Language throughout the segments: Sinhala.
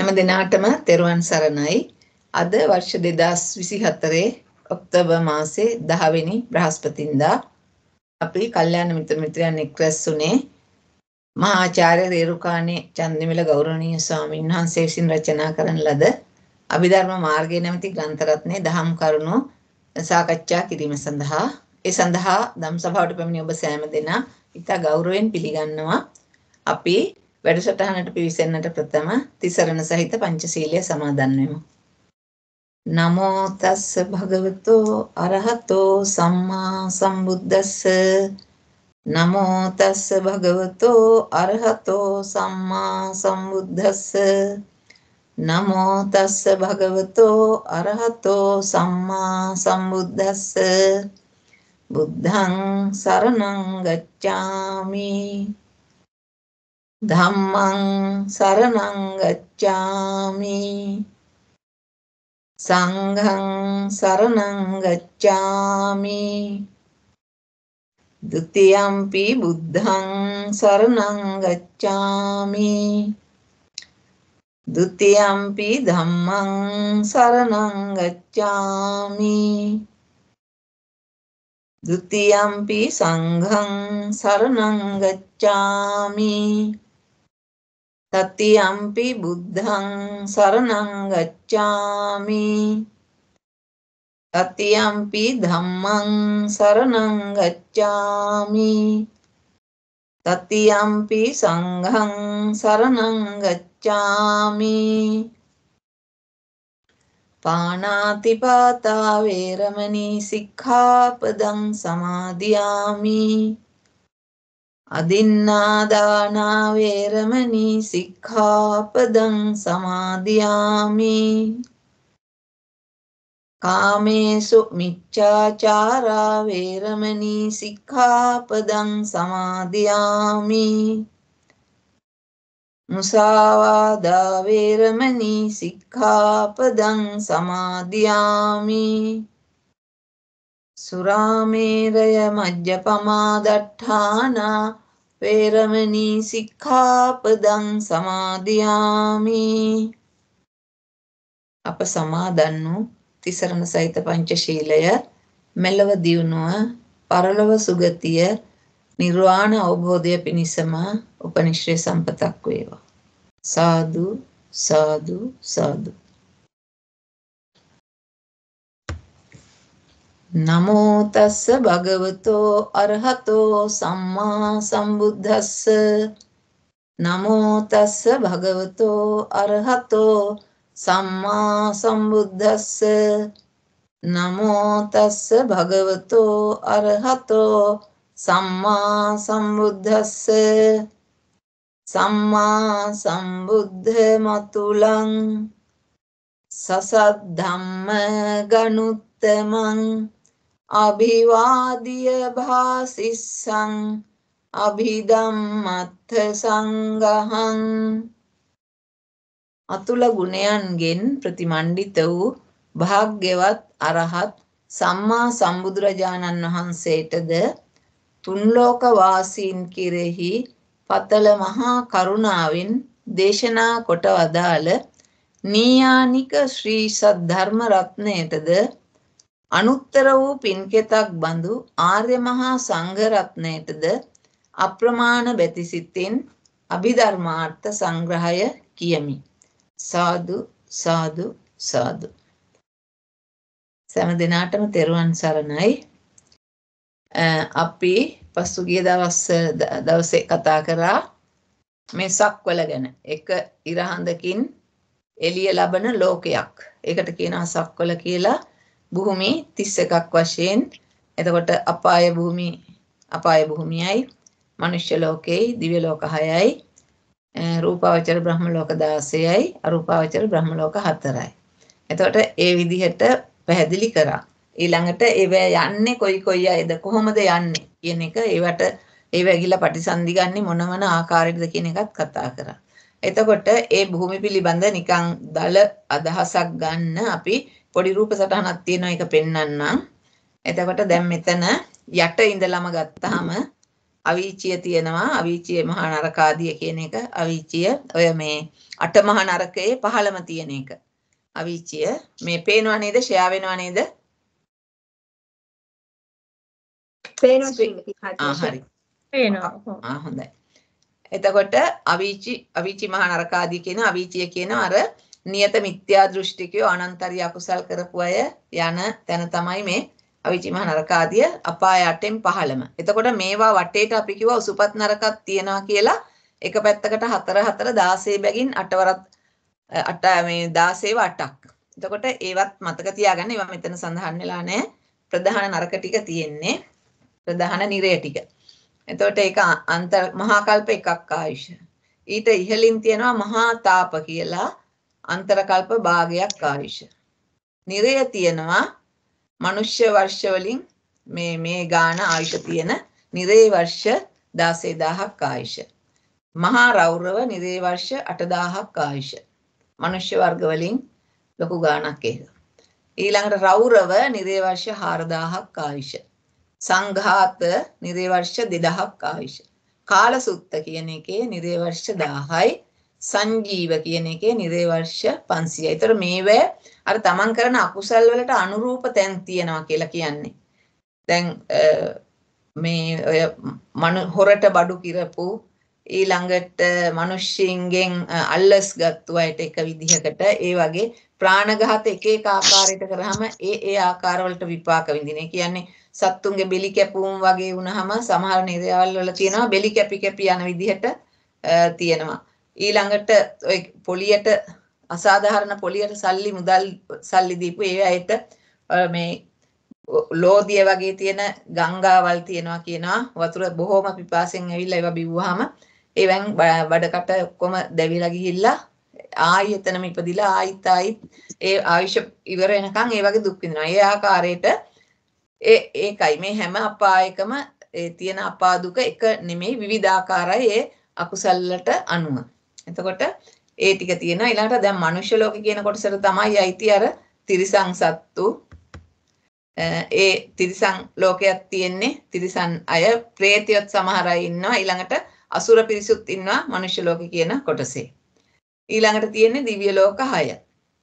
හැම දිනාටම තෙරුවන් සරණයි. අද වර්ෂ 2024 ඔක්තෝබර් මාසේ 10 වෙනි බ්‍රහස්පතින්දා අපි කල්යාණ මිත්‍රයන් එක්රැස් වුණේ මහා ආචාර්ය රේරුකාණේ චන්දිමල ගෞරවනීය ස්වාමීන් වහන්සේ විසින් රචනා කරන ලද අභිධර්ම මාර්ගය නැමැති ග්‍රන්ථ රත්නයේ දහම් කරුණු සාකච්ඡා කිරීම සඳහා ධම් සභාවට පැමිණි ඔබ සෑම දෙනා ඉතා ගෞරවයෙන් පිළිගන්නවා. අපි වැඩසටහනට පිවිසෙන්නට ප්‍රථම තිසරණ සහිත පංචශීලය සමාදන් වෙමු. නමෝ තස්ස භගවතෝ අරහතෝ සම්මා සම්බුද්දස්ස. නමෝ තස්ස භගවතෝ අරහතෝ සම්මා සම්බුද්දස්ස. නමෝ තස්ස භගවතෝ අරහතෝ සම්මා සම්බුද්දස්ස. බුද්ධං සරණං ගච්ඡාමි. ධම්මං සරණං ගච්ඡාමි. සංඝං සරණං ගච්ඡාමි. ဒ ුතියම්පි බුද්ධං සරණං ගච්ඡාමි. ဒ ුතියම්පි ධම්මං සරණං ගච්ඡාමි. ဒ ුතියම්පි සංඝං සරණං ගච්ඡාමි. තතියම්පි බුද්ධං සරණං ගච්ඡාමි. තතියම්පි ධම්මං සරණං ගච්ඡාමි. තතියම්පි සංඝං සරණං ගච්ඡාමි. පාණාතිපාතා වේරමණී සික්ඛාපදං සමාදියාමි. අදින්නාදානා වේරමණී සික්ඛාපදං සමාදියාමි. කාමේසු මිච්ඡාචාරා වේරමණී සික්ඛාපදං සමාදියාමි. මුසාවාදා වේරමණී සික්ඛාපදං සමාදියාමි. සුරාමේරය මජ්ජපමා දට්ඨානා වේරමණී සික්ඛාපදං සමාදියාමි. අප සමාදන් වූ තිසරණ සහිත පංචශීලය මෙලව දියුණුව පරලොව සුගතිය නිර්වාණ අවබෝධය පිණිසම උපනිශ්‍රේ සම්පතක් වේවා. සාදු සාදු සාදු. නමෝ තස්ස භගවතෝ අරහතෝ සම්මා සම්බුද්දස්ස. නමෝ තස්ස භගවතෝ අරහතෝ සම්මා සම්බුද්දස්ස. නමෝ තස්ස භගවතෝ අරහතෝ සම්මා සම්බුද්දස්ස. සම්මා සම්බුද්ධ මතුලං සසද්ධම්ම ගනුත්තමං අභිවාදිය භාසිස්සං අභිධම්මත්ථ සංඝහං. අතුල ගුණයන්ගෙන් ප්‍රතිමණ්ඩිත වූ භාග්‍යවත් අරහත් සම්මා සම්බුදුරජාණන් වහන්සේටද තුන්ලෝක වාසීන් කෙරෙහි පතල මහා කරුණාවෙන් දේශනා කොට වදාළ නීයානික ශ්‍රී සද්ධර්ම රත්නයටද අනුත්තර වූ පින්කෙතක් බඳු ආර්ය මහා සංඝ රත්නයටද අප්‍රමාණ බැතිසිතින් අභිධර්මාර්ථ සංග්‍රහය කියමි. සාදු සාදු සාදු. සෑම දිනාටම තෙරුවන් සරණයි. අපි පසුගිය දවසේ කතා කරා මේ සක්වල ගැන. එක ඉරහඳකින් එළිය ලබන ලෝකයක්. ඒකට කියනවා සක්වල කියලා. භූමි 31ක් වශයෙන්. එතකොට අපාය භූමියයි, මනුෂ්‍ය ලෝකෙයි, දිව්‍ය ලෝක 6යි, රූපාවචර බ්‍රහ්ම ලෝක 16යි, අරූපාවචර බ්‍රහ්ම ලෝක 4යි. එතකොට ඒ විදිහට පැහැදිලි කරා. ඊළඟට ඒව යන්නේ කොයි අයද, කොහොමද යන්නේ කියන එක, ඒව ඇගිලා ප්‍රතිසන්දි ගන්නේ මොන ආකාරයකද කියන එකත් කතා කරා. එතකොට ඒ භූමි පිළිබඳ නිකන් දල අදහසක් ගන්න අපි පොඩි රූප සටහනක් තියෙනවා, ඒක පෙන්වන්නම්. එතකොට දැන් මෙතන යට ඉඳලම ගත්තාම අවීචිය තියෙනවා. අවීචිය මහා නරකාදිය කියන එක. අවීචිය ඔය මේ අට මහා නරකයේ පහළම තියෙන එක. අවීචිය මේ පේනවා නේද? ෂෙයා වෙනවා නේද? පේනවා. හරි. පේනවා. හොඳයි. එතකොට අවීචි මහා නරකාදී කියන අවීචිය කියන අර නියත මිත්‍යා දෘෂ්ටිකයෝ අනන්තරිය අකුසල් කරපු අය යන තැන තමයි මේ අවීචි මහා නරකාදිය අපාය 8න් 15ම. එතකොට මේවා වටේට අපි කිව්වා උසුපත් නරකක් තියනවා කියලා. එක පැත්තකට 4 4 16 බැගින් 8 වරක් 8 මේ 16ව 8ක්. එතකොට ඒවත් මතක තියාගන්න. ඒවා මෙතන සඳහන් වෙලා නැහැ. ප්‍රධාන නරක ටික තියෙන්නේ. ප්‍රධාන නිරය ටික. එතකොට ඒක මහා කල්ප එකක් ආයුෂ. ඊට ඉහළින් තියෙනවා මහා තාප කියලා අන්තර කල්ප භාගයක් ආයුෂ. නිරය තියෙනවා මනුෂ්‍ය වර්ෂ වලින් මේ ගාන ආයුෂ තියෙන නිරේ වර්ෂ 16000ක් ආයුෂ. මහා රෞරව නිරේ වර්ෂ 8000ක් ආයුෂ. මනුෂ්‍ය වර්ග වලින් ලොකු ගාණක් ඒක. ඊළඟට රෞරව නිරේ වර්ෂ 4000ක් ආයුෂ. සංඝාත නිරේ වර්ෂ 2000ක් ආයුෂ. කාලසුත්ත කියන එකේ නිරේ වර්ෂ 1000යි. සංජීව කියන එකේ නිරේ වර්ෂ 500යි. ඒතර මේවැ අර තමන් කරන අකුසල් වලට අනුරූප තැන් තියනවා කියලා කියන්නේ. දැන් මේ ඔය හොරට බඩු කිරපු ඊළඟට මිනිස්සුන්ගෙන් අල්ලස් ගත්තු අයට එක විදිහකට ඒ වගේ ප්‍රාණඝාත එක එක ආකාරයකට කරාම ඒ ආකාරවලට විපාක විඳින. ඒ කියන්නේ සත්තුන්ගේ බෙලි කැපුම් වගේ වුණාම සමහර නිරයවල් වල තියෙනවා බෙලි කැපි කැපි යන විදිහට තියෙනවා. ඊළඟට ඔය පොලියට අසාධාරණ පොලියට සල්ලි මුදල් සල්ලි දීපු ඒ අයට මේ ලෝදිය වගේ තියෙන ගංගාවල් තියෙනවා කියනවා. වතුර බොහොම පිපාසෙන් ඇවිල්ලා ඒවා බිව්වහම ඒවෙන් බඩකට ඔක්කොම දැවිලා ගිහිල්ලා ආයි එතනම ඉපදිලා ආයිත් ඒ ආයුෂ ඉවර වෙනකන් ඒ වගේ දුක් විඳිනවා. ඒ ආකාරයට ඒකයි මේ හැම අපායකම තියෙන අපා දුක එක නෙමෙයි විවිධාකාරයි ඒ අකුසල් වලට අනුව. එතකොට ඒ ටික තියෙනවා. ඊළඟට දැන් මනුෂ්‍ය ලෝකේ කියන කොටසට තමයි අයිති අර තිරිසන් සත්තු. ඒ තිරිසන් ලෝකයක් තියෙන්නේ තිරිසන් අය ප්‍රේතයොත් සමහර අය ඉන්නවා. ඊළඟට අසුර පිරිසුත් ඉන්නවා මනුෂ්‍ය ලෝකේ කියන කොටසේ. ඊළඟට තියෙන්නේ දිව්‍ය ලෝක 6.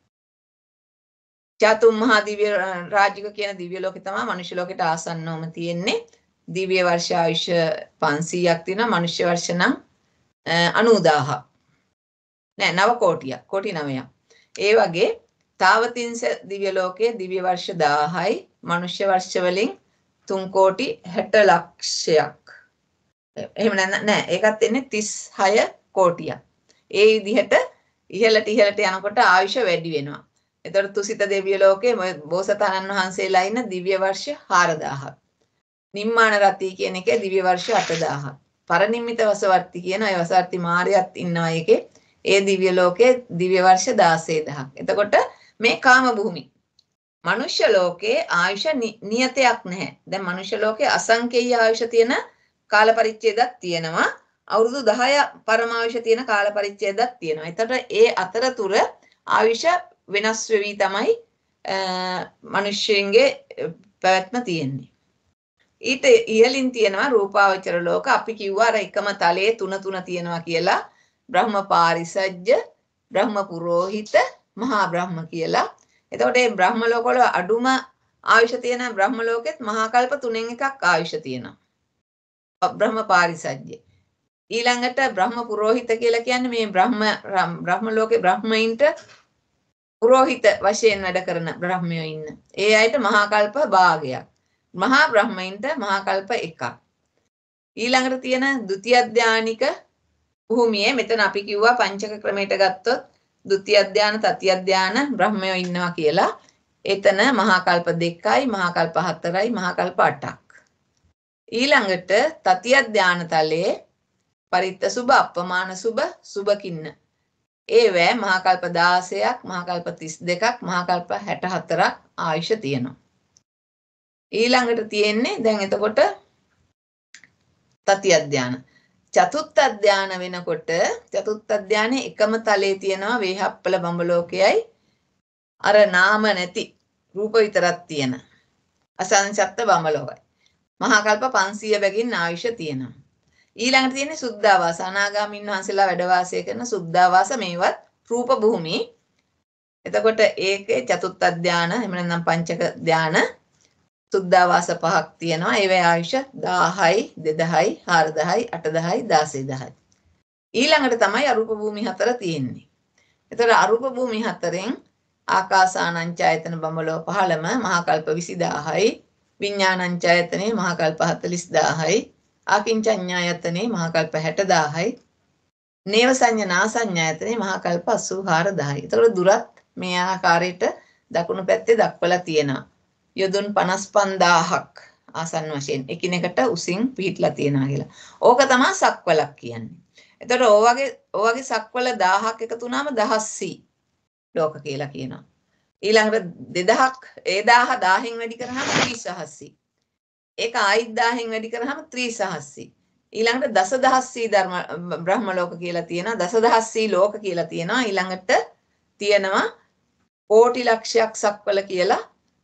චතුම් මහා දිව්‍ය රාජික කියන දිව්‍ය ලෝකේ තමයි මනුෂ්‍ය ලෝකෙට ආසන්නවම තියෙන්නේ. දිව්‍ය වර්ෂ ආයුෂ 500ක් තියෙනවා. මනුෂ්‍ය වර්ෂ නම් 90000ක්. නෑ 9 කෝටියක්. කෝටි 9ක්. ඒ වගේ තාවතින්ස දිව්‍ය ලෝකයේ දිව්‍ය වර්ෂ 1000යි. මනුෂ්‍ය වර්ෂ වලින් 3 කෝටි 60 ලක්ෂයක්. එහෙම නෑ ඒකත් එන්නේ 36 කෝටියක්. ඒ විදිහට ඉහළට යනකොට ආයුෂ වැඩි වෙනවා. එතකොට තුසිත දිව්‍ය ලෝකයේ බෝසතාණන් වහන්සේලා ඉන්න දිව්‍ය වර්ෂ 4000ක්. නිම්මාන රති කියන එකේ දිව්‍ය වර්ෂ 8000ක්. පරිනිම්මිත වසවර්ති කියන ඒ වසවර්ති මාර්යත් ඉන්නවා ඒකේ. ඒ දිව්‍ය ලෝකයේ දිව්‍ය වර්ෂ 16000ක්. එතකොට මේ කාම භූමි. මනුෂ්‍ය ලෝකයේ ආයුෂ නියතයක් නැහැ. දැන් මනුෂ්‍ය ලෝකයේ අසංකේය ආයුෂ තියෙන කාල පරිච්ඡේදයක් තියෙනවා. අවුරුදු 10 පරමායුෂ තියෙන කාල පරිච්ඡේදයක් තියෙනවා. එතකොට ඒ අතරතුර ආයුෂ වෙනස් වෙවි තමයි මිනිස්සුන්ගේ පැවැත්ම තියෙන්නේ. ඊට ඉහළින් තියෙනවා රූපාවචර ලෝක. අපි කිව්වා අර එකම තලයේ තුන තියෙනවා කියලා. බ්‍රහ්ම පාරිසජ්ජ, බ්‍රහ්ම පුරෝහිත, මහා බ්‍රහ්ම කියලා. එතකොට මේ බ්‍රහ්ම ලෝක වල අඩුම ආයුෂ තියෙන බ්‍රහ්ම ලෝකෙත් මහා කල්ප 3න් එකක් ආයුෂ තියෙනවා. බ්‍රහ්ම පාරිසජ්ජ. ඊළඟට බ්‍රහ්ම පුරෝහිත කියලා කියන්නේ මේ බ්‍රහ්ම ලෝකේ බ්‍රහ්මයින්ට පුරෝහිත වශයෙන් වැඩ කරන බ්‍රහ්මයෝ ඉන්න. ඒ අයට මහා කල්ප භාගයක්. මහා බ්‍රහ්මයින්ට මහා කල්ප එකක්. ඊළඟට තියෙන ဒုတိ ය ධානික භූමියේ මෙතන අපි කිව්වා පංචක ක්‍රමයට ගත්තොත් ဒုတိ ය ධාන, තතිය ධාන බ්‍රහ්මයෝ ඉන්නවා කියලා. එතන මහා කල්ප 2යි, මහා කල්ප 4යි, මහා කල්ප 8ක්. ඊළඟට තතිය ධාන තලයේ පරිත්ත සුභ, අප්පමාන සුභ, සුභකින්න. ඒවැ මහා කල්ප 16ක්, මහා කල්ප 32ක්, මහා කල්ප 64ක් ආයුෂ තියෙනවා. ඊළඟට තියෙන්නේ දැන් එතකොට තතිය ධාන. චතුත්ථ ධාන වෙනකොට චතුත්ථ ධානයේ එකම තලයේ තියෙනවා වේහප්පල බඹලෝකයයි අර නාම නැති රූප විතරක් තියෙන අසංසත්ත බඹලෝකයි. මහා කල්ප 500 බැගින් ආයුෂ තියෙනවා. ඊළඟට තියෙන්නේ සුද්ධාවාස. අනාගාමීන් වහන්සේලා වැඩ වාසය කරන සුද්ධාවාස මේවත් රූප භූමි. එතකොට ඒකේ චතුත්ථ ධාන එහෙම නැත්නම් පංචක ධාන සුද්ධාවාස 5ක් තියෙනවා. ඒවේ ආයුෂ 10යි, 2000යි, 4000යි, 8000යි, 16000යි. ඊළඟට තමයි අරූප භූමි 4 තියෙන්නේ. එතකොට අරූප භූමි 4ෙන් ආකාසානංචායතන බඹලෝ 15ම මහා කල්ප 20000යි, විඥානංචායතනේ මහා කල්ප 40000යි, ආකින්චඤ්ඤායතනේ මහා කල්ප 60000යි, නේව සංඥා සංඥායතනේ මහා කල්ප 84000යි. එතකොට දුරත් මේ ආකාරයට දකුණු පැත්තේ දක්වලා තියෙනවා. යොදුන් 55000ක් ආසන්න වශයෙන් එකිනෙකට උසින් පිහිටලා තියෙනවා කියලා. ඕක තමයි සක්වලක් කියන්නේ. එතකොට ඔයගේ සක්වල 1000ක් එකතු වුණාම දහස්සී ලෝක කියලා කියනවා. ඊළඟට 2000ක් ඒ 1000 1000න් වැඩි කරාම 30000. ඒක ආයිත් 1000න් වැඩි කරාම 30000. ඊළඟට දසදහස්සී බ්‍රහ්ම ලෝක කියලා තියෙනවා. දසදහස්සී ලෝක කියලා තියෙනවා. ඊළඟට තියෙනවා කෝටි ලක්ෂයක් සක්වල කියලා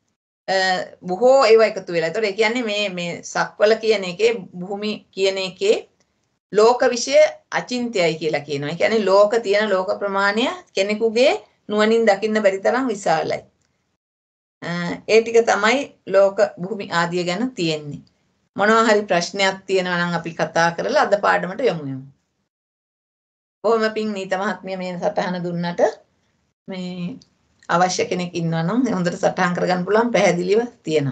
බොහෝ ඒවා එකතු වෙලා. ඒතකොට ඒ කියන්නේ මේ සක්වල කියන එකේ භූමි කියන එකේ ලෝක විෂය අචින්ත්‍යයි කියලා කියනවා. ඒ කියන්නේ ලෝක තියෙන ලෝක ප්‍රමාණය කෙනෙකුගේ නුවණින් දකින්න බැරි තරම් විශාලයි. ඒ ටික තමයි ලෝක භූමි ආදිය ගැන තියෙන්නේ. මොනවා හරි ප්‍රශ්නයක් තියෙනවා නම් අපි කතා කරලා අද පාඩමට යමු. බොහොම පිං නීත මහත්මිය මේ සටහන දුන්නට මේ අවශ්‍ය කෙනෙක් ඉන්නවා නම් හොඳට සටහන් කරගන්න පුළුවන් පැහැදිලිව තියෙනවා.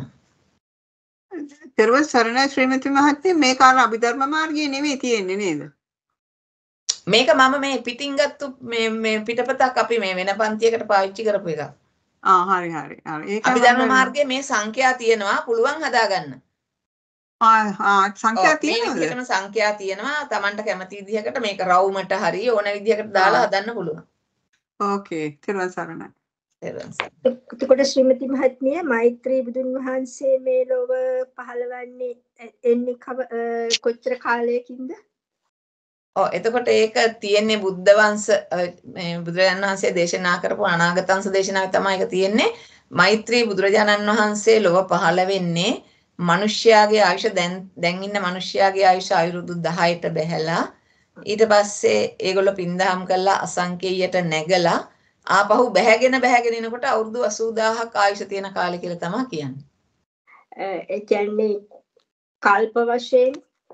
තෙරුවන් සරණයි ශ්‍රීමති මහත්මිය මේක අර අභිධර්ම මාර්ගයේ නෙවෙයි තියෙන්නේ නේද? මේක මම මේ පිටින් ගත්තු මේ පිටපතක් අපි මේ වෙන පන්තියකට පාවිච්චි කරපු එකක්. හරි හරි. ඒක අභිධර්ම මාර්ගයේ මේ සංඛ්‍යා තියෙනවා පුළුවන් හදාගන්න. සංඛ්‍යා තියෙනවද? මේ විදිහටම සංඛ්‍යා තියෙනවා. Tamanට කැමති විදිහකට මේක රවුමට හරි ඕන විදිහකට දාලා හදන්න පුළුවන්. ඕකේ. තෙරුවන් සරණයි. එතකොට ශ්‍රීමති මහත්මිය මෛත්‍රී බුදුන් වහන්සේ මේ ලෝක පහළවන්නේ එන්නේ කොච්චර කාලයකින්ද? එතකොට ඒක තියෙන්නේ බුද්ධ වංශ මේ බුදුරජාණන් වහන්සේ දේශනා කරපු අනාගතංශ දේශනාවේ තමයි ඒක තියෙන්නේ. මෛත්‍රී බුදුරජාණන් වහන්සේ ලොව පහළ වෙන්නේ මිනිස්යාගේ ආයුෂ දැන් ඉන්න මිනිස්යාගේ ආයුෂ අවුරුදු 10ට බැහැලා ඊට පස්සේ ඒගොල්ලෝ පින්දහම් කළා අසංකේයයට නැගලා ආපහු බැහැගෙන එනකොට අවුරුදු 80000ක් ආයුෂ තියෙන කාලය කියලා තමයි කියන්නේ. ඒ කියන්නේ කල්ප වශයෙන්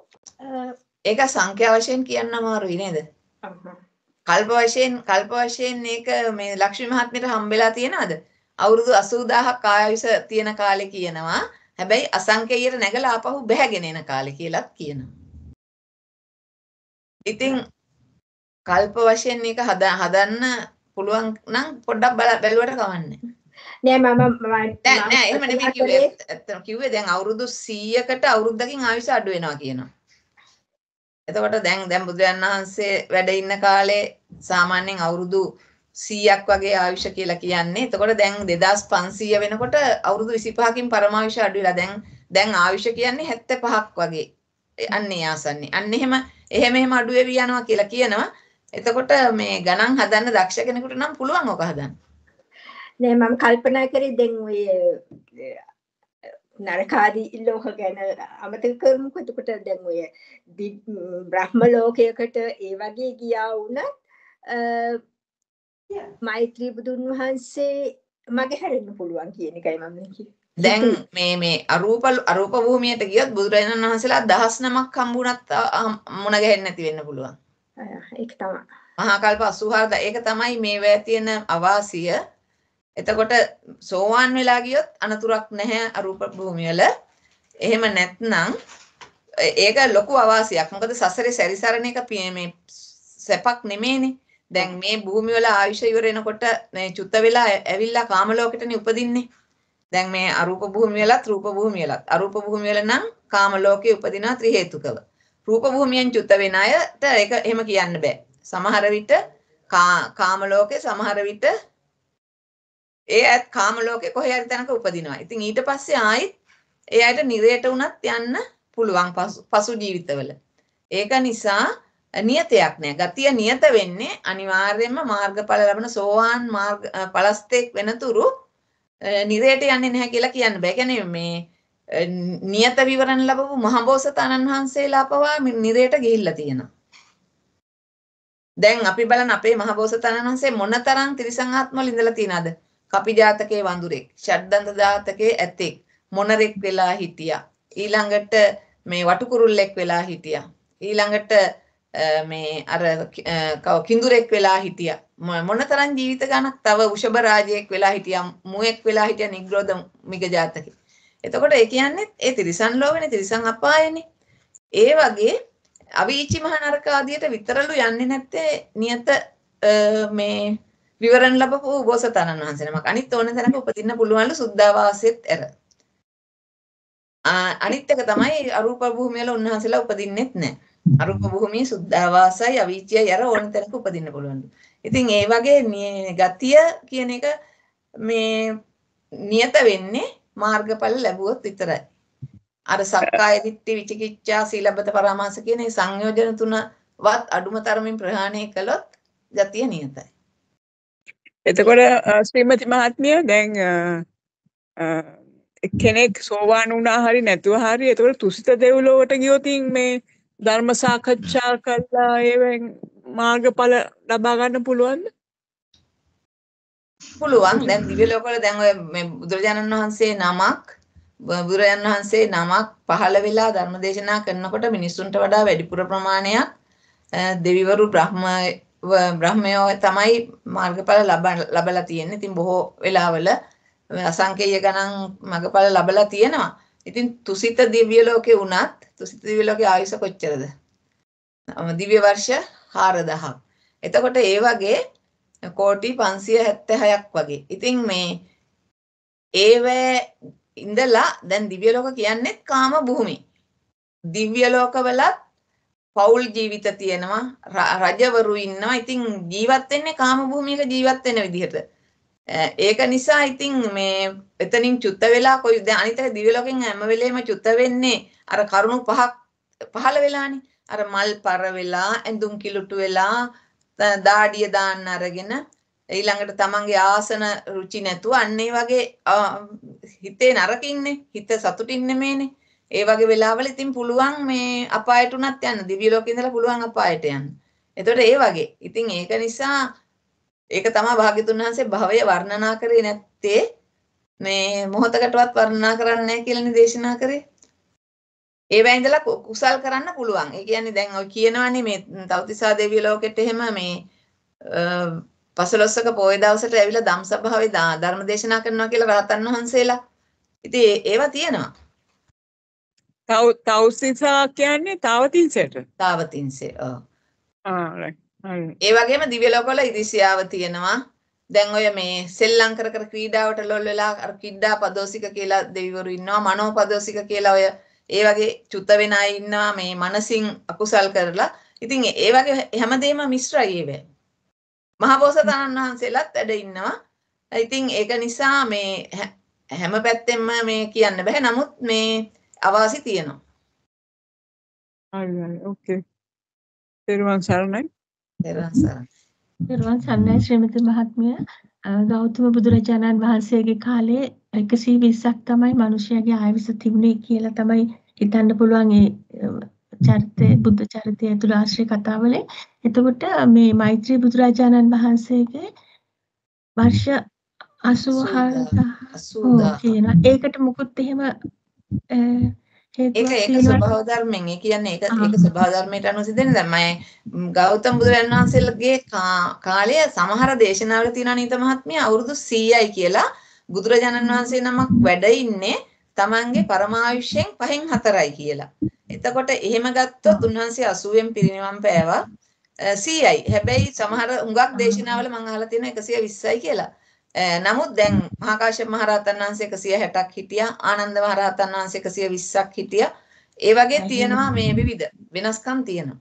ඒක සංඛ්‍යා වශයෙන් කියන්න අමාරුයි නේද? කල්ප වශයෙන් මේක මේ ලක්ෂ්මී මහත්මියට හම්බෙලා තියෙනවද? අවුරුදු 80000ක් ආයුෂ තියෙන කාලේ කියනවා. හැබැයි අසංකේයයට නැගලා ආපහු බැහැගෙන එන කාලේ කියලාත් කියනවා. ඉතින් කල්ප වශයෙන් මේක හදන්න පුළුවන් නම් පොඩ්ඩක් බැලුවට කවන්නේ. නෑ නෑ එහෙම නෙමෙයි කිව්වේ. ඇත්තම කිව්වේ දැන් අවුරුදු 100කට අවුරුද්දකින් ආයුෂ අඩු වෙනවා කියනවා. එතකොට දැන් බුදුරජාණන් වහන්සේ වැඩ ඉන්න කාලේ සාමාන්‍යයෙන් අවුරුදු 100ක් වගේ ආයුෂ කියලා කියන්නේ. එතකොට දැන් 2500 වෙනකොට අවුරුදු 25කින් පරමායුෂ අඩු වෙලා දැන් ආයුෂ කියන්නේ 75ක් වගේ. අන්නේ ආසන්නේ. අන්න එහෙම අඩු වෙවි යනවා කියලා කියනවා. එතකොට මේ ගණන් හදන්න දක්ෂ කෙනෙකුට නම් පුළුවන් ඔක හදන්න. නෑ මම කල්පනා කරේ දැන් ඔය නරකාදී ලෝක ගැන අමතක කරමුකෝ. එතකොට දැන් ඔය බ්‍රහ්ම ලෝකයකට ඒ වගේ ගියා වුණත් මෛත්‍රී බුදුන් වහන්සේ මගේ හැරෙන්න පුළුවන් කියන එකයි මම කියන්නේ. දැන් මේ අරූප භූමියට ගියොත් බුදුරජාණන් වහන්සේලා 19ක් හම්බුණත් මුණ ගැහෙන්නේ නැති වෙන්න පුළුවන්. ඒක තමයි. මහා කල්ප 84 ඒක තමයි මේ වේ තියෙන අවාසිය. එතකොට සෝවාන් වෙලා ගියොත් අනතුරක් නැහැ අරූප භූමිය වල. එහෙම නැත්නම් ඒක ලොකු අවාසියක්. මොකද සසරේ සැරිසරන එක මේ සැපක් නෙමෙයිනේ. දැන් මේ භූමිය වල ආයුෂ ඉවර වෙනකොට මේ චුත වෙලා ඇවිල්ලා කාම ලෝකෙටනේ උපදින්නේ. දැන් මේ අරූප භූමිය වලත් රූප භූමිය වලත් අරූප භූමිය වල නම් කාම ලෝකේ උපදිනා ත්‍රි හේතුකව. රූප භූමියෙන් චුත වෙන අයට ඒක එහෙම කියන්න බෑ. සමහර විට කාම ලෝකේ සමහර විට ඒ ඇත් කාම ලෝකේ කොහේ හරි තැනක උපදිනවා. ඉතින් ඊට පස්සේ ආයිත් ඒ අයට නිරයට උනත් යන්න පුළුවන් පසු ජීවිතවල. ඒක නිසා නියතයක් නෑ. ගතිය නියත වෙන්නේ අනිවාර්යයෙන්ම මාර්ගඵල ලැබෙන සෝවාන් මාර්ග ඵලස්තෙක් වෙනතුරු නිරයට යන්නේ නැහැ කියලා කියන්න බෑ. කියන්නේ මේ නියත විවරණ ලැබපු මහබෝසතාණන් වහන්සේලා පවා නිරේට ගිහිල්ලා තියෙනවා. දැන් අපි බලන්න අපේ මහබෝසතාණන් වහන්සේ මොනතරම් තිරිසන් ආත්මවල ඉඳලා තියනද? කපි ජාතකයේ වඳුරෙක්, ෂඩ්දන්ත ජාතකයේ ඇතෙක්, මොනරෙක් වෙලා හිටියා. ඊළඟට මේ වටුකුරුල්ලෙක් වෙලා හිටියා. ඊළඟට මේ අර කිඳුරෙක් වෙලා හිටියා. මොනතරම් ජීවිත ගණක් තව උෂභ රාජයෙක් වෙලා හිටියා. මුවෙක් වෙලා හිටියා නිග්‍රෝධ මිග ජාතකේ. එතකොට ඒ කියන්නේ ඒ තිරිසන් ලෝකනේ තිරිසන් අපායනේ. ඒ වගේ අවීචි මහ නරක ආදියට විතරලු යන්නේ නැත්තේ නියත මේ විවරණ ලැබපු බෝසතාණන් වහන්සේ නමක්. අනිත් ඕන තැනක උපදින්න පුළුවන්ලු සුද්ධාවාසෙත් ඇර. අනිත් එක තමයි අරූප භූමිය වල උන්වහන්සේලා උපදින්නෙත් නැහැ. අරූප භූමියේ සුද්ධාවාසයි අවීචියයි අර ඕන තැනක උපදින්න පුළුවන්ලු. ඉතින් ඒ වගේ ගතිය කියන එක මේ නියත වෙන්නේ මාර්ගඵල ලැබුවොත් විතරයි. අර සක්කාය දිට්ඨි විචිකිච්ඡා සීලබ්බත පරාමාස කියන මේ සංයෝජන තුනවත් අඩුම තරමින් ප්‍රහාණය කළොත් ගතිය නියතයි. එතකොට ශ්‍රීමති මහත්මිය දැන් කෙනෙක් සෝවාන් වුණා හරි නැතුව හරි එතකොට තුසිත දෙව්ලොවට ගියොත් මේ ධර්ම සාකච්ඡා කළා ඒවෙන් මාර්ගඵල ලබා ගන්න පුළුවන්ද? පුළුවන්. දැන් දිව්‍ය ලෝකවල දැන් ඔය මේ බුදුරජාණන් වහන්සේ නමක් පහළ වෙලා ධර්ම දේශනා කරනකොට මිනිස්සුන්ට වඩා වැඩිපුර ප්‍රමාණයක් දෙවිවරු බ්‍රහ්මයෝ තමයි මාර්ගඵල ලබලා තියෙන්නේ. ඉතින් බොහෝ වෙලාවල අසංකේය ගණන් මාර්ගඵල ලබලා තියෙනවා. ඉතින් තුසිත දිව්‍ය ලෝකේ වුණත් තුසිත දිව්‍ය ලෝකේ ආයුෂ කොච්චරද? දිව්‍ය වර්ෂ 4000ක්. එතකොට ඒ වගේ කෝටි 576ක් වගේ. ඉතින් මේ ඒවේ ඉඳලා දැන් දිව්‍ය ලෝක කියන්නේ කාම භූමි. දිව්‍ය ලෝකවලත් පෞල් ජීවිත තියෙනවා, රජවරු ඉන්නවා. ඉතින් ජීවත් වෙන්නේ කාම භූමියක ජීවත් වෙන විදිහට. ඒක නිසා ඉතින් මේ එතනින් චුත්ත වෙලා දැන් අනිත් එක දිව්‍ය ලෝකෙන් හැම වෙලේම චුත්ත වෙන්නේ අර කරුණු පහක් පහළ වෙලානේ. අර මල් පර වෙලා, ඇඳුම් කිලුටු වෙලා, දාඩිය දාන්න අරගෙන ඊළඟට තමන්ගේ ආසන රුචි නැතුව අන්න ඒ වගේ හිතේ නරකින්නේ. හිත සතුටින් නෙමෙයිනේ. ඒ වගේ වෙලාවල ඉතින් පුළුවන් මේ අපායට උනත් යන්න. දිව්‍ය ලෝකේ ඉඳලා පුළුවන් අපායට යන්න. එතකොට ඒ වගේ. ඉතින් ඒක නිසා ඒක තමයි භාග්‍යතුන් වහන්සේ භවය වර්ණනා කරේ නැත්තේ මේ මොහොතකටවත් වර්ණනා කරන්නේ නැහැ කියලානේ දේශනා කරේ. ඒවෙන් ඉඳලා කුසල් කරන්න පුළුවන්. ඒ කියන්නේ දැන් ඔය කියනවානේ මේ තව්තිසා දෙවිය ලෝකෙට එහෙම මේ පසළොස්වක පොය දවසට ඇවිල්ලා ධම්සභාවේ ධර්ම දේශනා කරනවා කියලා රහතන් වහන්සේලා. ඉතින් ඒවා තියෙනවා. තව්තිසා කියන්නේ තාවතින්සයට. තාවතින්සේ. ඔව්. right. ඒ වගේම දිව්‍ය ලෝකවල ඉරිසියාව තියෙනවා. දැන් ඔය මේ සෙල්ලම් කර ක්‍රීඩාවට ලොල් වෙලා අර කිඩ්ඩා පදෝසික කියලා දෙවිවරු ඉන්නවා. මනෝ පදෝසික කියලා ඔය ඒ වගේ චුත වෙන අය ඉන්නවා මේ මනසින් අකුසල් කරලා. ඉතින් ඒ වගේ හැමදේම මිශ්‍රයි ඒවේ. මහබෝසතාණන් වහන්සේලාත් වැඩ ඉන්නවා. ඉතින් ඒක නිසා මේ හැම පැත්තෙම මේ කියන්න බෑ. නමුත් මේ අවාසි තියෙනවා. හරි ඕකේ. පෙරවන් සරණයි. පෙරවන් සරණයි ශ්‍රීමති මහත්මිය. ගෞතම බුදුරජාණන් වහන්සේගේ කාලේ 120ක් තමයි මිනිසයාගේ ආයුෂ තිබුණේ කියලා තමයි හිතන්න පුළුවන් ඒ චරිතය බුද්ධ චරිතය ඇතුළු ආශ්‍රය කතාවලේ. එතකොට මේ මෛත්‍රී බුදුරජාණන් වහන්සේගේ වර්ෂ 84000 කියනවා. ඒකට මොකුත් එහෙම ඒක ස්වභාව ධර්මයෙන්. ඒ කියන්නේ ඒක ස්වභාව ධර්මයට අනුව සිදෙන. දැන් මම ගෞතම බුදුරජාණන් වහන්සේලගේ කාලය සමහර දේශනාවල තියෙනවා නීත මහත්මිය අවුරුදු 100යි කියලා බුදුරජාණන් වහන්සේ නමක් වැඩ ඉන්නේ තමන්ගේ පරමායුෂයෙන් 5න් 4යි කියලා. එතකොට එහෙම ගත්තොත් උන්වහන්සේ 80න් පිරිනිවන් පෑවා 100යි. හැබැයි සමහර හුඟක් දේශනාවල මම අහලා තියෙනවා 120යි කියලා. නමුත් දැන් මහා කාශ්‍යප මහ රහතන් වහන්සේ 160ක් හිටියා. ආනන්ද මහ රහතන් වහන්සේ 120ක් හිටියා. ඒ වගේ තියෙනවා මේ විවිධ වෙනස්කම් තියෙනවා.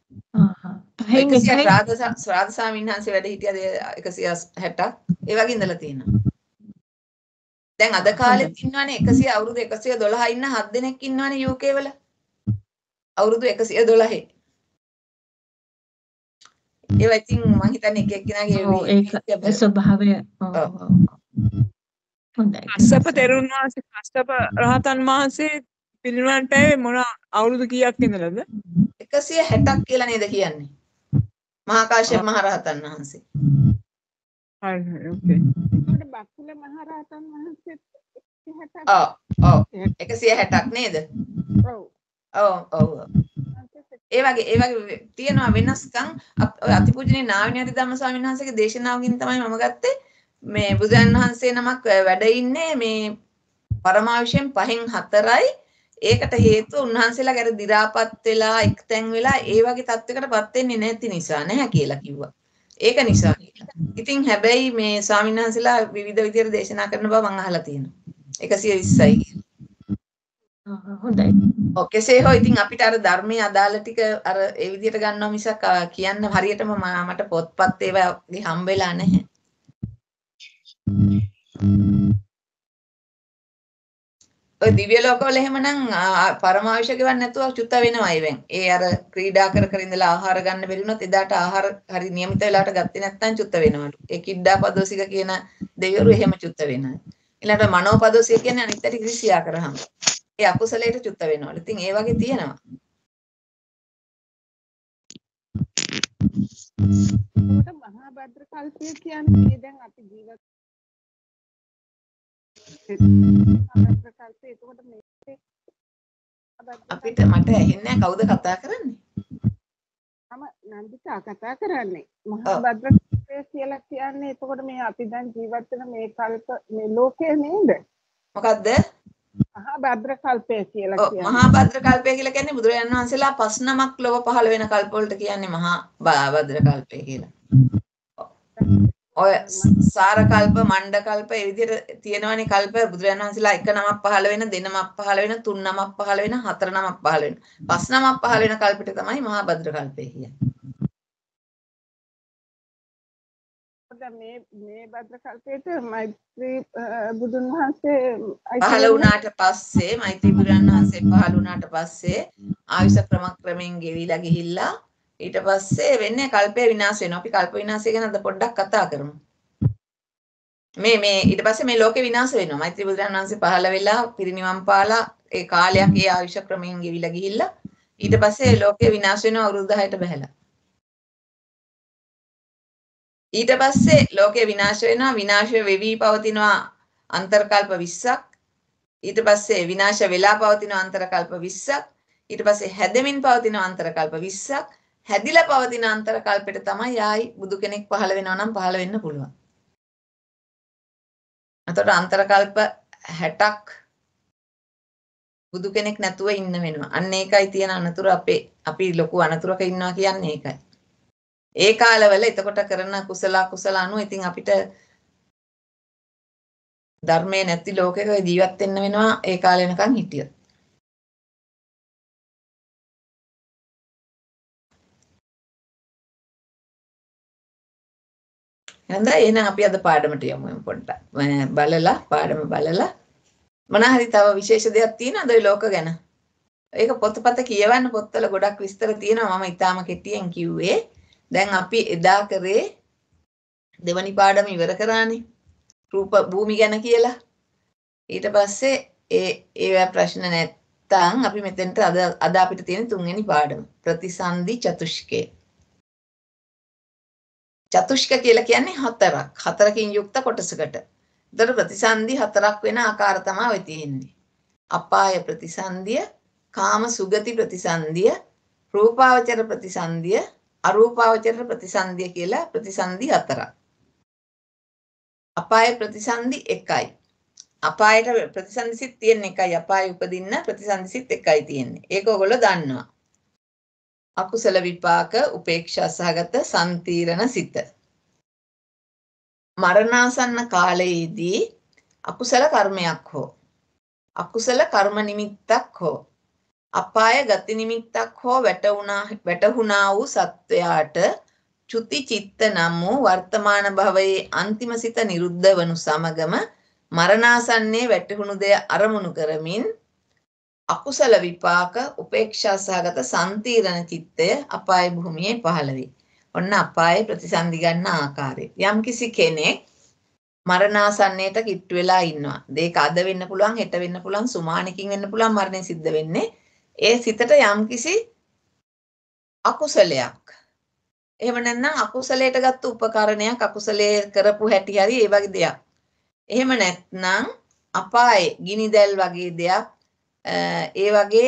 ශ්‍රාද ස්වාමීන් වහන්සේ වැඩ හිටියද 160ක්. ඒ වගේ ඉඳලා තියෙනවා. දැන් අද කාලෙත් ඉන්නවනේ 100 අවුරුදු 112 ඉන්න 7 දෙනෙක් ඉන්නවනේ UK වල. අවුරුදු 112. ඒවා ඉතින් මම හිතන්නේ එක එක්කෙනාගේ ඒක ස්වභාවය. හොඳයි. කස්සප තෙරුන් වහන්සේ කස්සප රහතන් වහන්සේ පිරිනිවන් පෑවේ මොන අවුරුදු කීයක් ඉඳලාද? 160ක් කියලා නේද කියන්නේ? මහා කාශ්‍යප මහ රහතන් වහන්සේ. හරි හරි ඕකේ. ඒකට බක්කුල මහරහතන් වහන්සේත් 60ක්. ඔව් ඔව් 160ක් නේද? ඔව්. ඔව් ඒ වගේ තියෙනවා වෙනස්කම්. ඔය අතිපූජනීය නාවිනී ධම්ම ස්වාමීන් වහන්සේගේ දේශනාවකින් තමයි මම ගත්තේ. මේ බුදුන් වහන්සේ නමක් වැඩ ඉන්නේ මේ පරමාවිෂයෙන් 5න් 4යි. ඒකට හේතුව උන්වහන්සේලා ගැර දි รา පත් වෙලා එක්තැන් වෙලා ඒ වගේ තත්යකටපත් වෙන්නේ නැති නිසා නැහැ කියලා කිව්වා. ඒක නිසා කියලා. ඉතින් හැබැයි මේ ස්වාමීන් වහන්සේලා විවිධ විදියට දේශනා කරන බව මම අහලා තියෙනවා. 120යි කියලා. හොඳයි. ඔව් කෙසේ හෝ ඉතින් අපිට අර ධර්මයේ අදාළ ටික අර ඒ විදියට ගන්නවා මිසක් කියන්න හරියටම මට පොත්පත් ඒවා හම්බෙලා නැහැ. ඔය දිව්‍ය ලෝකවල එහෙමනම් පරමාවිෂ ගෙවන්න නැතුව චුත්ත වෙනවා ඉවෙන්. ඒ අර ක්‍රීඩා කර කර ඉඳලා ආහාර ගන්න බැරි වුණොත් එදාට ආහාර හරි නියමිත වෙලාවට ගත්තේ නැත්නම් චුත්ත වෙනවලු. ඒ කිඩ්ඩා පදෝසික කියන දෙවිවරු එහෙම චුත්ත වෙනවා. ඊළඟට මනෝපදෝසික කියන්නේ අනිත් පැත්තේ ක්‍රිසියා කරාම. ඒ අකුසලයට චුත්ත වෙනවලු. ඉතින් ඒ වගේ තියෙනවා. ඒකට මහා භද්‍ර කල්පය කියන්නේ දැන් අපි ජීවත් භද්‍ර කල්පය. ඒකට මේ අපිට මට ඇහෙන්නේ කවුද කතා කරන්නේ? මම නන්දිතා කතා කරන්නේ. මහා භද්‍ර කල්පය කියලා කියන්නේ එතකොට මේ අපි දැන් ජීවත් වෙන මේ කල්ප මේ ලෝකයේ නේද? මොකද්ද? මහා භද්‍ර කල්පය කියලා කියන්නේ. මහා භද්‍ර කල්පය කියලා කියන්නේ බුදුරජාණන් වහන්සේලා 5 නමක් ලොව පහළ වෙන කල්ප වලට කියන්නේ මහා භද්‍ර කල්පය කියලා. ඔය සාර කල්ප, මණ්ඩ කල්ප ඒ විදිහට තියෙනවනේ කල්ප බුදුරජාණන් වහන්සේලා 1 නමක් පහළ වෙන, 2 නමක් පහළ වෙන, 3 නමක් පහළ වෙන, 4 නමක් පහළ වෙන. 5 නමක් පහළ වෙන කල්පෙට තමයි මහා භද්‍ර කල්පය කියන්නේ. මේ භද්‍ර කල්පයට මෛත්‍රී බුදුන් වහන්සේ පහළ වුණාට පස්සේ මෛත්‍රී බුදුරජාණන් වහන්සේ පහළ වුණාට පස්සේ ආයුෂ ක්‍රමයෙන් ගෙවිලා ගිහිල්ලා ඊට පස්සේ වෙන්නේ කල්පය විනාශ වෙනවා. අපි කල්ප විනාශය ගැන අද පොඩ්ඩක් කතා කරමු. මේ ඊට පස්සේ මේ ලෝකේ විනාශ වෙනවා. මෛත්‍රී බුදුරජාණන් වහන්සේ පහළ වෙලා පිරිනිවන් පාලා ඒ කාලයක් ඒ ආයුෂ ක්‍රමයෙන් ගෙවිලා ගිහිල්ලා ඊට පස්සේ ලෝකේ විනාශ වෙනවා අවුරුදු 10ට බහැලා. ඊට පස්සේ ලෝකේ විනාශ වෙනවා. විනාශ වෙවි පවතිනවා අන්තර්කල්ප 20ක්. ඊට පස්සේ විනාශ වෙලා පවතිනවා අන්තර්කල්ප 20ක්. ඊට පස්සේ හැදෙමින් පවතිනවා අන්තර්කල්ප 20ක්. හැදිලා පවතින අන්තර්කල්පෙට තමයි ආයි බුදු කෙනෙක් පහළ වෙනවා නම් පහළ වෙන්න පුළුවන්. එතකොට අන්තර්කල්ප 60ක් බුදු කෙනෙක් නැතුව ඉන්න වෙනවා. අන්න ඒකයි තියෙන අනතුර අපි ලොකු අනතුරක ඉන්නවා කියන්නේ ඒකයි. ඒ කාලවල එතකොට කරන කුසල අනුව ඉතින් අපිට ධර්මයේ නැති ලෝකයක ජීවත් වෙන්න වෙනවා ඒ කාලේ වෙනකන් හිටියොත්. හොඳයි එහෙනම් අපි අද පාඩමට යමු පොඩ්ඩක්. පාඩම බලලා මොන හරි තව විශේෂ දෙයක් තියෙනවද ඔය ලෝක ගැන? ඒක පොතපත කියවන්න පොත්වල ගොඩක් විස්තර තියෙනවා. මම ඊටාම කෙටියෙන් කිව්වේ. දැන් අපි එදා කරේ දෙවනි පාඩම ඉවර කරානේ. රූප භූමි ගැන කියලා. ඊට පස්සේ ඒ ප්‍රශ්න නැත්තම් අපි මෙතෙන්ට අද අපිට තියෙන තුන්වෙනි පාඩම ප්‍රතිසන්දි චතුෂ්කය. චතුෂ්ක කියලා කියන්නේ හතරක්. හතරකින් යුක්ත කොටසකට. ඒතර ප්‍රතිසන්දි හතරක් වෙන ආකාර තමයි ඔය තියෙන්නේ. අපාය ප්‍රතිසන්දිය, කාම සුගති ප්‍රතිසන්දිය, රූපාවචර ප්‍රතිසන්දිය, අරූපාවචර ප්‍රතිසන්දිය කියලා ප්‍රතිසන්දි හතරක්. අපාය ප්‍රතිසන්දි 1යි. අපායට ප්‍රතිසන්දි සිත් තියෙන 1යි. අපාය උපදින්න ප්‍රතිසන්දි සිත් 1යි තියෙන්නේ. ඒක ඔයගොල්ලෝ දන්නවා. අකුසල විපාක, උපේක්ෂා සහගත සම්තිරණ සිත. මරණාසන්න කාලයේදී අකුසල කර්මයක් හෝ අකුසල කර්ම නිමිත්තක් හෝ අපාය ගති නිමිත්තක් හෝ වැටහුණා වූ සත්වයාට චුති චිත්ත නම් වූ වර්තමාන භවයේ අන්තිම සිත නිරුද්ධ වනු සමගම මරණාසන්නයේ වැටහුණු දෙය අරමුණු කරමින් අකුසල විපාක උපේක්ෂා සහගත සම්තිරණ චිත්තය අපාය භූමියේ පහළ වේ. ඔන්න අපායේ ප්‍රතිසන්දි ගන්න ආකාරය. යම්කිසි කෙනෙක් මරණාසන්නයට කිට්ටු වෙලා ඉන්නවා. දෙක අද වෙන්න පුළුවන්, හෙට වෙන්න පුළුවන්, සුමානකින් වෙන්න පුළුවන් මරණය සිද්ධ වෙන්නේ. ඒ සිතට යම්කිසි අකුසලයක්. එහෙම නැත්නම් අකුසලයට ගත්ත උපකරණයක්, අකුසලයේ කරපු හැටි හරි ඒ වගේ දෙයක්. එහෙම නැත්නම් අපායේ ගිනිදැල් වගේ දෙයක්, ඒ වගේ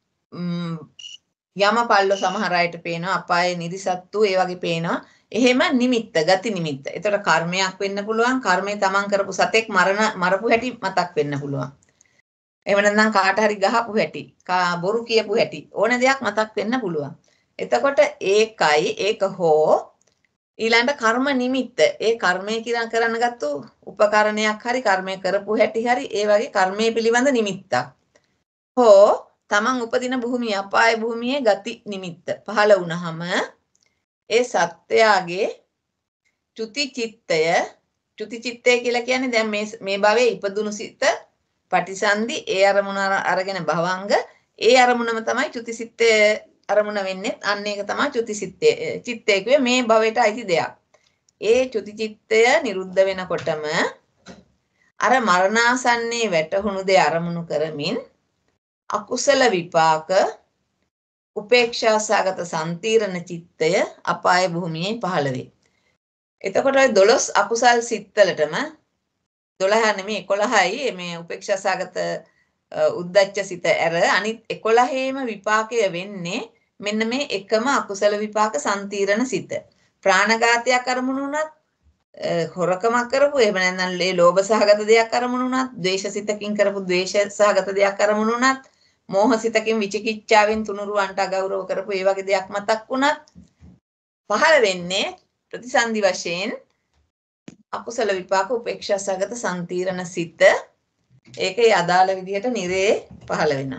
යමපල්ලෝ සමහර අයට පේනවා, අපායේ නිරිසත්තු ඒ වගේ පේනවා. එහෙම නිමිත්ත, ගති නිමිත්ත. ඒතර කර්මයක් වෙන්න පුළුවන්. කර්මය තමන් කරපු සතෙක් මරපු හැටි මතක් වෙන්න පුළුවන්. එහෙම නැත්නම් කාට හරි ගහපු හැටි, බොරු කියපු හැටි, ඕන දෙයක් මතක් වෙන්න පුළුවන්. එතකොට ඒක හෝ ඊළඟ කර්ම නිමිත්ත. ඒ කර්මය කියලා කරන්න ගත්තු උපකරණයක් හරි, කර්මය කරපු හැටි හරි, ඒ වගේ කර්මයේ පිළිබඳ නිමිත්තක්. හෝ තමන් උපදින භූමිය, අපාය භූමියේ ගති නිමිත්ත පහළ වුණාම ඒ සත්‍යයේ චුති චිත්තය කියලා කියන්නේ දැන් මේ භවයේ ඉපදුණු සිත පටිසන්ධි, ඒ අරමුණ අරගෙන භවංග, ඒ අරමුණම තමයි චුතිසිත්තය අරමුණ වෙන්නේ. අන්න ඒක තමයි චුතිසිත්තය. චිත්තය කියේ මේ භවයට අයිති දෙයක්. ඒ චුතිචිත්තය නිරුද්ධ වෙනකොටම අර මරණාසන්නයේ වැටහුණු දේ අරමුණු කරමින් අකුසල විපාක, උපේක්ෂා සාගත සම්තිරණ චිත්තය අපාය භූමියේ පහළ වේ. එතකොට 12 අකුසල් සිත්වලටම 12 නෙමෙයි 11යි මේ උපේක්ෂා සාගත උද්දච්ච සිත ඇර අනිත් 11ේම විපාකය වෙන්නේ මෙන්න මේ එකම අකුසල විපාක සම්තිරණ සිත. ප්‍රාණඝාතයක් අරමුණු වුණත්, හොරකමක් කරපු, එහෙම නැත්නම් මේ ලෝභ සහගත දෙයක් අරමුණු වුණත්, ද්වේෂ සිතකින් කරපු ද්වේෂ සහගත දෙයක් අරමුණු වුණත්, මෝහ සිතකින් විචිකිච්ඡාවෙන් තුනුරුවන්ට අගෞරව කරපු ඒ වගේ දෙයක් මතක් වුණත් පහළ වෙන්නේ ප්‍රතිසන්දි වශයෙන් අකුසල විපාක උපේක්ෂා සහගත සම්තිරණ සිත. ඒකේ අදාළ විදිහට නිරේ පහළ වෙනවා.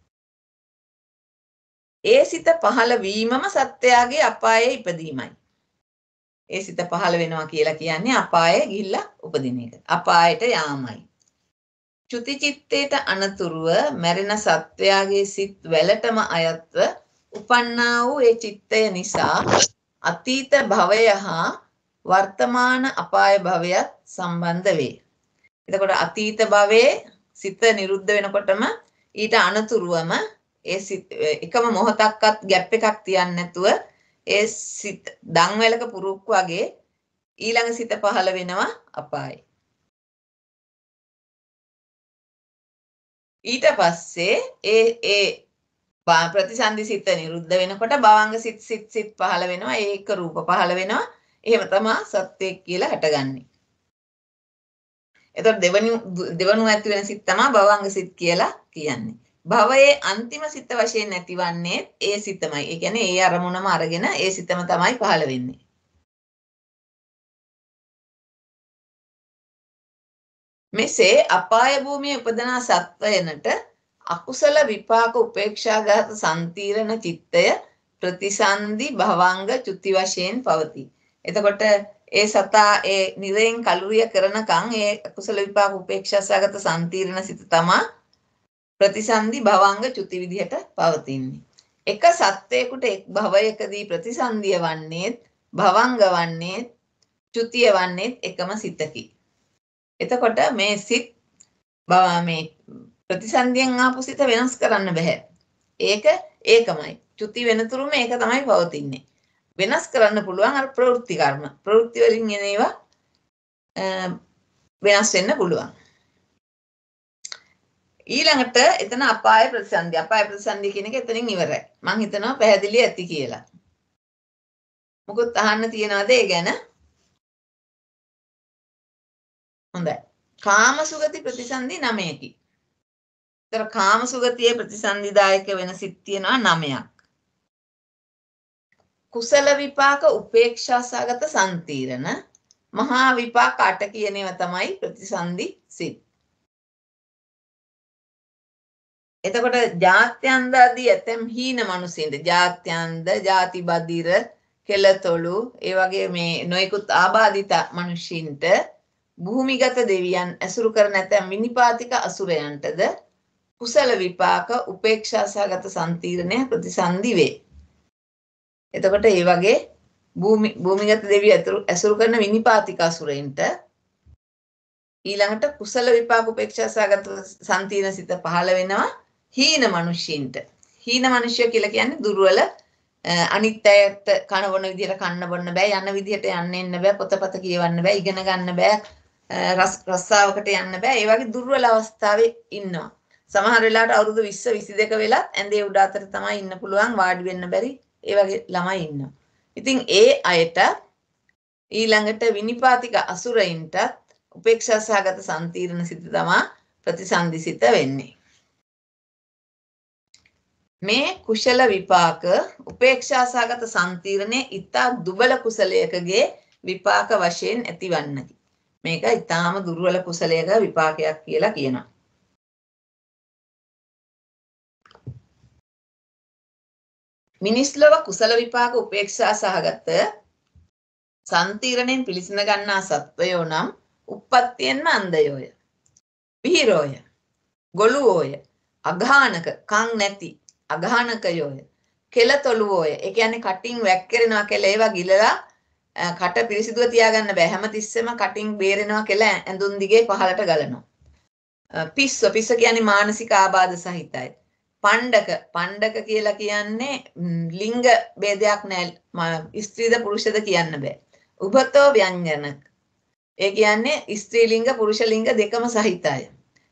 ඒ සිත පහළ වීමම සත්‍යයේ අපායේ ඉපදීමයි. ඒ සිත පහළ වෙනවා කියලා කියන්නේ අපායේ ගිහිල්ලා උපදින එක. අපායට යාමයි. චුති චිත්තේට අනතුරුව මැරෙන සත්වයාගේ සිත් වලටම අයත්ව උපන්නා වූ ඒ චිත්තය නිසා අතීත භවය හා වර්තමාන අපාය භවයත් සම්බන්ධ වේ. එතකොට අතීත භවයේ සිත නිරුද්ධ වෙනකොටම ඊට අනතුරුවම ඒ සිත් එකම මොහොතක්වත් ગેප් එකක් තියන්නේ නැතුව ඒ සිත් දන්වැලක පුරුක් වගේ ඊළඟ සිත පහළ වෙනවා අපායේ. ඊට පස්සේ ඒ ප්‍රතිසන්දි සිත නිරුද්ධ වෙනකොට භවංග සිත් පහළ වෙනවා. ඒක රූප පහළ වෙනවා. එහෙම තමයි සත්‍යයක් කියලා හටගන්නේ. එතකොට දෙවනු ඇති වෙන සිත් තමයි භවංග සිත් කියලා කියන්නේ. භවයේ අන්තිම සිත වශයෙන් නැතිවන්නේ ඒ සිතමයි. ඒ කියන්නේ ඒ අරමුණම අරගෙන ඒ සිතම තමයි පහළ වෙන්නේ. මෙසේ අපාය භූමියේ උපදනා සත්වයනට අකුසල විපාක උපේක්ෂාගත සම්තිරණ චිත්තය ප්‍රතිසන්දි භවංග චුති වශයෙන් පවතී. එතකොට ඒ සතා ඒ නිරයෙන් කලුරිය කරනකන් ඒ අකුසල විපාක උපේක්ෂාසගත සම්තිරණ සිත තමා ප්‍රතිසන්දි භවංග චුති විදිහට පවතින්නේ. එක සත්වයකට එක් භවයකදී ප්‍රතිසන්දිය වන්නේ භවංග වන්නේ චුතිය වන්නේ එකම සිතකි. එතකොට මේ සිත් මේ ප්‍රතිසන්දියෙන් ආපු සිත වෙනස් කරන්න බෑ. ඒක ඒකමයි. චුති වෙනතුරුම ඒක තමයි පවතින්නේ. වෙනස් කරන්න පුළුවන් අර ප්‍රවෘත්ති කර්ම. ප්‍රවෘත්ති වලින් එන ඒවා වෙනස් වෙන්න පුළුවන්. ඊළඟට එතන අපාය ප්‍රතිසන්දි. අපාය ප්‍රතිසන්දි කියන එක එතනින් ඉවරයි. මම හිතනවා පැහැදිලි ඇති කියලා. මොකද අහන්න තියනවාද ඒ ගැන? හොඳයි. කාමසුගති ප්‍රතිසන්දි 9කි. ඒතර කාමසුගතියේ ප්‍රතිසන්දිදායක වෙන සිත් තියෙනවා 9ක්. කුසල විපාක උපේක්ෂා සගත සම්තිරණ, මහා විපාක 8 කියන ඒවා තමයි ප්‍රතිසන්දි සිත්. එතකොට ජාත්‍යන්ද ආදී ඇතම් හීන මිනිසින්ද ජාත්‍යන්ද, ಜಾති බදිර, කෙලතොළු, ඒ වගේ මේ නොයෙකුත් ආබාධිත මිනිසින්ට භූමිගත දෙවියන් ඇසුරු කරන ඇතම් විනිපාතික අසුරයන්ටද කුසල විපාක උපේක්ෂා සහගත සම්තිරණය ප්‍රතිසන්දි වේ. එතකොට ඒ වගේ භූමිගත දෙවියන් ඇසුරු කරන විනිපාතික අසුරයන්ට ඊළඟට කුසල විපාක උපේක්ෂා සහගත සම්තින සිත පහළ වෙනවා හීන මිනිස්සුන්ට. හීන මිනිස්සු කියලා කියන්නේ දුර්වල අනිත් අයට කන බොන විදියට කන්න බොන්න බෑ, යන විදියට යන්න එන්න බෑ, පොතපත කියවන්න බෑ, ඉගෙන ගන්න බෑ, රස්සාවකට යන්න බෑ. ඒ වගේ දුර්වල අවස්ථාවේ ඉන්නවා. සමහර වෙලාවට අවුරුදු 20 22 වෙලත් ඇඳේ උඩ අතර තමයි ඉන්න පුළුවන්, වාඩි වෙන්න බැරි. ඒ වගේ ළමයි ඉන්නවා. ඉතින් ඒ අයට ඊළඟට විනිපාතික අසුරයින්ටත් උපේක්ෂා සහගත සම්තිරණ සිත තමයි ප්‍රතිසන්දිසිත වෙන්නේ. මේ කුශල විපාක උපේක්ෂා සහගත සම්තිරණේ ඊතා දුබල කුසලයකගේ විපාක වශයෙන් ඇතිවන්නකි. මේක ඊටාම දුර්වල කුසලයක විපාකයක් කියලා කියනවා. මිනිස් ලොව කුසල විපාක උපේක්ෂා සහගත සම්තිරණයෙන් පිළිසිඳ ගන්නා සත්වයෝ නම් උප්පත්තියෙන්ම අන්ධයෝය, විහිරෝය, ගොළුෝය, අඝානක කන් නැති අඝානකයෝය, කෙලතොළුවෝය. ඒ කියන්නේ කටින් වැක්කිරෙනවා කියලා ඒවා ගිලලා කට පිරිසිදුව තියාගන්න බෑ. හැමතිස්සෙම කටින් බේරෙනවා කියලා ඇඳුම් දිගේ පහලට ගලනවා. පිස්ස කියන්නේ මානසික ආබාධ සහිතයි. පණ්ඩක කියලා කියන්නේ ලිංග ભેදයක් නැහැ. ස්ත්‍රීද පුරුෂද කියන්න බෑ. උභතෝ ව්‍යංජනක. ඒ කියන්නේ ස්ත්‍රී ලිංග පුරුෂ ලිංග දෙකම සහිතයි.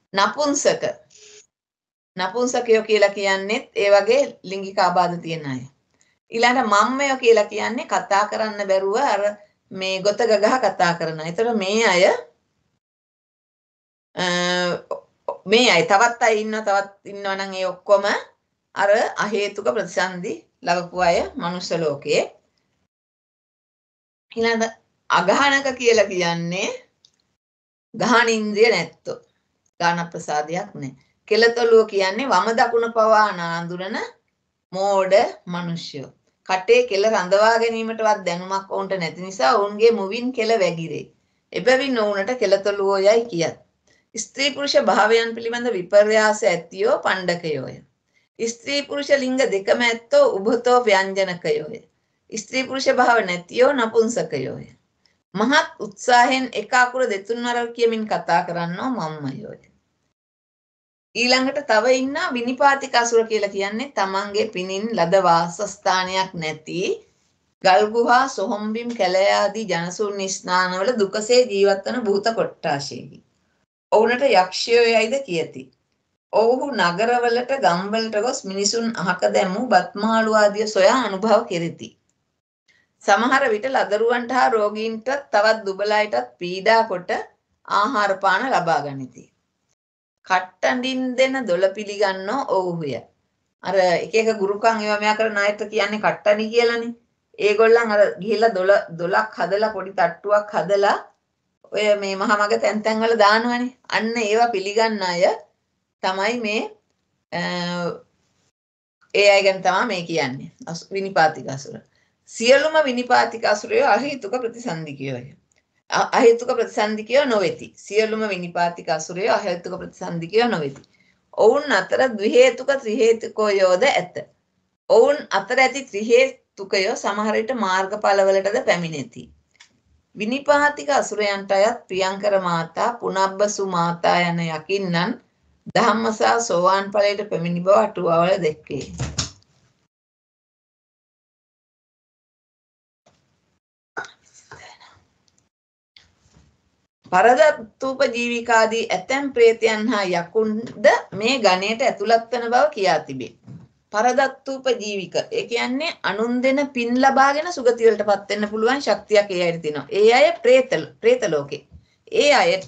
නපුංසකයෝ කියලා කියන්නේත් ඒ වගේ ලිංගික ආබාධ තියෙන අය. ඊළඟට මම්මයෝ කියලා කියන්නේ කතා කරන්න බැරුව අර මේ ගොත ගගහ කතා කරන. ඒතර මේ අය තවත් අය ඉන්නවා නම් ඒ ඔක්කොම අර අහේතුක ප්‍රතිසන්දි ලැබපු අය මනුෂ්‍ය ලෝකයේ. ඊළඟ අගහනක කියලා කියන්නේ ගහන ඉන්ද්‍රිය නැත්තෝ. ගාන ප්‍රසාදයක් නැහැ. කෙලතොළුව කියන්නේ වම දකුණ පවා නාඳුනන මෝඩ මිනිස්සුયો. කටේ කෙල රඳවා ගැනීමටවත් දැනුමක් වුන්ට නැති නිසා ඔවුන්ගේ මුවින් කෙල වැగిරේ. එබැවින් ඔවුන්ට කෙලතොළුවෝ යයි කියත්. ස්ත්‍රී පුරුෂ භාවයන් පිළිබඳ විපර්යාස ඇතියෝ පණ්ඩකයෝය. ස්ත්‍රී පුරුෂ ලිංග දෙකම ඇත්තෝ උභතෝ ව්‍යංජනකයෝය. ස්ත්‍රී පුරුෂ භාව නැතියෝ නපුංසකයෝය. මහත් උත්සාහයෙන් එක අකුර දෙතුන් වරක් කියමින් කතා කරන්නෝ මම්මයෝය. ඊළඟට තව ඉන්නා විනිපාතික අසුර කියලා කියන්නේ තමන්ගේ පිනින් ලද වාසස්ථානයක් නැති ගල් ගුහා සොහොම්බිම් කැලෑ ආදී ජනසුන් ස්ථානවල දුකසේ ජීවත් වන භූත කොට්ටාශයකි. ඔවුන්ට යක්ෂයෝ යයිද කියති. ඔවුහු නගරවලට ගම්වලට ගොස් මිනිසුන් අහක දැමූ බත්මාළු ආදිය සොයා අනුභව කෙරෙති. සමහර විට ලදරුවන්ට හා රෝගීන්ට තවත් දුබල අයටත් පීඩා කොට ආහාර පාන ලබා ගනිති. කට්ටඬින් දෙන දොළ පිළිගන්නෝ ඔව්හුය. අර එක එක ගුරුකම් ඒවා මෙයා කරන අයට කියන්නේ කට්ටණි කියලානේ. ඒගොල්ලන් අර ගිහිල්ලා දොලක් හදලා පොඩි තට්ටුවක් හදලා ඔය මේ මහමග තැන් තැන් වල දානවනේ. අන්න ඒවා පිළිගන්න අය තමයි මේ ඒ අය ගැන තමයි මේ කියන්නේ. විනිපාතික අසුර. සියලුම විනිපාතික අසුරයෝ අහේතුක ප්‍රතිසන්දිකයෝය. අහේතුක ප්‍රතිසන්දිකයෝ නොවේති. සියලුම විනිපාතික අසුරයෝ අහේතුක ප්‍රතිසන්දිකයෝ නොවේති. ඔවුන් අතර ද්විහේතුක ත්‍රිහේතුකයෝද ඇත. ඔවුන් අතර ඇති ත්‍රිහේතුකයෝ සමහර විට මාර්ගඵලවලටද පැමිණෙති. විනිපාතික අසුරයන්ට අයත් ප්‍රියංකර මාතා, පුනබ්බසු මාතා යන යකින්නන් ධම්මසා සෝවාන් ඵලයට පැමිණි බව අටුවාවල දැක්වේ. පරදත්තූප ජීවිකාදී ඇතැම් ප්‍රේතයන් හා යකුන්ද මේ ගණයට ඇතුළත් වන බව කියා තිබේ. පරදත්තූප ජීවික ඒ කියන්නේ අනුන් දෙන පින් ලබාගෙන සුගති වලටපත් වෙන්න පුළුවන් ශක්තියක් ඒ අයට තියෙනවා. ඒ අය ප්‍රේත ලෝකේ. ඒ අයත්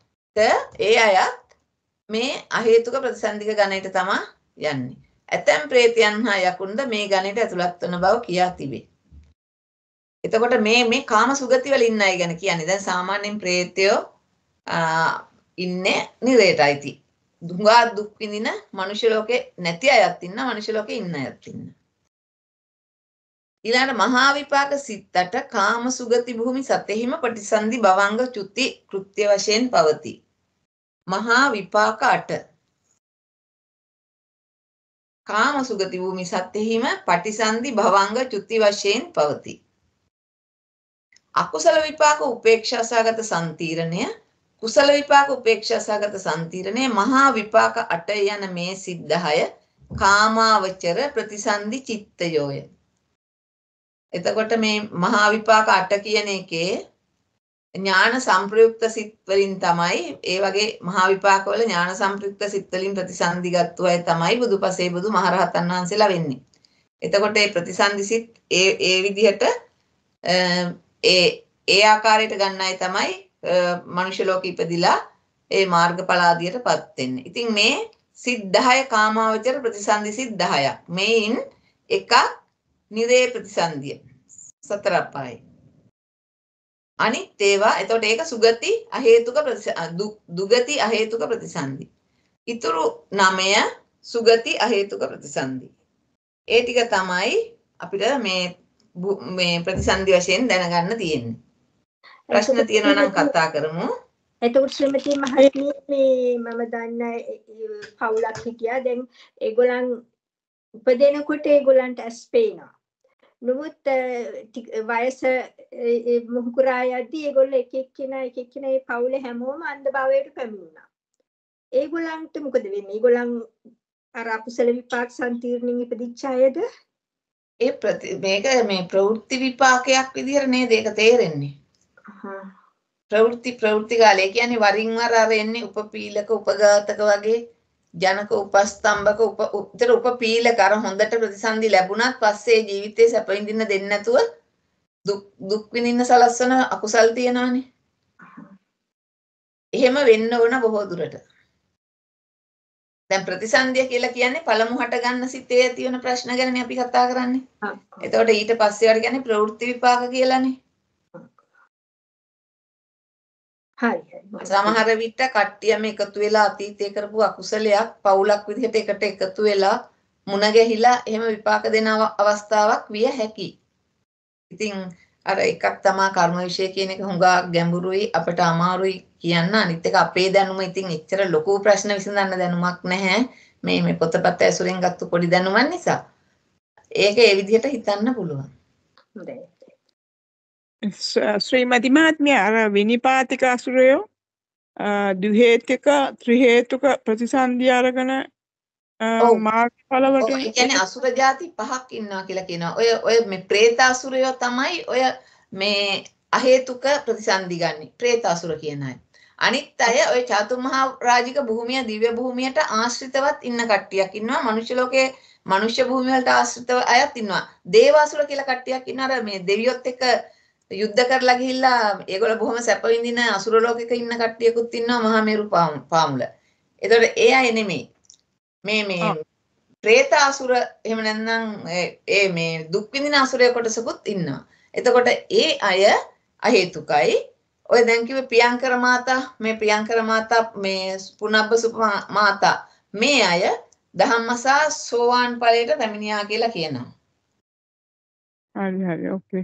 මේ අහේතුක ප්‍රතිසන්දික ගණයට තමයි යන්නේ. ඇතැම් ප්‍රේතයන් හා යකුන්ද මේ ගණයට ඇතුළත් වන බව කියා තිබේ. එතකොට මේ කාම සුගති වල ඉන්න අය ගැන කියන්නේ දැන් සාමාන්‍යයෙන් ප්‍රේතයෝ ඉන්නේ නිරේටයි. දුඟා දුක් විඳින මනුෂ්‍ය ලෝකේ නැති අයත් ඉන්නවා, මනුෂ්‍ය ලෝකේ ඉන්න අයත් ඉන්නවා. ඊළඟට මහා විපාක සිත්තට කාම සුගති භූමි සතෙහිම ප්‍රතිසන්දි භවංග චුති කෘත්‍ය වශයෙන් පවතී. මහා විපාක 8 කාම සුගති භූමි සතෙහිම පටිසන්ධි භවංග චුති වශයෙන් පවතී. අකුසල විපාක උපේක්ෂා සහගත සම්තිරණය කුසල විපාක උපේක්ෂා සහගත සම්තිරණේ මහා විපාක 8 යන මේ සිත් 10 කාමාවචර ප්‍රතිසන්දි චිත්තයෝය. එතකොට මේ මහා විපාක 8 කියන එකේ ඥාන සංප්‍රයුක්ත සිත් වලින් තමයි ඒ වගේ මහා විපාක වල ඥාන සංප්‍රයුක්ත සිත් වලින් ප්‍රතිසන්දි ගත්තු අය තමයි බුදුපසේ බුදු මහරහතන් වහන්සේලා වෙන්නේ. එතකොට මේ ප්‍රතිසන්දි සිත් ඒ විදිහට ඒ ආකාරයට ගන්න අය තමයි මනුෂ්‍ය ලෝකෙ ඉපදිලා ඒ මාර්ගඵල ආදියටපත් වෙන්නේ. ඉතින් මේ සිත් 10 කාමාවචර ප්‍රතිසන්දි සිත් 10ක්. මේන් එකක් නිරේ ප්‍රතිසන්දිය. සතර අපායි. අනිත් ඒවා එතකොට ඒක සුගති අහේතුක දුගති අහේතුක ප්‍රතිසන්දි. ඊතුරු 9 සුගති අහේතුක ප්‍රතිසන්දි. ඒ ටික තමයි අපිට මේ ප්‍රතිසන්දි වශයෙන් දැනගන්න තියෙන්නේ. ප්‍රශ්න තියෙනවා නම් කතා කරමු. එතකොට ශ්‍රීමති මහත්මිය මේ මම දන්න පවුලක් හිටියා. දැන් ඒගොල්ලන් උපදිනකොට ඒගොල්ලන්ට ඇස් පේනවා. නමුත් වයස මුහුකුරා යද්දී ඒගොල්ලෝ එක එක්කෙනා ඒ පවුලේ හැමෝම අන්ධ භාවයට පැමිණුණා. ඒගොල්ලන්ට මොකද වෙන්නේ? ඒගොල්ලන් අර අකුසල විපාක සම්තිර්ණින් ඉපදිච්ච අයද? මේක මේ ප්‍රවෘත්ති විපාකයක් විදිහට නේද ඒක තේරෙන්නේ. ප්‍රවෘත්ති කාලය කියන්නේ වරින් වර අර එන්නේ උපපීලක උපඝාතක වගේ ජනක උපස්තම්භක උපපීලක අර හොඳට ප්‍රතිසන්දි ලැබුණත් පස්සේ ජීවිතේ සැප විඳින්න දෙන්නේ නැතුව දුක් විඳින්න සලස්වන අකුසල් තියනවානේ. එහෙම වෙන්න ඕන බොහෝ දුරට. දැන් ප්‍රතිසන්දිය කියලා කියන්නේ පළමු හට ගන්න සිතේ ඇති වෙන ප්‍රශ්න ගැනනේ අපි කතා කරන්නේ. එතකොට ඊට පස්සේ වල කියන්නේ ප්‍රවෘත්ති විපාක කියලානේ. සමහර විට කට්ටියම එකතු වෙලා අතීතයේ කරපු අකුසලයක් පවුලක් විදිහට එකට එකතු වෙලා මුණ ගැහිලා එහෙම විපාක දෙන අවස්ථාවක් විය හැකියි. ඉතින් අර එකක් තමයි කර්ම විශ්ය කියන එක හුඟා ගැඹුරුයි අපට අමාරුයි කියන්න. අනිත් එක අපේ දැනුම ඉතින් එච්චර ලොකු ප්‍රශ්න විසඳන්න දැනුමක් නැහැ. මේ පොතපත ඇසුරෙන් ගත්ත පොඩි දැනුමක් නිසා. ඒක ඒ විදිහට හිතන්න පුළුවන්. හොඳයි. ශ්‍රීමති මහත්මිය අර විනිපාතික අසුරයෝ ද්විහේතුක ත්‍රිහේතුක ප්‍රතිසන්දි අරගෙන මාර්ගඵලවලට ඒ කියන්නේ අසුර ಜಾති 5ක් ඉන්නවා කියලා කියනවා. ඔය මේ പ്രേත අසුරයෝ තමයි ඔය මේ අහේතුක ප්‍රතිසන්දි ගන්න. പ്രേත අසුර කියන අය. අනිත් අය ඔය චතුම්මහා රාජික භූමිය දිව්‍ය භූමියට ආශ්‍රිතවත් ඉන්න කට්ටියක් ඉන්නවා. මනුෂ්‍ය ලෝකයේ මනුෂ්‍ය භූමිය වලට ආශ්‍රිතව අයත් ඉන්නවා. දේවාසුර කියලා කට්ටියක් ඉන්නවා. අර මේ දෙවියොත් එක්ක යුද්ධ කරලා ගිහිල්ලා ඒගොල්ලෝ බොහොම සැප විඳින අසුර ලෝකෙක ඉන්න කට්ටියකුත් ඉන්නවා මහා මේරු පාමුල. ඒතකොට ඒ අය නෙමෙයි. මේ പ്രേත අසුර එහෙම නැත්නම් මේ දුක් විඳින අසුරය කොටසකුත් ඉන්නවා. එතකොට ඒ අය අහේතුකයි. ඔය දැන් කිව්වේ ප්‍රියංකර මාතා මේ පුනබ්බ සුප මාතා මේ අය ධම්මසා සෝවාන් ඵලයට පැමිණියා කියලා කියනවා. හරි ඕකේ.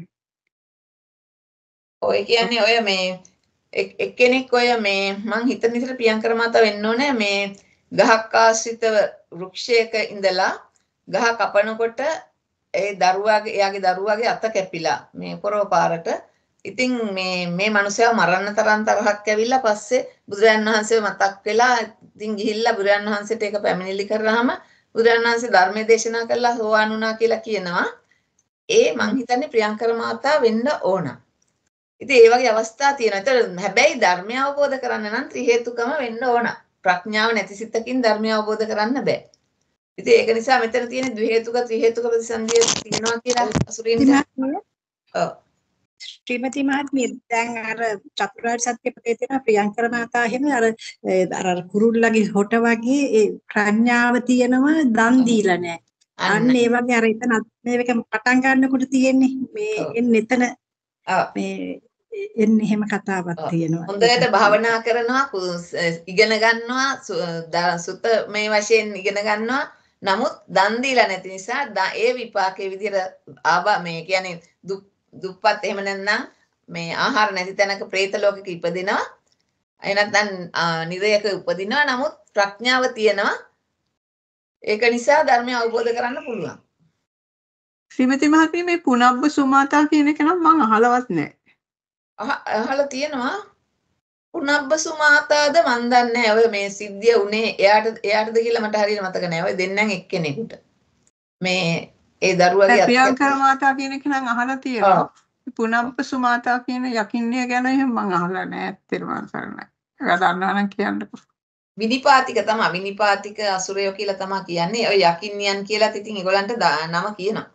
ඔය කියන්නේ ඔය මේ එක්කෙනෙක් ඔය මේ මං හිතන විදිහට ප්‍රියංකර මාතා වෙන්න ඕනේ මේ ගහක් ආශ්‍රිතව වෘක්ෂයක ඉඳලා ගහ කපනකොට එයාගේ දරුවාගේ අත කැපිලා මේ පොරව පාරට. ඉතින් මේ මනුස්සයා මරන්න තරම් තරහක් ඇවිල්ලා පස්සේ බුදුරජාණන් වහන්සේ මතක් වෙලා ඉතින් ගිහිල්ලා බුදුරජාණන් වහන්සේට ඒක පැමිණිලි කරාම බුදුරජාණන් වහන්සේ ධර්මයේ දේශනා කළා සෝවාන් වුණා කියලා කියනවා. මං හිතන්නේ ප්‍රියංකර මාතා වෙන්න ඕන. ඉතින් ඒ වගේ අවස්ථා තියෙනවා. ඒතර හැබැයි ධර්මය අවබෝධ කරන්න නම් ත්‍රි හේතුකම වෙන්න ඕන. ප්‍රඥාව නැති සිතකින් ධර්මය අවබෝධ කරන්න බෑ. ඉතින් ඒක නිසා මෙතන තියෙන ද්වි හේතුක ත්‍රි හේතුක ප්‍රතිසන්දිය තියෙනවා කියලා අසුරින් ඔව්. ශ්‍රීමති මහත්මිය දැන් අර චතුරාර්ය සත්‍ය පොතේ තියෙන ප්‍රියංකර මාතා එහෙම අර කුරුල්ලගේ හොට වගේ ඒ ප්‍රඥාව තියෙනවා දන් දීලා නැහැ. අන්න ඒ වගේ අර එතන මේක පටන් ගන්නකොට තියෙන්නේ මේ එන්න එතන මේ එන්න එහෙම කතාවක් තියෙනවා. හොඳට භාවනා කරනවා ඉගෙන ගන්නවා සුත මේ වශයෙන් ඉගෙන ගන්නවා. නමුත් දන් දීලා නැති නිසා ඒ විපාකයේ විදිහට මේ කියන්නේ දුප්පත් එහෙම නැත්නම් මේ ආහාර නැති තැනක പ്രേත ලෝකෙක ඉපදිනවා. එහෙ නැත්නම් නිරයක උපදිනවා. නමුත් ප්‍රඥාව තියෙනවා. ඒක නිසා ධර්මය අවබෝධ කරන්න පුළුවන්. ශ්‍රීමති මහත්මිය මේ පුනබ්බ සුමාතා කියන එක නම් මම අහලවත් නැහැ. අහලා තියෙනවා. පුනබ්බසු මාතාද මන් දන්නේ නැහැ. ඔය මේ සිද්ධිය උනේ එයාටද කියලා මට හරියට මතක නැහැ. ඔය දෙන්නම් එක්කෙනෙකුට. මේ ඒ දරුවගේ ප්‍රියංකර මාතා කියන එක නම් අහලා තියෙනවා. පුනබ්බසු මාතා කියන යකින්නිය ගැන එහෙම මං අහලා නැහැ ඇත්තටම කරන්නේ. ඒක දන්නවා නම් කියන්නකෝ. විනිපාතික තමයි. විනිපාතික අසුරයෝ කියලා තමයි කියන්නේ. ඔය යකින්නියන් කියලාත් ඉතින් ඒගොල්ලන්ට නම කියනවා.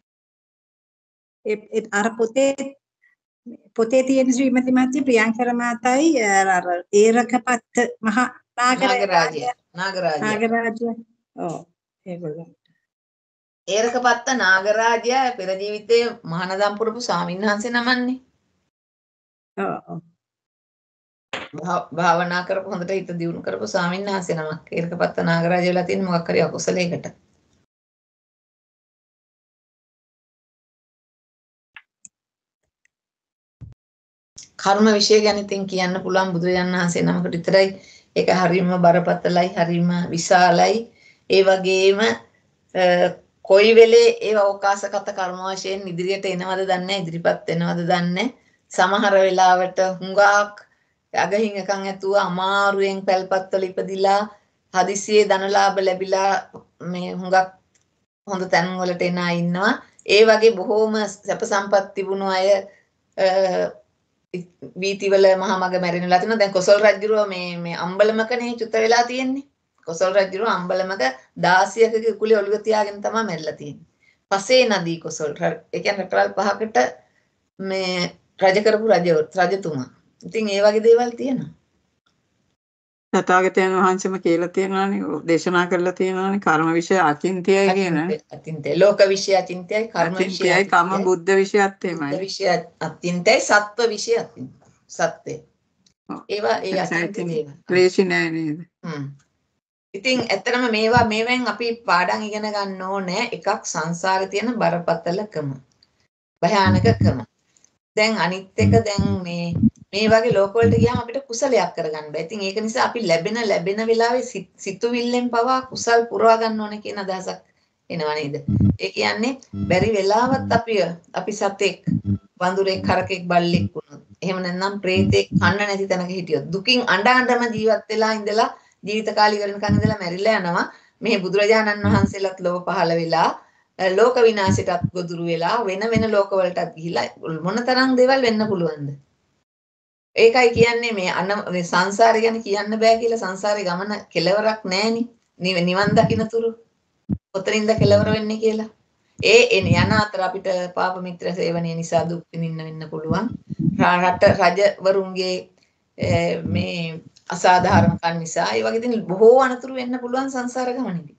අර පොතේ තියෙන ශ්‍රීමති මහත්මිය ප්‍රියංකර මාතායි අර ඒරකපත්ත මහ නාගරාජය. ඔව් ඒගොල්ලෝ. ඒරකපත්ත නාගරාජය පෙර ජීවිතයේ මහානදම් පුරපු ස්වාමින්වහන්සේ නමන්නේ. ඔව්. භාවනා කරපු හොඳට හිත දියුණු කරපු ස්වාමින්වහන්සේ නමක්. ඒරකපත්ත නාගරාජය වෙලා තියෙන මොකක් හරි අකුසලයකට. කර්ම විශේෂ ගැන ඉතින් කියන්න පුළුවන් බුදුරජාණන් වහන්සේ නමකට විතරයි. ඒක හරීම බරපතලයි, හරීම විශාලයි. ඒ වගේම කොයි වෙලේ ඒ අවකාශගත කර්ම වශයෙන් ඉදිරියට එනවද දන්නේ, ඉදිරිපත් වෙනවද දන්නේ. සමහර වෙලාවට හුඟක් අගහිඟකම් ඇතුව අමාරුවෙන් පැල්පත්වල ඉපදිලා හදිසියේ ධනලාභ ලැබිලා මේ හුඟක් හොඳ තැන් වලට එන අය ඉන්නවා. ඒ වගේ බොහෝම සැප සම්පත් තිබුණු අය වීතිවල මහමග මැරෙනලා තිනවා. දැන් කොසල් රජුරුව මේ අම්බලමකනේ චුත වෙලා තියෙන්නේ. කොසල් රජුරුව අම්බලමක 16කගේ කුලේ ඔළුව තියාගෙන තමයි මැරිලා තියෙන්නේ. පසේ නදී කොසල් ඒ කියන්නේ රටවල් 5කට මේ රජ කරපු රජතුමා. ඉතින් ඒ වගේ දේවල් තියෙනවා. තථාගතයන් වහන්සේම කියලා තියෙනවානේ දේශනා කරලා තියෙනවානේ කර්ම විෂය අචින්තයයි කියන. අචින්තය ලෝක විෂය අචින්තයයි කර්ම විෂය අචින්තයයි කම්ම බුද්ධ විෂයත් එමයයි. බුද්ධ විෂය අචින්තයයි සත්ව විෂය සත්‍ය. ඒවා ඒ අචින්තය දේවල්. ක්ලේශි නෑ නේද? ඉතින් ඇත්තටම මේවෙන් අපි පාඩම් ඉගෙන ගන්න ඕනේ. එකක් සංසාරේ තියෙන බරපතලකම. භයානකකම. දැන් අනිත් එක දැන් මේ වගේ ලෝක වලට ගියාම අපිට කුසලයක් කරගන්න බෑ. ඉතින් ඒක නිසා අපි ලැබෙන වෙලාවේ සිතුවිල්ලෙන් පවා කුසල් පුරවා ගන්න ඕනේ කියන අදහසක් එනවා නේද? ඒ කියන්නේ බැරි වෙලාවත් අපි සතෙක්, වඳුරෙක්, කරකෙක්, බල්ලෙක් වුණොත්, එහෙම නැත්නම් ප්‍රේතෙක් කන්න නැති තැනක හිටියොත්, දුකින් අඬ ජීවත් වෙලා ඉඳලා ජීවිත කාලය ඉවරනකන් ඉඳලා මැරිලා යනවා. මේ බුදුරජාණන් වහන්සේලාත් ලෝක පහළ වෙලා ලෝක විනාශයටත් ගොදුරු වෙලා වෙන ලෝක වලටත් ගිහිලා මොනතරම් දේවල් වෙන්න පුළුවන්ද? ඒකයි කියන්නේ මේ සංසාරය ගැන කියන්න බෑ කියලා. සංසාරේ ගමන කෙලවරක් නෑනේ. නිවන් දකින්න තුරු කොතනින්ද කෙලවර වෙන්නේ කියලා. යන අතර අපිට පාප මිත්‍ර සේවනයේ නිසා දුක් විඳින්න වෙන්න පුළුවන්. රජවරුන්ගේ මේ අසාධාරණකම් නිසා ඒ වගේ දින බොහෝ අනතුරු වෙන්න පුළුවන් සංසාර ගමනේදී.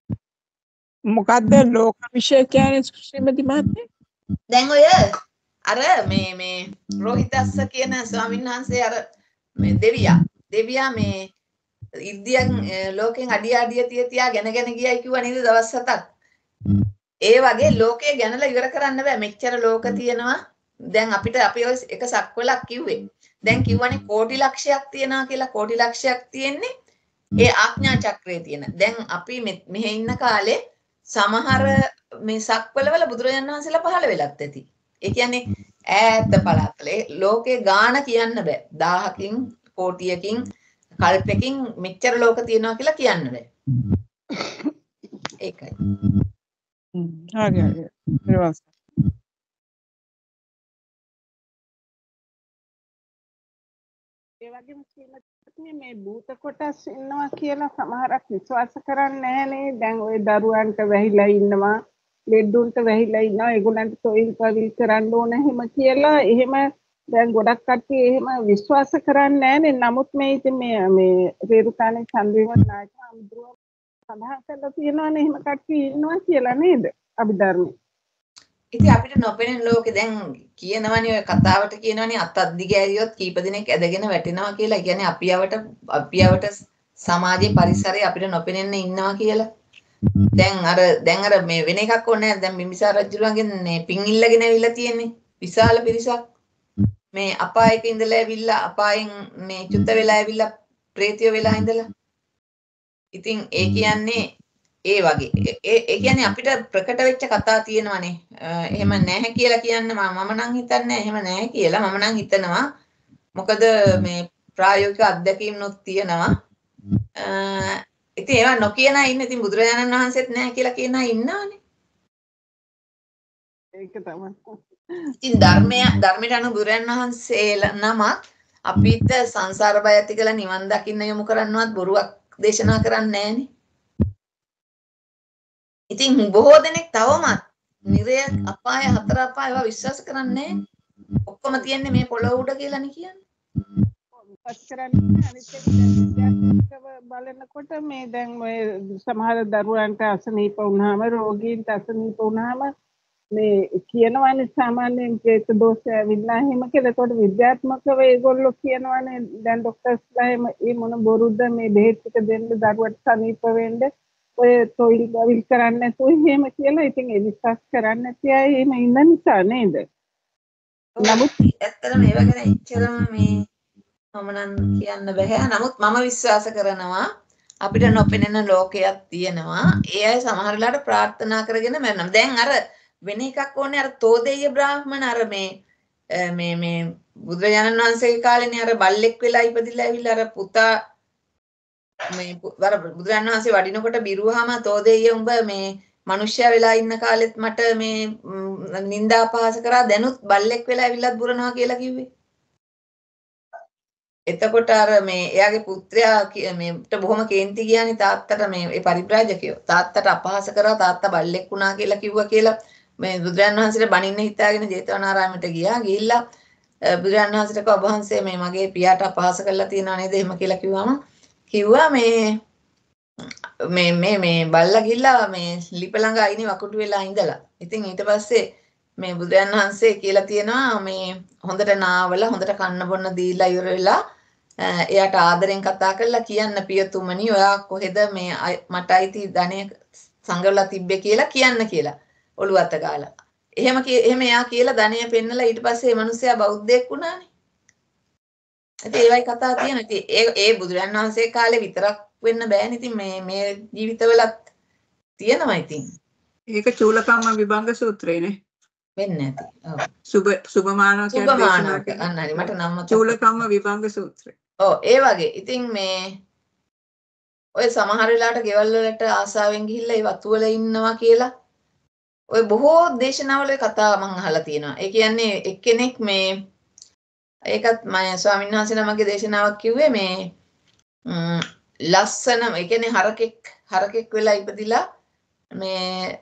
මොකද්ද ලෝක විශ්ය කියන්නේ ශ්‍රීමති මහත්මිය? දැන් ඔය අර මේ රෝහිතස්ස කියන ස්වාමීන් වහන්සේ අර මේ දෙවියා මේ ඉර්ධියන් ලෝකෙන් අඩිය තියා ගෙන ගියයි කිව්වා නේද දවස් 7ක්. ඒ වගේ ලෝකේ ගැනලා ඉවර කරන්න බෑ. මෙච්චර ලෝක තියෙනවා. දැන් අපිට අපි ඔය එක සක්වලක් කිව්වේ. දැන් කිව්වනේ කෝටි ලක්ෂයක් තියනවා කියලා. කෝටි ලක්ෂයක් තියෙන්නේ ඒ ආඥා චක්‍රයේ තියෙන. දැන් අපි මෙහෙ ඉන්න කාලේ සමහර මේ සක්වලවල බුදුරජාණන් වහන්සේලා පහළ වෙලත් ඇති. ඒ කියන්නේ ඈත පළාතල ලෝකේ ගාණ කියන්න බෑ. 1000කින් කෝටියකින් කල්පකින් මෙච්චර ලෝක තියෙනවා කියලා කියන්න බෑ. ඒකයි. හරි. ඒ වගේම මේ භූත කොටස් ඉන්නවා කියලා සමහරක් විශ්වාස කරන්නේ නැහනේ. දැන් ওই දරුවන්ට වැහිලා ඉන්නවා, ලෙඩුන්ට වැහිලා ඉන්නවා. ඒගොල්ලන්ට තොইল පවිල් කරන්න ඕන එහෙම කියලා. එහෙම දැන් ගොඩක් කට්ටිය එහෙම විශ්වාස කරන්නේ නැහනේ. නමුත් මේ ඉතින් මේ රේරුකාණේ චන්ද්‍රවිමල නායක හඳුරුව සඳහන් කරලා තියෙනවානේ එහෙම කට්ටිය ඉන්නවා කියලා නේද? අභිධර්මයේ. ඉතින් අපිට නොපෙනෙන ලෝකේ දැන් කියනවනේ ඔය කතාවට කියනවනේ අත් දිග ඇරියොත් කීප දිනක් ඇදගෙන වැටෙනවා කියලා. ඒ කියන්නේ අපියවට සමාජයේ පරිසරයේ අපිට නොපෙනෙන්න ඉන්නවා කියලා. දැන් අර මේ වෙන එකක් ඕනේ නැහැ. දැන් බිම්බිසාර රජුලගෙන් මේ පින් ඉල්ලගෙන ඇවිල්ලා තියෙන්නේ. විශාල පිරිසක්. මේ අපායක ඉඳලා ඇවිල්ලා අපායෙන් මේ චුත වෙලා ඇවිල්ලා ප්‍රේතය වෙලා ඉඳලා. ඉතින් ඒ කියන්නේ ඒ වගේ ඒ කියන්නේ අපිට ප්‍රකට වෙච්ච කතා තියෙනවානේ. එහෙම නැහැ කියලා කියන්න මම නම් හිතන්නේ එහෙම නැහැ කියලා. මම නම් හිතනවා මොකද මේ ප්‍රායෝගික අත්දැකීම්නොත් තියෙනවා. ඉතින් ඒවා නොකියන අය ඉන්නේ. ඉතින් බුදුරජාණන් වහන්සේත් නැහැ කියලා කියන අය ඉන්නවනේ. ඒක තමයි. ඉතින් ධර්මයට අනුව බුදුරජාණන් වහන්සේලා නමක් අපිට සංසාර බය ඇති කරලා නිවන් දකින්න යොමු කරන්නවත් බොරුවක් දේශනා කරන්නේ නැහනේ. ඉතින් බොහෝ දෙනෙක් තවමත් නිරය අපාය හතර අපාය ඒවා විශ්වාස කරන්නේ නැහැ. ඔක්කොම තියන්නේ මේ පොළොව උඩ කියලානේ කියන්නේ. විශ්වාස කරන්නේ අනිත් එක විද්‍යාත්මකව බලනකොට මේ දැන් ඔය සමහර දරුවන්ට අසනීප වුණාම රෝගීන්ට අසනීප වුණාම මේ කියනවානේ සාමාන්‍යයෙන් ප්‍රේත දෝෂය ඇවිල්ලා එහෙම කියලා. ඒකට විද්‍යාත්මකව ඒගොල්ලෝ කියනවානේ දැන් ડોක්ටර්ස්ලා එහෙම මේ මොන බොරුද මේ බෙහෙත් ටික දෙන්න දරුවට සනීප වෙන්න ඔය තොইল බවිල් කරන්නේ නැතුව එහෙම කියලා. ඉතින් ඒ විශ්වාස කරන්නේ නැති අය එහෙම ඉන්න නිසා නේද? නමුත් ඇත්තටම ඒව ගැන එච්චරම මේ මම නම් කියන්න බෑ. නමුත් මම විශ්වාස කරනවා අපිට නොපෙනෙන ලෝකයක් තියෙනවා. ඒ අය සමහර වෙලාවට ප්‍රාර්ථනා කරගෙන මරනවා. දැන් අර වෙන එකක් ඕනේ අර තෝදෙය බ්‍රාහ්මණ අර මේ බුදුරජාණන් වහන්සේගේ කාලේනේ අර බල්ලෙක් වෙලා ඉපදිලා ඇවිල්ලා අර පුතා මේ බුදුරජාණන් වහන්සේ වඩිනකොට බිරුවාම තෝදෙය උඹ මේ මිනිස්සයා වෙලා ඉන්න කාලෙත් මට මේ නිന്ദා අපහාස කරා දැනුත් බල්ලෙක් වෙලා ඇවිල්ලාත් බුරනවා කියලා කිව්වේ. එතකොට අර මේ එයාගේ පුත්‍රයා මේට බොහොම කේන්ති ගියානේ තාත්තට මේ ඒ පරිබ්‍රාජකයෝ තාත්තට අපහාස කරා තාත්තා බල්ලෙක් වුණා කියලා කිව්වා කියලා මේ බුදුරජාණන් වහන්සේට බණින්න හිතාගෙන ජේතවනාරාමයට ගියා. ගිහිල්ලා බුදුරජාණන් වහන්සේට කිව්වා ඔබ වහන්සේ මගේ පියාට අපහාස කරලා තියෙනවා නේද එහෙම කියලා කිව්වම කිව්වා මේ බල්ලා ගිහිල්ලා මේ ලිප ළඟ අයිනේ වකුටු වෙලා ඉඳලා. ඉතින් ඊට පස්සේ මේ බුදුරජාණන් වහන්සේ කියලා තියෙනවා මේ හොඳට නාවල හොඳට කන්න බොන්න දීලා ඉවර වෙලා එයාට ආදරෙන් කතා කරලා කියන්න පියතුමනි ඔයා කොහෙද මේ මට අයිති ධනෙ සංගවලා තිබ්බේ කියලා කියන්න කියලා ඔළුව අත ගාලා. එහෙම එයා කියලා ධනෙ පෙන්නලා ඊට පස්සේ මේ මිනිස්සයා බෞද්ධයෙක් වුණානේ. ඉතින් ඒවයි කතා තියෙනවා. ඉතින් ඒ බුදුරජාණන් වහන්සේ කාලේ විතරක් වෙන්න බෑනේ. ඉතින් මේ ජීවිතවලත් තියෙනවා ඉතින්. ඒක චූලකම්ම විභංග සූත්‍රයනේ. වෙන්නේ නැති. ඔව්. සුභමානව කියන්නේ අන්න හරි මට නම් මතක. චූලකම්ම විභංග සූත්‍රය. ඔව් ඒ වගේ. ඉතින් මේ ඔය සමහර වෙලාවට ගෙවල් වලට ආසාවෙන් ගිහිල්ලා ඒ වතු වල ඉන්නවා කියලා ඔය බොහෝ දේශනාවල කතා මම අහලා තියෙනවා. ඒ කියන්නේ එක්කෙනෙක් මේ ඒකත් මම ස්වාමීන් වහන්සේ නමගේ දේශනාවක් කිව්වේ මේ ලස්සන ඒ කියන්නේ හරකෙක් වෙලා ඉපදිලා මේ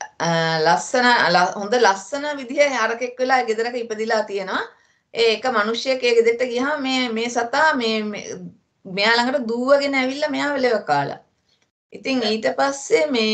හොඳ ලස්සන විදිහේ හරකෙක් වෙලා ගෙදරක ඉපදිලා තියෙනවා. ඒ එක මිනිහෙක් ඒ ගෙදරට ගියාම මේ සතා මෙයා ළඟට දූවගෙන ඇවිල්ලා මෙයා වෙලව කාලා. ඉතින් ඊට පස්සේ මේ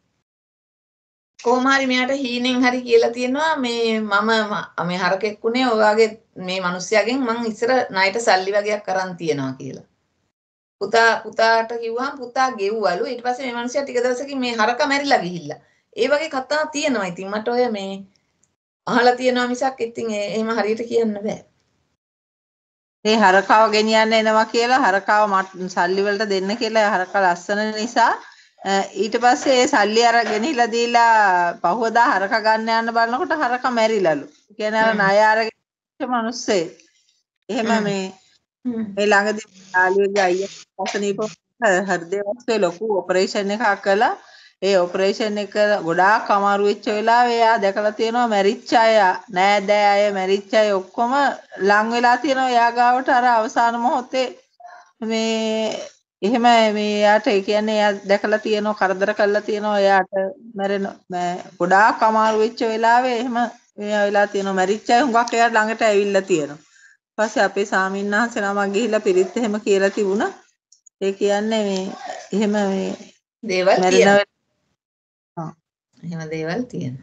කොහොම හරි මෙයාට හීනෙන් හරි කියලා තියෙනවා මේ හරකෙක් උනේ ඔයගේ මේ මිනිහයාගෙන් මං ඉස්සර ණයට සල්ලි වගේක් අරන් තියනවා කියලා. පුතාට කිව්වහම පුතා ගෙව්වලු. ඊට පස්සේ මේ මිනිහයා ටික දවසකින් මේ හරක මැරිලා ගිහිල්ලා. ඒ වගේ කතා තියෙනවා. ඉතින් මට ඔය මේ අහලා තියෙනවා මිසක් ඉතින් එහෙම හරියට කියන්න බෑ. මේ හරකාව ගෙනියන්න එනවා කියලා හරකාව සල්ලි වලට දෙන්න කියලා හරකා ලස්සන නිසා ඊට පස්සේ ඒ සල්ලි අර ගෙනිහිලා දීලා පහුවදා හරක ගන්න යන්න බලනකොට හරක මැරිලලු. කියන්නේ අර ණය අරගෙන මිනිස්සේ. එහෙම මේ ළඟදී යාළුවෙක්ගේ අයියා අසනීප හෘදේ වස්තුවේ ලොකු ඔපරේෂන් එකක් කළා. ඒ ඔපරේෂන් එක ගොඩාක් අමාරු වෙච්ච වෙලාවේ එයා දැකලා තියෙනවා මැරිච්ච අය නෑදෑ අය මැරිච්ච අය ඔක්කොම ලං වෙලා තියෙනවා එයා ගාවට අර අවසාන මොහොතේ මේ එහෙම මේ එයාට ඒ කියන්නේ එයා දැකලා තියෙනවා කරදර කරලා තියෙනවා එයාට මැරෙන ගොඩාක් අමාරු වෙච්ච වෙලාවේ එහෙම එයා වෙලා තියෙනවා මැරිච්ච අය හුඟක් එයා ළඟට ඇවිල්ලා තියෙනවා. ඊපස්සේ අපේ ස්වාමීන් වහන්සේ නමක් ගිහිල්ලා පිරිත් එහෙම කියලා තිබුණා. ඒ කියන්නේ මේ එහෙම මේ දේවල් තියෙනවා. එහෙම දේවල් තියෙනවා.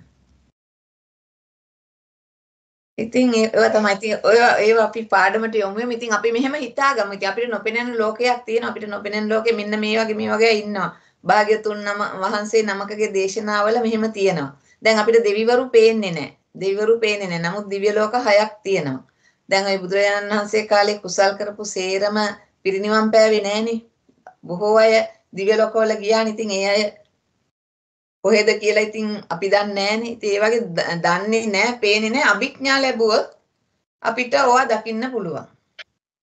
ඉතින් ඒවා තමයි ඉතින් ඒවා අපි පාඩමට යොමු වෙමු. ඉතින් අපි මෙහෙම හිතාගමු. ඉතින් අපිට නොපෙනෙන ලෝකයක් තියෙනවා. අපිට නොපෙනෙන ලෝකෙ මෙන්න මේ වගේ ඉන්නවා. භාග්‍යතුන් වහන්සේ නමකගේ දේශනාවල මෙහෙම තියෙනවා. දැන් අපිට දෙවිවරු පේන්නේ නැහැ. දෙවිවරු පේන්නේ නැහැ. නමුත් දිව්‍ය ලෝක 6ක් තියෙනවා. දැන් ওই බුදුරජාණන් වහන්සේ කාලේ කුසල් කරපු සේරම පිරිනිවන් පෑවේ නැහනේ. බොහෝ අය දිව්‍ය ලෝකවල ගියානේ. ඉතින් ඒ අය කොහෙද කියලා ඉතින් අපි දන්නේ නැහනේ. ඉතින් ඒ වගේ දන්නේ නැහැ, පේන්නේ නැහැ. අභිඥා ලැබුවොත් අපිට ඕවා දකින්න පුළුවන්.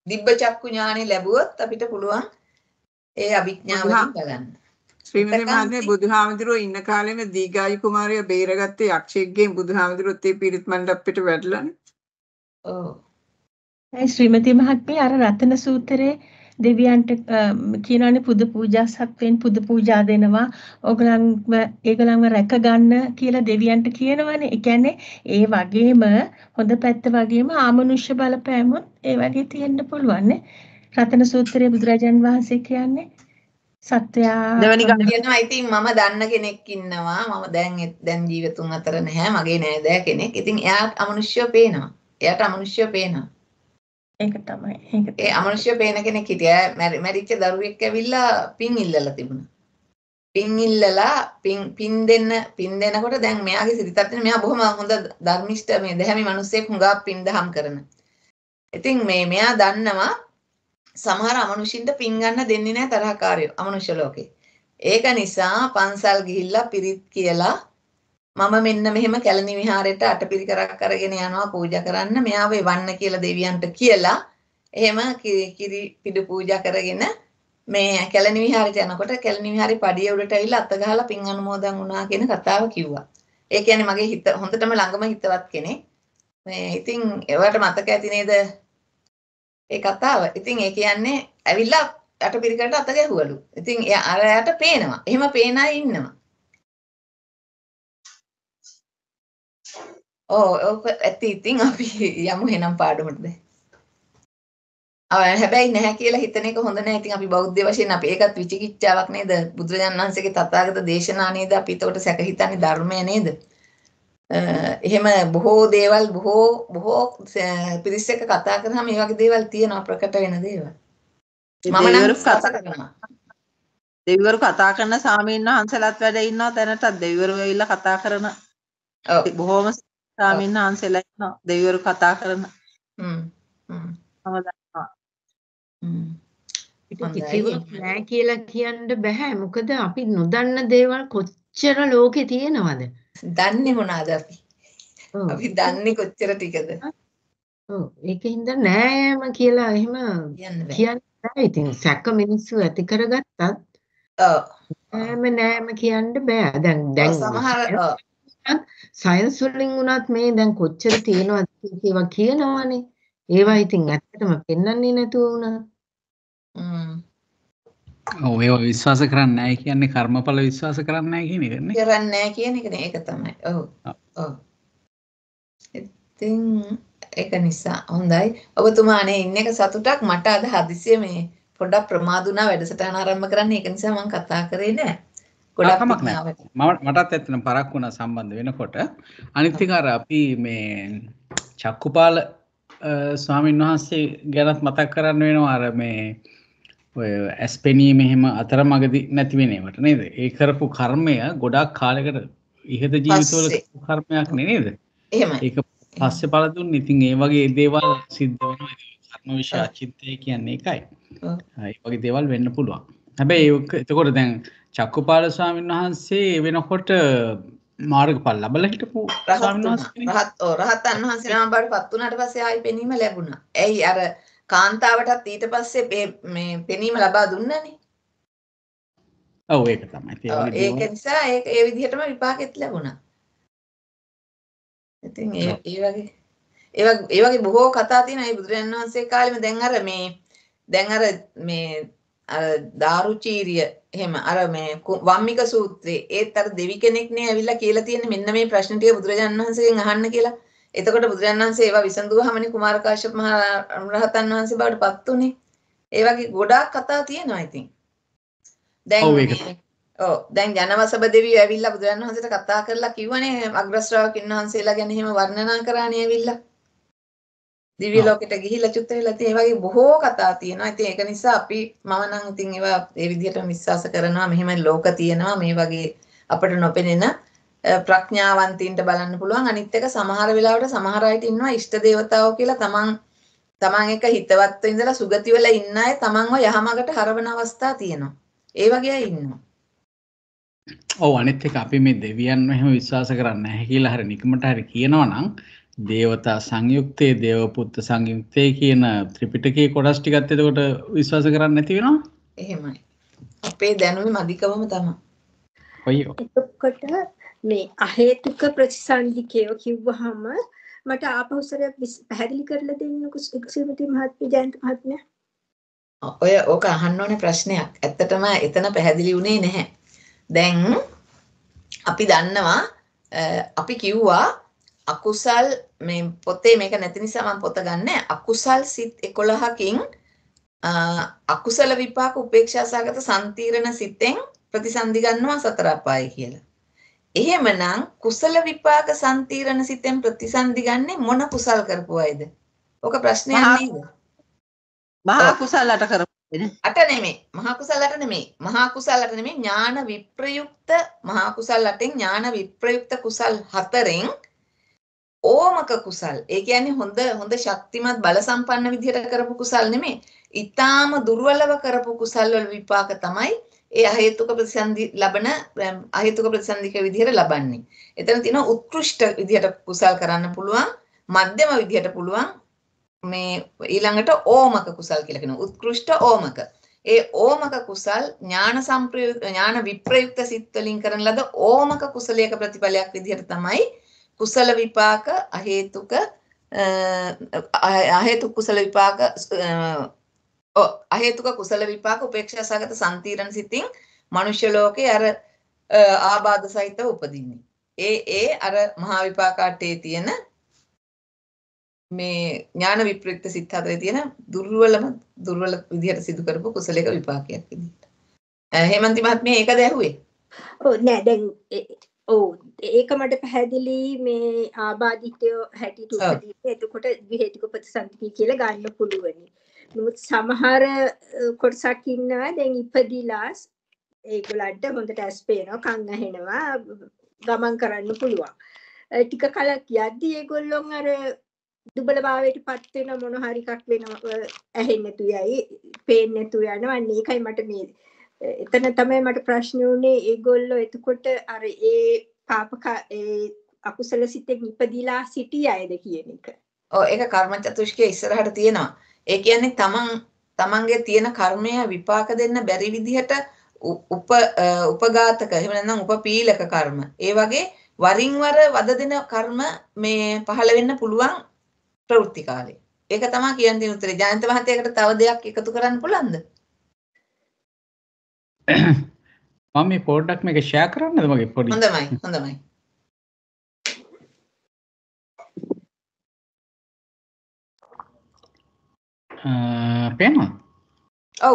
දිබ්බ චක්කු ඥානෙ ලැබුවොත් අපිට පුළුවන් ඒ අභිඥාවලින් බලන්න. ශ්‍රීමති මහත්මිය බුදුහාමුදුරුවෝ ඉන්න කාලෙම දීගායු කුමාරයා බේරගත්තේ යක්ෂයෙක්ගෙන් බුදුහාමුදුරුවෝත් ඒ පිරිත් මණ්ඩපෙට වැඩලානේ. ඔව්. ඒ ශ්‍රීමති මහත්මිය අර රතන සූත්‍රයේ දෙවියන්ට කියනවානේ පුද පූජා සත්වෙන් පුද පූජා දෙනවා. ඒගොල්ලන්ව රැක ගන්න කියලා දෙවියන්ට කියනවානේ. ඒ කියන්නේ ඒ වගේම හොඳ පැත්ත වගේම ආමනුෂ්‍ය බලපෑමුත් ඒ වගේ තියෙන්න පුළුවන් නේ. රතන සූත්‍රයේ බුදුරජාන් වහන්සේ කියන්නේ සත්‍යයා කියනවා ඉතින් මම දන්න කෙනෙක් ඉන්නවා. මම දැන් ජීවතුන් අතර නැහැ. මගේ නෑදෑ කෙනෙක්. ඉතින් එයාට අමනුෂ්‍යව පේනවා. එයාට අමනුෂ්‍යව පේනවා. ඒක තමයි. ඒ අමනුෂ්‍ය පේන කෙනෙක් හිටියා. මැරිච්ච දරුවෙක් ඇවිල්ලා පින් ඉල්ලලා තිබුණා. පින් ඉල්ලලා පින් දෙනකොට දැන් මෙයාගේ සිරිතත් මෙයා බොහොම හොඳ ධර්මිෂ්ඨ මේ දැහැමි මිනිස්සෙක් හුඟා පින් දහම් කරන. ඉතින් මෙයා දන්නවා සමහර අමනුෂ්‍යින්ට පින් ගන්න දෙන්නේ නැහැ තරහකාරයෝ අමනුෂ්‍ය ලෝකේ. ඒක නිසා පන්සල් ගිහිල්ලා පිරිත් කියලා මම මෙන්න මෙහෙම කැලණි විහාරයට අටපිරිකරක් අරගෙන යනවා පූජා කරන්න. මෙයාව එවන්න කියලා දෙවියන්ට කියලා එහෙම කිරි පිඩු පූජා කරගෙන මේ කැලණි විහාරයට යනකොට කැලණි විහාරේ පඩිය උඩට ඇවිල්ලා අත ගහලා පින් අනුමෝදන් වුණා කියන කතාව කිව්වා. ඒ කියන්නේ මගේ හිත හොඳටම ළඟම හිතවත් කෙනෙක්. මේ ඉතින් ඒවට මතක ඇති නේද? ඒ කතාව. ඉතින් ඒ කියන්නේ ඇවිල්ලා අටපිරිකරට අත ගැහුවලු. ඉතින් අරයට පේනවා. එහෙම පේන අය ඉන්නවා. ඔව් ඇති ඉතින් අපි යමු එහෙනම් පාඩමටද. හැබැයි නැහැ කියලා හිතන එක හොඳ නැහැ. ඉතින් අපි බෞද්ධ වශයෙන් අපි ඒකත් විචිකිච්ඡාවක් නේද? බුදුරජාණන් වහන්සේගේ තථාගත දේශනා නේද? අපි ඒකට සැක හිතන්නේ ධර්මය නේද? එහෙම බොහෝ දේවල් බොහෝ පිරිස් එක්ක කතා කරාම මේ වගේ දේවල් තියෙනවා ප්‍රකට වෙන දේවල්. මම නම් කතා කරනවා. දෙවිවරු කතා කරන සාමීන් වහන්සලාත් වැඩ ඉන්නවා දැනටත් දෙවිවරු ඇවිල්ලා කතා කරන. ඔව් බොහොම සාමීන් වහන්සලා ඉන්නවා දෙවිවරු කතා කරන. මම දන්නවා. කිසිවක් නැහැ කියලා කියන්න බෑ. මොකද අපි නොදන්න දේවල් කොච්චර ලෝකේ තියෙනවද? දන්නේ මොනවාද අපි? අපි දන්නේ කොච්චර ටිකද? ඔව් ඒකින්ද නෑම කියලා එහෙම කියන්න බෑ. ඉතින් සැක මිනිස්සු ඇති කරගත්තත් නෑම කියන්න බෑ. දැන් සමහර සයන්ස් වලින් උනත් මේ දැන් කොච්චර තියෙනවද කියලා කියනවනේ. ඒවා ඉතින් ඇත්තටම පෙන්වන්නේ නැතුව වුණා. ඔව් ඒව විශ්වාස කරන්නේ නැහැ කියන්නේ කර්මඵල විශ්වාස කරන්නේ නැහැ කියන එකනේ. කරන්නේ නැහැ කියන එකනේ ඒක තමයි. ඔව්. ඔව්. ඉතින් ඒක නිසා හොඳයි. ඔබතුමානේ ඉන්න එක සතුටක් මට අද හදිසියෙ මේ පොඩ්ඩක් ප්‍රමාදුනා වැඩසටහන ආරම්භ කරන්න. ඒක නිසා මම කතා කරේ නෑ. ගොඩක් මටත් ඇත්තටම පරක් වුණා සම්බන්ධ වෙනකොට. අනිත් එක අර අපි මේ චක්කුපාල ස්වාමීන් වහන්සේ ගැනත් මතක් කරන්න වෙනවා අර මේ ඔය ඇස්පෙනීම එහෙම අතරමඟදී නැති වෙන ඒවට නේද? ඒ කරපු කර්මය ගොඩාක් කාලයකට ඉහත ජීවිතවල කර්මයක් නේද? එහෙමයි. ඒක පස්සේ පළ දුන්නේ. ඉතින් ඒ වගේ දේවල් සිද්ධ වෙනවා. කර්ම විශ්ය අචින්තය කියන්නේ ඒකයි. ඒ වගේ දේවල් වෙන්න පුළුවන්. හැබැයි එතකොට දැන් චක්කුපාල ස්වාමීන් වහන්සේ වෙනකොට මාර්ගඵල ලැබලා හිටපු ස්වාමීන් වහන්සේ රහතන් වහන්සේ නම බාටපත් වුණාට පස්සේ ආයි පෙනීම ලැබුණා. ඇයි අර කාන්තාවටත් ඊට පස්සේ මේ පෙනීම ලබා දුන්නානේ. ඔව් ඒක තමයි. ඒක නිසා ඒ විදිහටම විපාකෙත් ලැබුණා. ඉතින් ඒ වගේ බොහෝ කතා තියෙනවා. ඒ බුදුරජාණන් වහන්සේ කාලෙම දැන් අර දාරුචීරිය එහෙම අර මේ වම්මික සූත්‍රයේ ඒත් අර දෙවි කෙනෙක් නේ ඇවිල්ලා කියලා තියෙන්නේ මෙන්න මේ ප්‍රශ්න ටික බුදුරජාණන් වහන්සේගෙන් අහන්න කියලා. එතකොට බුදුරජාණන් වහන්සේ ඒවා විසඳුවාමනේ කුමාර කාශ්‍යප මහ රහතන් වහන්සේ බවට පත් උනේ. ඒ වගේ ගොඩාක් කතා තියෙනවා ඉතින්. දැන් ජනවසබ දෙවියෝ ඇවිල්ලා බුදුරජාණන් වහන්සේට කතා කරලා කිව්වනේ අග්‍ර ශ්‍රාවකින් වහන්සේලා ගැන එහෙම වර්ණනා කරානේ ඇවිල්ලා. දිව්‍ය ලෝකෙට ගිහිල්ලා චුත්ත වෙලා තියෙන වගේ බොහෝ කතා තියෙනවා. ඉතින් ඒක නිසා අපි මම නම් ඉතින් ඒවා ඒ විදිහටම විශ්වාස කරනවා. මෙහෙම ලෝක තියෙනවා මේ වගේ අපිට නොපෙනෙන ප්‍රඥාවන්තින්ට බලන්න පුළුවන්. අනිත් එක සමහර වෙලාවට සමහර අයට ඉන්නවා ඉෂ්ට දේවතාවෝ කියලා තමන් එක හිතවත්ව ඉඳලා සුගති වල ඉන්න අය තමන්ව යහමඟට හරවන අවස්ථා තියෙනවා. ඒ වගේ අය ඉන්නවා. ඔව් අනිත් එක අපි මේ දෙවියන් එහෙම විශ්වාස කරන්නේ නැහැ කියලා හරි නිකමට හරි කියනවා නම් දේවතා සංයුක්තේ දේවපුත්ත සංයුක්තේ කියන ත්‍රිපිටකයේ කොටස් ටිකත් එතකොට විශ්වාස කරන්න නැති වෙනවා. එහෙමයි. අපේ දැනුමේ මදිකමම තමයි. කොයියෝ. එතකොට මේ අහේතුක ප්‍රතිසන්දිකය කිව්වහම මට ආපහුසරයක් පැහැදිලි කරලා දෙන්නකෝ ශ්‍රීමති මහත්මිය ජයන්ත මහත්මිය. ඔය ඕක අහන්න ඕනේ ප්‍රශ්නයක්. ඇත්තටම එතන පැහැදිලි වුණේ නැහැ. දැන් අපි දන්නවා අපි කිව්වා අකුසල් මේ පොතේ මේක නැති නිසා මම පොත ගන්නෑ. අකුසල් සිත් 11කින් අකුසල විපාක උපේක්ෂා සහගත සම්තිරණ සිතෙන් ප්‍රතිසන්දි ගන්නවා සතර අපාය කියලා. එහෙමනම් කුසල විපාක සම්තිරණ සිතෙන් ප්‍රතිසන්දි ගන්නේ මොන කුසල් කරපු අයද? ඕක ප්‍රශ්නයක් නේද? මහා කුසලට කරපු අට නෙමෙයි. මහා කුසලට නෙමෙයි. මහා කුසලට නෙමෙයි ඥාන විප්‍රයුක්ත මහා කුසලටෙන් ඥාන විප්‍රයුක්ත කුසල් 4න් ඕමක කුසල්. ඒ කියන්නේ හොඳ ශක්තිමත් බල සම්පන්න විදිහට කරපු කුසල් නෙමෙයි. ඊටාම දුර්වලව කරපු කුසල් වල විපාක තමයි ඒ අහේතුක ප්‍රතිසන්දි ලබන අහේතුක ප්‍රතිසන්දික විදිහට ලබන්නේ. එතන තියෙනවා උත්කෘෂ්ඨ විදිහට කුසල් කරන්න පුළුවන්, මධ්‍යම විදිහට පුළුවන්, මේ ඊළඟට ඕමක කුසල් කියලා කියනවා. උත්කෘෂ්ඨ ඕමක. ඒ ඕමක කුසල් ඥාන විප්‍රයුක්ත සිත් වලින් කරන ලද ඕමක කුසලයක ප්‍රතිඵලයක් විදිහට තමයි කුසල විපාක අහේතුක කුසල විපාක අහේතුක කුසල විපාක උපේක්ෂා සහගත සම්තිරණ සිතින් මනුෂ්‍ය ලෝකේ අර ආබාධ සහිතව උපදින්නේ. ඒ අර මහා විපාකාටේ තියෙන මේ ඥාන විප්‍රයුක්ත සිත් හතරේ තියෙන දුර්වල විදිහට සිදු කරපු කුසලයක විපාකයක් විදිහට. හේමන්ති මහත්මිය ඒකද ඇහුවේ? ඔව් නෑ දැන් ඔව් ඒක මට පැහැදිලි මේ ආබාධිතය හැටියට උපදින්නේ. එතකොට ද්විහේතුක ප්‍රතිසන්දි කියලා ගන්න පුළුවනි. නමුත් සමහර කොටසක් ඉන්නවා දැන් ඉපදිලා ඒගොල්ලන්ට හොඳට ඇස් පේනවා, කන් ඇහෙනවා, ගමන් කරන්න පුළුවන්. ටික කලක් යද්දී ඒගොල්ලොන් අර දුබලභාවයට පත් වෙන මොන හරි එකක් වෙනවා, ඇහෙන්නේ නැතු යයි, පේන්නේ නැතු යනවා. අන්න ඒකයි මට මේ එතන තමයි මට ප්‍රශ්නේ උනේ. ඒගොල්ලෝ එතකොට අර ඒ පාපක ඒ අකුසල සිතෙන් ඉපදිලා සිටි අයද කියන එක. ඔව් ඒක කර්ම චතුෂ්කයේ ඉස්සරහට තියෙනවා. ඒ කියන්නේ තමන්ගේ තියෙන කර්මය විපාක දෙන්න බැරි විදිහට උපඝාතක එහෙම නැත්නම් උපපීලක කර්ම. ඒ වගේ වරින් වර වද දෙන කර්ම මේ පහළ වෙන්න පුළුවන් ප්‍රවෘත්ති කාලේ. ඒක තමයි කියන්න තියෙන උත්තරේ. ජයන්ත මහත්තයාකට තව දෙයක් එකතු කරන්න පුළුවන්ද? මම මේ පොඩ්ඩක් මේක ෂෙයා කරන්නද මගේ පොඩි? හොඳයි. පේනවා? ඔව්.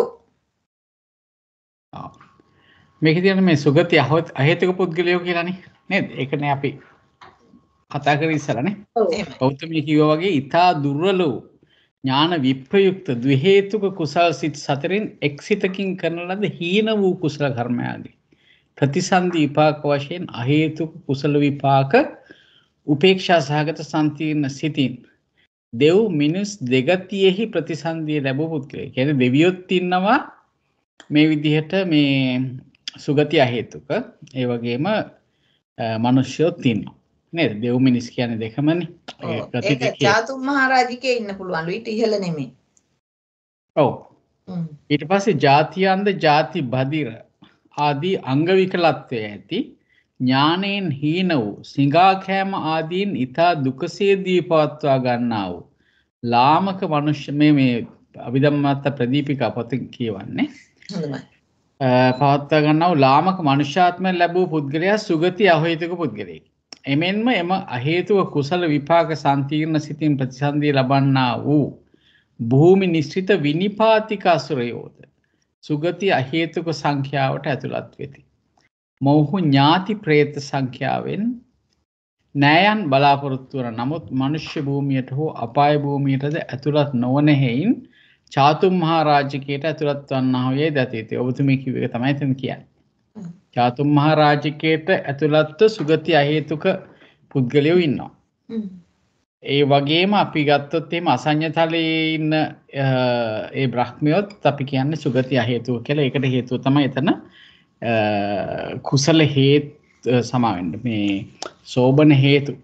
මේක තියෙන මේ සුගති අහේතුක පුද්ගලයෝ කියලානේ නේද? ඒකනේ අපි කතා කරේ ඉස්සරනේ. ගෞතමී කිව්වා වගේ ඊතා දුර්වල වූ ඥාන විප්‍රයුක්ත ද්විහේතුක කුසල් සිත් 4න් එක් සිතකින් කරන ලද හීන වූ කුසල කර්මයන්ගේ ප්‍රතිසන්දි විපාක වශයෙන් අහේතුක කුසල විපාක උපේක්ෂා සහගත සම්තිර්ණ සිතින් දෙව් මිනිස් දෙගතියෙහි ප්‍රතිසන්දිය ලැබුව පුද්ගලයෙක්. කියන්නේ දෙවියොත් ඉන්නවා මේ විදිහට මේ සුගති අහේතුක. ඒ වගේම මනුෂ්‍යයොත් ඉන්නවා. නේද? දෙව් මිනිස් කියන්නේ දෙකමනේ. ඒක චාතුම් මහරජිකේ ඉන්න පුළුවන්ලු. ඊට ඉහළ නෙමෙයි. ඔව්. ඊට පස්සේ ජාතියන්ද ජාති බදිර ආදී අංග විකලත්වය ඇති ඥානයෙන් හීන වූ සිඟාකෑම ආදීන් ඊතා දුකසේදී පවත්වා ගන්නා වූ ලාමක මනුෂ්‍ය මේ අභිධම්මත්ත ප්‍රදීපිකා පොතේ කියවන්නේ. හොඳයි. පවත්වා ගන්නා වූ ලාමක මනුෂ්‍යාත්මය ලැබූ පුද්ගලයා සුගති අහේතුක පුද්ගලයෙක්. එමෙන්ම එම අහේතුක කුසල විපාක සම්තිර්ණ සිතින් ප්‍රතිසන්දිය ලබන්නා වූ භූමි නිශ්චිත විනිපාතික අසුරයෝද සුගති අහේතුක සංඛ්‍යාවට ඇතුළත් වෙති. මොහු ඥාති ප්‍රේත සංඛ්‍යාවෙන් නෑයන් බලාපොරොත්තු වන නමුත් මනුෂ්‍ය භූමියට හෝ අපාය භූමියටද ඇතුළත් නොවන හේයින් චාතුම් මහා රාජිකයට ඇතුළත් වන්නා වූ දතිතේ. ඔබතුමී කිව්ව එක තමයි එතන කියන්නේ. චාතුම් මහා රාජිකයට ඇතුළත්ව සුගති අහේතුක පුද්ගලයෝ ඉන්නවා. ඒ වගේම අපි ගත්තොත් එහෙම අසඤ්ඤ තලයේ ඉන්න ඒ බ්‍රහ්මියොත් අපි කියන්නේ සුගති අහේතුක කියලා. ඒකට හේතුව තමයි එතන කුසල හේතු සමාවෙන්න මේ සෝබන හේතු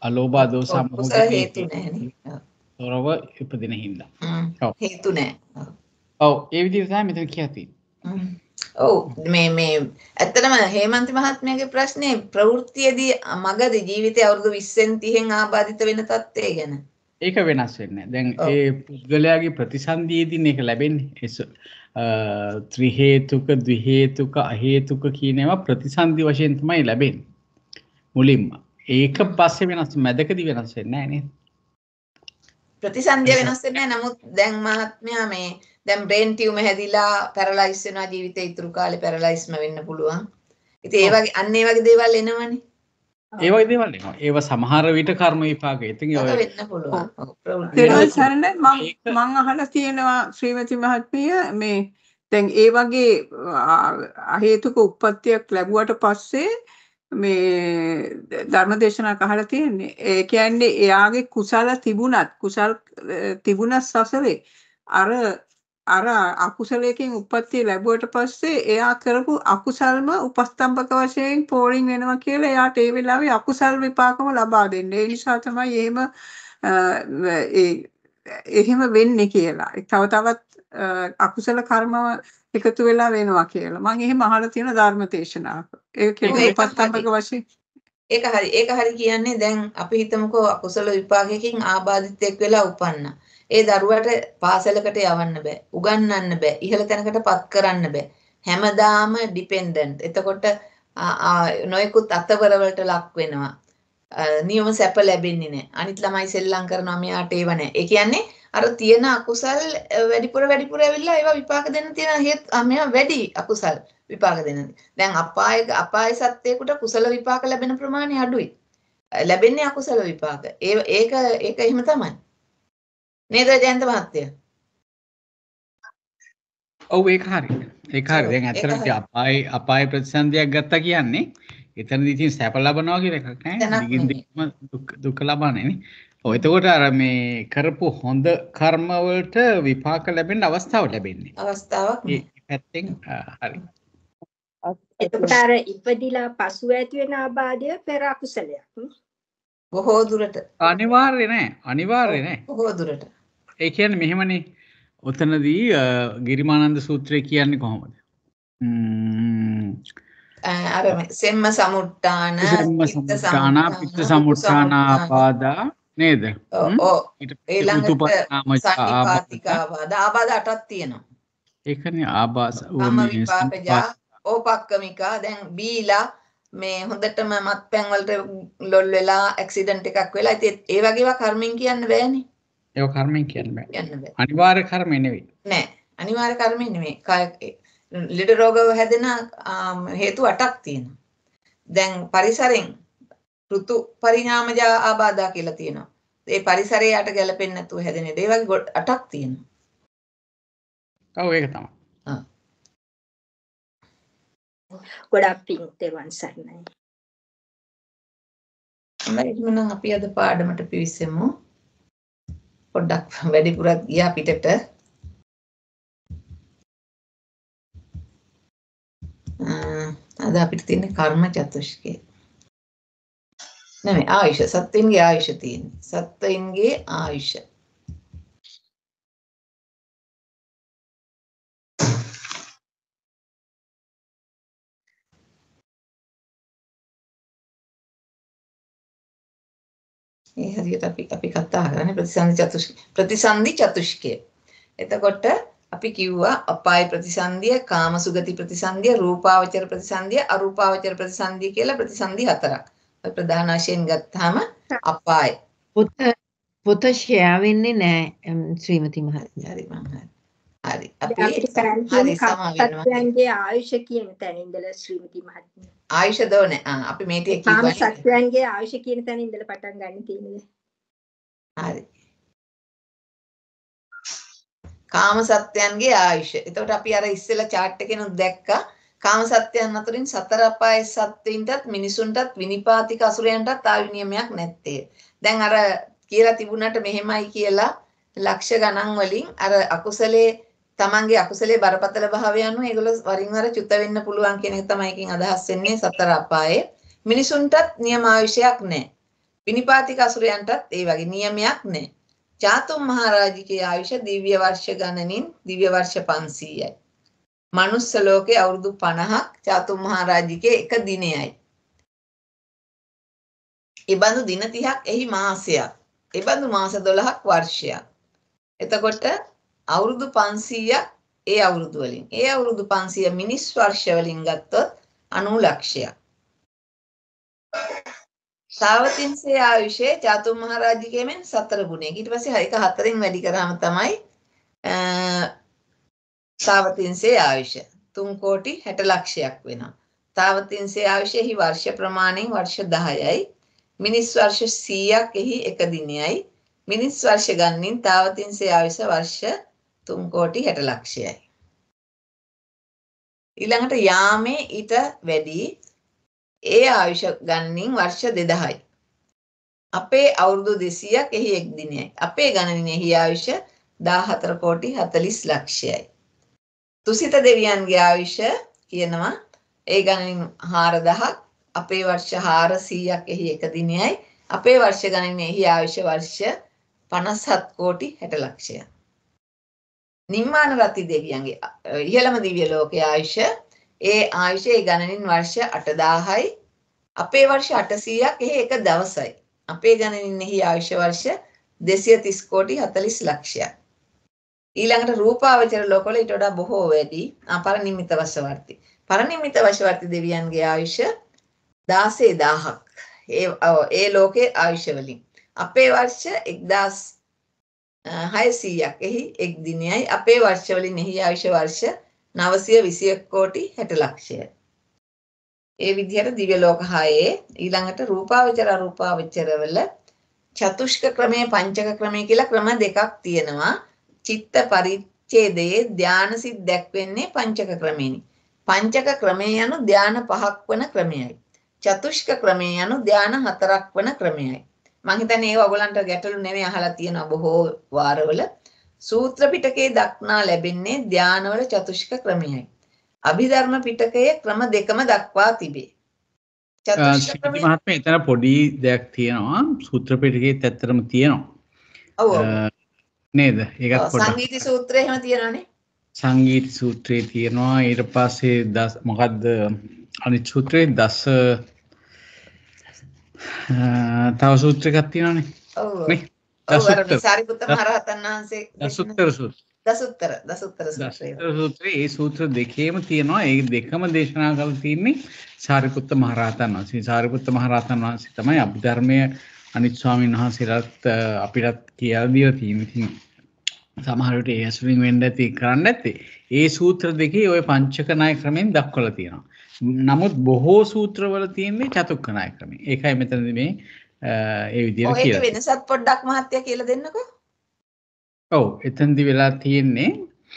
අලෝභ දෝස මොහ කුසල හේතු නැහැනේ. තොරව ඉපදින හින්දා. ඔව්. හේතු නැහැ. ඔව් ඒ විදිහට තමයි මෙතන කියති. ඔව් මේ ඇත්තටම හේමන්ති මහත්මයාගේ ප්‍රශ්නේ ප්‍රවෘත්තියේදී මගදී ජීවිතයේ අවුරුදු 20න් 30න් ආබාධිත වෙන තත්ත්වය ගැන. ඒක වෙනස් වෙන්නේ. දැන් ඒ පුද්ගලයාගේ ප්‍රතිසන්දියේදී මේක ලැබෙන්නේ. ත්‍රි හේතුක, ද්වි හේතුක, අහේතුක කියන ඒවා ප්‍රතිසන්දි වශයෙන් තමයි ලැබෙන්නේ. මුලින්ම. ඒක පස්සේ වෙනස් මැදකදී වෙනස් වෙන්නේ නැහැ නේද? ප්‍රතිසන්දිය වෙනස් වෙන්නේ නැහැ. නමුත් දැන් මහත්මයා මේ දැන් බ්‍රේන් ටියුමර් හැදිලා පැරලයිස් වෙනවා ජීවිතේ ඉතුරු කාලේ පැරලයිස්ම වෙන්න පුළුවන්. ඉතින් ඒ වගේ අන්න ඒ වගේ දේවල් එනවනේ. ඒ වගේ දේවල් එනවා. ඒව සමහර විට කර්ම විපාක. ඉතින් ඒක වෙන්න පුළුවන්. තේරුම් ගන්න මම අහලා තියෙනවා ශ්‍රීමති මහත්මිය මේ දැන් ඒ වගේ අහේතුක උප්පත්තියක් ලැබුවට පස්සේ මේ ධර්මදේශනාවක් අහලා තියෙන්නේ. ඒ කියන්නේ එයාගේ කුසල තිබුණත් සසරේ අර අකුසලයෙන් උප්පත්තිය ලැබුවට පස්සේ එයා කරපු අකුසල්ම උපස්තම්භක වශයෙන් පෝලිං වෙනවා කියලා එයාට ඒ වෙලාවේ අකුසල් විපාකම ලබා දෙන්නේ. ඒ නිසා තමයි එහෙම වෙන්නේ කියලා. තව තවත් අකුසල කර්ම එකතු වෙලා වෙනවා කියලා. මම එහෙම අහලා තියෙන ධර්ම දේශනාවක. ඒක කියන්නේ උපස්තම්භක වශයෙන්. ඒක හරි කියන්නේ දැන් අපි හිතමුකෝ අකුසල විපාකයකින් ආබාධිතෙක් වෙලා උපන්නා. ඒ දරුවට පාසලකට යවන්න බෑ. උගන්වන්න බෑ. ඉහළ තැනකට පත් කරන්න බෑ. හැමදාම ඩිපෙන්ඩන්ට්. එතකොට නොයෙකුත් අතවර වලට ලක් වෙනවා. නියම සැප ලැබෙන්නේ නැහැ. අනිත් ළමයි සෙල්ලම් කරනවා මෙයාට ඒව නැහැ. ඒ කියන්නේ අර තියෙන අකුසල් වැඩිපුර ඇවිල්ලා ඒවා විපාක දෙන්න තියෙන මෙයා වැඩි අකුසල් විපාක දෙන්න. දැන් අපාය සත්‍යයකට කුසල විපාක ලැබෙන ප්‍රමාණය අඩුයි. ලැබෙන්නේ අකුසල විපාක. ඒක එහෙම තමයි. නේද ජයන්ත මහත්තයා? ඔව් ඒක හරි. දැන් ඇත්තටම අපාය ප්‍රතිසන්දියක් ගත්තා කියන්නේ එතනදී ඉතින් සැප ලබනවා කියලා එකක් නෑ. දිගින් දිගටම දුක ලබන්නේ නේ. ඔව් එතකොට අර මේ කරපු හොඳ කර්ම වලට විපාක ලැබෙන්න අවස්ථාව ලැබෙන්නේ. අවස්ථාවක් නේ. පැත්තෙන් හරි. එතකොට අර ඉපදිලා පසු ඇති වෙන ආබාධය පෙර අකුසලයක්. බොහෝ දුරට. අනිවාර්ය නෑ. බොහෝ දුරට. ඒ කියන්නේ මෙහෙමනේ. ඔතනදී ගිරිමානන්ද සූත්‍රය කියන්නේ කොහොමද? අර සෙම්ම සමුට්ටාන පිත්ත සමුට්ටානාපාදා නේද? ඔව්. ඊළඟට සන්නිපාතිකාවාද ආබාධ 8ක් තියෙනවා. ඒකනේ ආබාස කම්ම විපාකජා ඕපක්කමිකා දැන් බීලා මේ හොඳටම මත්පැන් වලට ලොල් වෙලා ඇක්සිඩන්ට් එකක් වෙලා ඉතින් ඒ වගේ ඒවා කර්මෙන් කියන්න බෑනේ. ඒක කර්මෙන් කියන්න බෑ. අනිවාර්ය කර්මෙ නෙවෙයි. නෑ. අනිවාර්ය කර්මෙ නෙවෙයි. ලෙඩ රෝග හැදෙන හේතු 8ක් තියෙනවා. දැන් පරිසරෙන් ඍතු පරිණාමජ ආබාධා කියලා තියෙනවා. ඒ පරිසරයට ගැලපෙන්නේ නැතුව හැදෙන ඒ වගේ 8ක් තියෙනවා. ඔව් ඒක තමයි. ගොඩක් පිං තෙරුවන් සරණයි. එහෙනම් අපි අද පාඩමට පිවිසෙමු. පොඩ්ඩක් වැඩිපුරක් ගියා පිටට. අද අපිට තියෙන කර්ම චතුෂ්කය. නෙමෙයි ආයුෂ සත්ත්වයන්ගේ ආයුෂ තියෙන්නේ. සත්ත්වයන්ගේ ආයුෂ. ඒ හරියට අපි කතා කරන්නේ ප්‍රතිසන්දි චතුෂ්කය. එතකොට අපි කිව්වා අපාය ප්‍රතිසන්දිය, කාමසුගති ප්‍රතිසන්දිය, රූපාවචර ප්‍රතිසන්දිය, අරූපාවචර ප්‍රතිසන්දිය කියලා ප්‍රතිසන්දි 4ක්. ඔය ප්‍රධාන වශයෙන් ගත්තාම අපාය. පොත ෂෙයා වෙන්නේ නැහැ ශ්‍රීමති මහත්මිය. හරි. අපිට සත්‍යයන්ගේ ආයුෂ කියන තැන ඉඳලා ශ්‍රීමති මහත්මිය. ආයුෂ දෝනේ. අපි මේ ටික කිව්වා. සත්‍යයන්ගේ ආයුෂ කියන තැන ඉඳලා පටන් ගන්න තියෙන්නේ. හරි. කාම සත්‍යයන්ගේ ආයුෂ. එතකොට අපි අර ඉස්සෙල්ලා chart එකේනොත් දැක්කා කාම සත්‍යයන් අතරින් සතර අපායේ සත්ත්වයින්ටත් මිනිසුන්ටත් විනිපාතික අසුරයන්ටත් ආයු නියමයක් නැත්තේ. දැන් අර කියලා තිබුණාට මෙහෙමයි කියලා ලක්ෂ ගණන් වලින් අර අකුසලේ තමන්ගේ අකුසලේ බරපතල භාවය අනුව ඒගොල්ලෝ වරින් වර චුත වෙන්න පුළුවන් කියන එක තමයි එකකින් අදහස් වෙන්නේ සතර අපායේ. මිනිසුන්ටත් නියම ආයුෂයක් නැහැ. පිනිපාතික අසුරයන්ටත් ඒ වගේ නියමයක් නැහැ. චාතුම් මහරජිකේ ආයුෂ දිව්‍ය වර්ෂ ගණනින් දිව්‍ය වර්ෂ 500යි. මනුස්ස ලෝකේ අවුරුදු 50ක් චාතුම් මහරජිකේ එක දිනයයි. ඉබඳු දින 30ක් එහි මාසයක්. ඉබඳු මාස 12ක් වර්ෂයක්. එතකොට අවුරුදු 500ක් ඒ අවුරුදු වලින්. ඒ අවුරුදු 500 මිනිස් වර්ෂ වලින් ගත්තොත් 90 ලක්ෂයක්. සාවතින්සේ ආයුෂේ චාතුම් මහරජිකේ මෙන් 4 ගුණයක. ඊට පස්සේ ඒක 4න් වැඩි කරාම තමයි සාවතින්සේ ආයුෂ 3 කෝටි 60 ලක්ෂයක් වෙනවා. සාවතින්සේ ආයුෂෙහි වර්ෂ ප්‍රමාණයෙන් වර්ෂ 10යි. මිනිස් වර්ෂ 100ක් එහි එක දිනයයි. මිනිස් වර්ෂ ගණනින් තාවතින්සේ ආයුෂ වර්ෂ 3 කෝටි 60 ලක්ෂයයි. ඊළඟට යාමේ ඊට වැඩි ඒ ආයුෂ ගණනින් වර්ෂ 2000යි. අපේ අවුරුදු 200ක් එහි එක් දිනයයි. අපේ ගණනින් එහි ආයුෂ 14 කෝටි 40 ලක්ෂයයි. තුසිත දෙවියන්ගේ ආයුෂ කියනවා ඒ ගණනින් 4000ක්. අපේ වර්ෂ 400ක් එහි එක දිනයයි. අපේ වර්ෂ ගණනින් එහි ආයුෂ වර්ෂ 57 කෝටි 60 ලක්ෂයයි. නිම්මාන රති දෙවියන්ගේ ඉහළම දිව්‍ය ලෝකයේ ආයුෂ ඒ ආයුෂයේ ගණනින් වර්ෂ 8000යි. අපේ වර්ෂ 800ක් එහි එක දවසයි. අපේ ගණනින් එහි ආයුෂ වර්ෂ 230 කෝටි 40 ලක්ෂයයි. ඊළඟට රූපාවචර ලෝකවල ඊට වඩා බොහෝ වැඩි පරිනිම්මිත වශවර්ති. පරිනිම්මිත වශවර්ති දෙවියන්ගේ ආයුෂ 16000ක්. ඒ ලෝකයේ ආයුෂ වලින් අපේ වර්ෂ 1600ක් එහි එක් දිනයයි. අපේ වර්ෂ වලින් එහි ආයුෂ වර්ෂ 921 කෝටි 60 ලක්ෂයයි. ඒ විදිහට දිව්‍ය ලෝක 6 ඊළඟට රූපාවචර අරූපාවචර වල චතුෂ්ක ක්‍රමයේ පංචක ක්‍රමයේ කියලා ක්‍රම දෙකක් තියෙනවා. චිත්ත පරිච්ඡේදයේ ධාන සිත් දැක්වෙන්නේ පංචක ක්‍රමෙනි. පංචක ක්‍රමය යනු ධාන 5ක් වන ක්‍රමයයි. චතුෂ්ක ක්‍රමය යනු ධාන 4ක් වන ක්‍රමයයි. මම හිතන්නේ ඒක ඔයගලන්ට ගැටලු නෙවෙයි අහලා තියෙනවා බොහෝ වාරවල. සූත්‍ර පිටකයේ දක්නා ලැබෙන්නේ ධානවල චතුෂ්ක ක්‍රමයයි. අභිධර්ම පිටකයේ ක්‍රම දෙකම දක්වා තිබේ. චතුෂ්ක ක්‍රමය මහත්මයා එතන පොඩි දෙයක් තියෙනවා. සූත්‍ර පිටකයේ ඇත්තටම තියෙනවා. ඔව් නේද? ඒකත් පොඩ්ඩක් සංගීති සූත්‍රය එහෙම තියෙනවානේ. සංගීත සූත්‍රයේ තියෙනවා. ඊට පස්සේ මොකද්ද අනිත් සූත්‍රයේ දස තව සූත්‍රයක් තියෙනවානේ. ඔව්. නේ? සාරිපුත්ත මහරහතන් වහන්සේ දසුත්තර සූත්‍රය. දසුත්තර සූත්‍රයේ ඒ සූත්‍ර දෙකේම තියෙනවා. ඒ දෙකම දේශනා කරලා තියෙන්නේ සාරිපුත්ත මහරහතන් වහන්සේ. සාරිපුත්ත මහරහතන් වහන්සේ තමයි අභිධර්මය අනිත් ස්වාමීන් වහන්සේලාත් අපිටත් කියලා දීලා තියෙන්නේ. සමහර විට ඒ ඇසුරින් වෙන්න ඇති කරන්න නැත්තේ. ඒ සූත්‍ර දෙකේ ওই පංචක ණය ක්‍රමෙන් දක්වලා තියෙනවා. නමුත් බොහෝ සූත්‍රවල තියෙන්නේ චතුක්ක ණය ක්‍රමය. ඒකයි මෙතනදී මේ ඒ විදිහට කියලා. ඔය වෙනසත් පොඩ්ඩක් මහත්තයා කියලා දෙන්නකෝ. ඔව් එතනදී වෙලා තියෙන්නේ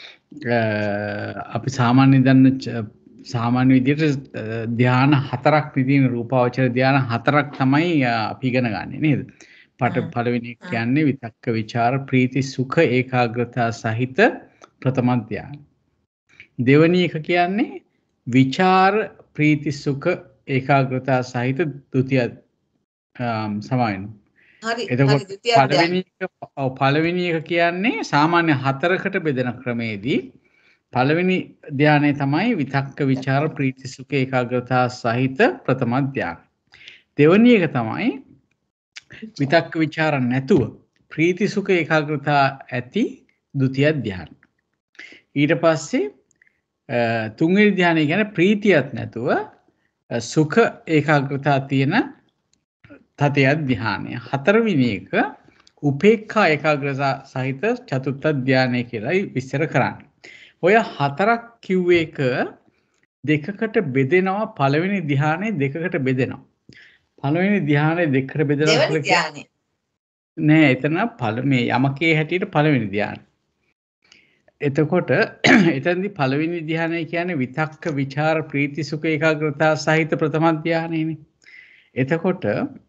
අපි සාමාන්‍ය දන්න සාමාන්‍ය විදිහට ධ්‍යාන 4ක් තියෙන රූපාවචර ධ්‍යාන 4ක් තමයි අපි ඉගෙන ගන්නෙ නේද? පළවෙනි එක කියන්නේ විතක්ක ਵਿਚාර ප්‍රීති සුඛ ඒකාග්‍රතාව සහිත ප්‍රථම ධ්‍යාන. දෙවෙනි එක කියන්නේ විචාර ප්‍රීති සුඛ ඒකාග්‍රතාව සහිත ဒုတိ සමායන. හරි. එතකොට පළවෙනි එක කියන්නේ සාමාන්‍ය 4කට බෙදෙන ක්‍රමේදී පළවෙනි ධ්‍යානය තමයි විතක්ක ਵਿਚාර ප්‍රීති සුඛ ඒකාග්‍රතාව සහිත ප්‍රථම ධ්‍යාන. දෙවෙනි එක තමයි විතක්ක ਵਿਚාර නැතුව ප්‍රීති සුඛ ඒකාග්‍රතාව ඇති ဒုတိ ධ්‍යාන. ඊට පස්සේ තුන්වෙනි ධ්‍යානය කියන්නේ ප්‍රීතියක් නැතුව සුඛ ඒකාග්‍රතාව තියෙන තතිය ධ්‍යානය. හතරවෙනි එක උපේක්ඛා ඒකාග්‍රතාව සහිත චතුර්ථ ධ්‍යානය කියලායි විස්තර කරන්නේ. ඔය හතරක් කිව්ව එක දෙකකට බෙදෙනවා. පළවෙනි ධ්‍යානෙ දෙකකට බෙදෙනවා. පළවෙනි ධ්‍යානෙ දෙකකට බෙදෙනවා කියලා නෑ. එතන මේ යමකේ හැටියට පළවෙනි ධ්‍යානෙ. එතකොට එතනදී පළවෙනි ධ්‍යානය කියන්නේ විතක්ක ਵਿਚාර ප්‍රීති සුඛ ඒකාග්‍රතාව සහිත ප්‍රථම ධ්‍යානෙනේ. එතකොට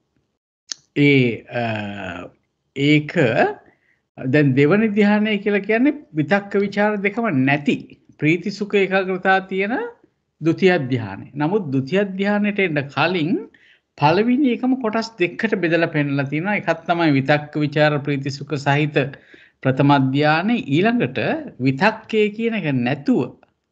ඒක දැන් දෙවන ධ්‍යානය කියලා කියන්නේ විතක්ක ਵਿਚාර දෙකම නැති ප්‍රීති සුඛ ඒකාග්‍රතාව තියෙන ဒုတိ ධ්‍යානය. නමුත් ဒုတိ ධ්‍යානෙට එන්න කලින් පළවෙනි එකම කොටස් දෙකකට බෙදලා පෙන්නලා තියෙනවා. එකක් තමයි විතක්ක ਵਿਚාර ප්‍රීති සුඛ සහිත ප්‍රථම ධානය. ඊළඟට විතක්කේ කියන එක නැතුව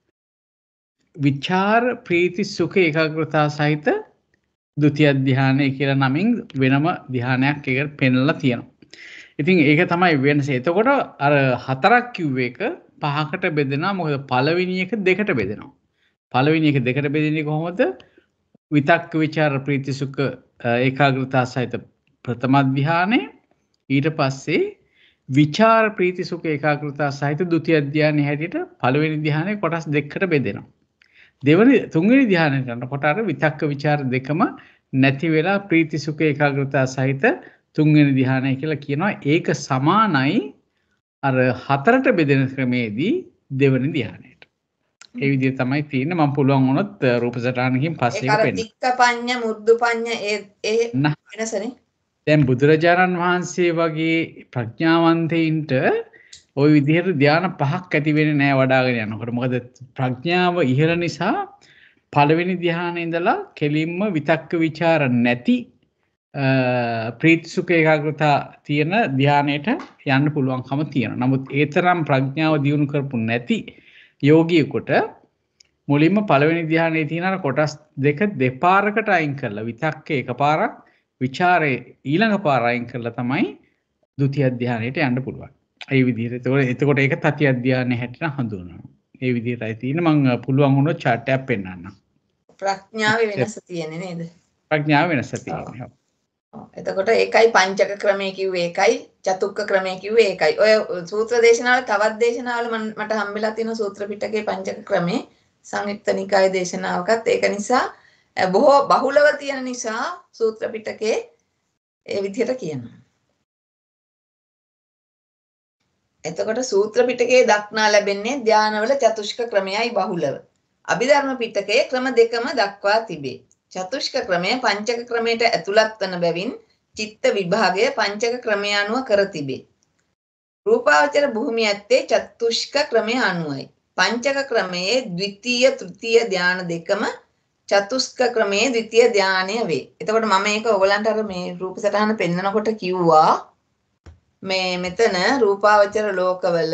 විචාර ප්‍රීති සුඛ ඒකාග්‍රතාව සහිත ဒုတိ ය ධානය කියලා නමින් වෙනම ධානයක් එකට පෙන්නලා තියෙනවා. ඉතින් ඒක තමයි වෙනස. එතකොට අර හතරක් කිව්ව එක පහකට බෙදෙනවා. මොකද පළවෙනි එක දෙකට බෙදෙනවා. පළවෙනි එක දෙකට බෙදෙන්නේ කොහොමද? විතක්ක විචාර ප්‍රීති සුඛ ඒකාග්‍රතාව සහිත ප්‍රථම ධානය. ඊට පස්සේ විචාර ප්‍රීති සුඛ ඒකාග්‍රතාව සහිත ဒုတိ ය ධානය හැටියට පළවෙනි ධානය කොටස් දෙකකට බෙදෙනවා. තුන්වෙනි ධානය කරනකොට අර විතක්ක විචාර දෙකම නැති වෙලා ප්‍රීති සුඛ ඒකාග්‍රතාව සහිත තුන්වෙනි ධානය කියලා කියනවා. ඒක සමානයි අර හතරට බෙදෙන ක්‍රමේදී දෙවෙනි ධානයට. ඒ විදිහට තමයි තියෙන්නේ. මම පුළුවන් වුණොත් රූප සටහනකින් පස්සේ ඒක අර තික්කපඤ්ඤ මුද්දුපඤ්ඤ ඒ වෙනසනේ. දැන් බුදුරජාණන් වහන්සේ වගේ ප්‍රඥාවන්තයින්ට ওই විදිහට ධාන පහක් ඇති වෙන්නේ නැහැ වඩාගෙන යනකොට. මොකද ප්‍රඥාව ඉහළ නිසා පළවෙනි ධානයේ ඉඳලා කෙලින්ම විතක්ක ਵਿਚාර නැති ප්‍රීති සුඛ ඒකාග්‍රතාව තියෙන ධානයට යන්න පුළුවන්කම තියෙනවා. නමුත් ඒ තරම් ප්‍රඥාව දියුණු කරපු නැති යෝගියෙකුට මුලින්ම පළවෙනි ධානයේ තියෙන කොටස් දෙක දෙපාරකට අයින් කරලා විතක්කේ එකපාරක් විචාරේ ඊළඟ පාර අයින් කරලා තමයි ဒုတိ ය ධානයට යන්න පුළුවන්. ඒ විදිහට. එතකොට ඒක තතිය ධානය හැටියට හඳුන්වනවා. ඒ විදිහටයි තියෙන්නේ. මම පුළුවන් වුණොත් chart එකක් පෙන්නන්නම්. ප්‍රඥාවේ වෙනස තියෙන්නේ නේද? ප්‍රඥාව වෙනස තියෙනවා. එතකොට ඒකයි පංචක ක්‍රමයේ කිව්වේ ඒකයි චතුක්ක ක්‍රමයේ කිව්වේ ඒකයි. ඔය සූත්‍ර දේශනාවල තවත් දේශනාවල මට හම්බෙලා තියෙන සූත්‍ර පිටකේ පංචක ක්‍රමේ සංයුක්ත නිකායේ දේශනාවකත් ඒක නිසා බොහෝ බහුලව තියෙන නිසා සූත්‍ර පිටකේ ඒ විදිහට කියනවා. එතකොට සූත්‍ර පිටකේ දක්නා ලැබෙන්නේ ධානවල චතුෂ්ක ක්‍රමයයි බහුලව. අභිධර්ම පිටකයේ ක්‍රම දෙකම දක්වා තිබේ. චතුෂ්ක ක්‍රමය පංචක ක්‍රමයට ඇතුළත් වන බැවින් චිත්ත විභාගය පංචක ක්‍රමය අනුව කර තිබේ. රූපාවචර භූමිය ඇත්තේ චතුෂ්ක ක්‍රමය අනුවයි. පංචක ක්‍රමයේ ද්විතීය තෘතීය ධාන දෙකම චතුෂ්ක ක්‍රමයේ ද්විතීය ධානය වේ. එතකොට මම මේක ඔයගලන්ට අර මේ රූප සටහන පෙන්නනකොට කිව්වා මේ මෙතන රූපාවචර ලෝකවල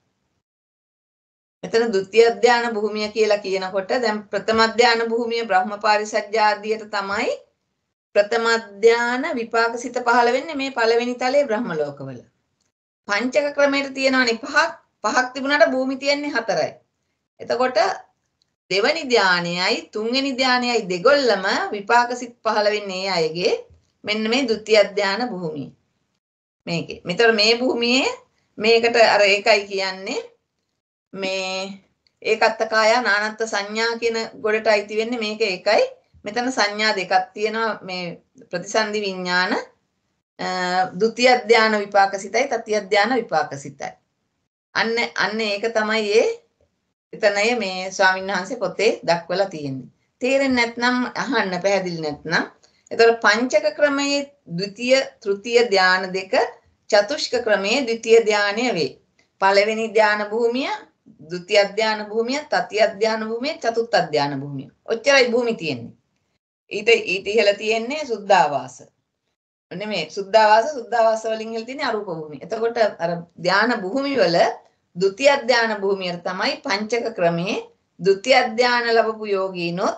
මෙතන ဒုတိ ය ධාන භූමිය කියලා කියනකොට දැන් ප්‍රථම ධාන භූමිය බ්‍රහ්මපාරිසජ්ජ ආදියට තමයි ප්‍රථම ධාන විපාකසිත පහළ වෙන්නේ මේ පළවෙනි තලයේ බ්‍රහ්ම ලෝකවල. පංචක ක්‍රමයට තියෙනවනේ පහක් තිබුණාට භූමි තියෙන්නේ 4යි. එතකොට දෙවනි ධානයයි තුන්වෙනි ධානයයි දෙගොල්ලම විපාකසිත පහළ වෙන්නේ අයගේ මෙන්න මේ ဒုတိ ය ධාන භූමිය. මේකේ. මෙතන මේ භූමියේ මේකට අර ඒකයි කියන්නේ මේ ඒකත්ත කාය නානත්ත් සංඥා කියන ගොඩට අයිති වෙන්නේ මේක ඒකයි. මෙතන සංඥා දෙකක් තියෙනවා මේ ප්‍රතිසන්දි විඥාන ဒုတိ ය ධාන විපාකසිතයි තතිය ධාන විපාකසිතයි. අන්න ඒක තමයි එතනයේ මේ ස්වාමීන් වහන්සේ පොතේ දක්වලා තියෙන්නේ. තේරෙන්නේ නැත්නම් අහන්න පැහැදිලි නැත්නම් එතකොට පංචක ක්‍රමයේ ද්විතීය තෘතීය ධාන දෙක චතුෂ්ක ක්‍රමයේ ද්විතීය ධානය වේ. පළවෙනි ධාන භූමිය, ද්විතීය ධාන භූමිය, තතිය ධාන භූමිය, චතුර්ථ ධාන භූමිය. ඔච්චරයි භූමි තියෙන්නේ. ඊට ඉහළ තියෙන්නේ සුද්ධාවාස. නෙමෙයි සුද්ධාවාස වලින් ඉහළ තියෙන්නේ අරූප භූමිය. එතකොට අර ධාන භූමි වල ද්විතීය ධාන භූමිය තමයි පංචක ක්‍රමයේ ද්විතීය ධාන ලැබපු යෝගීනොත්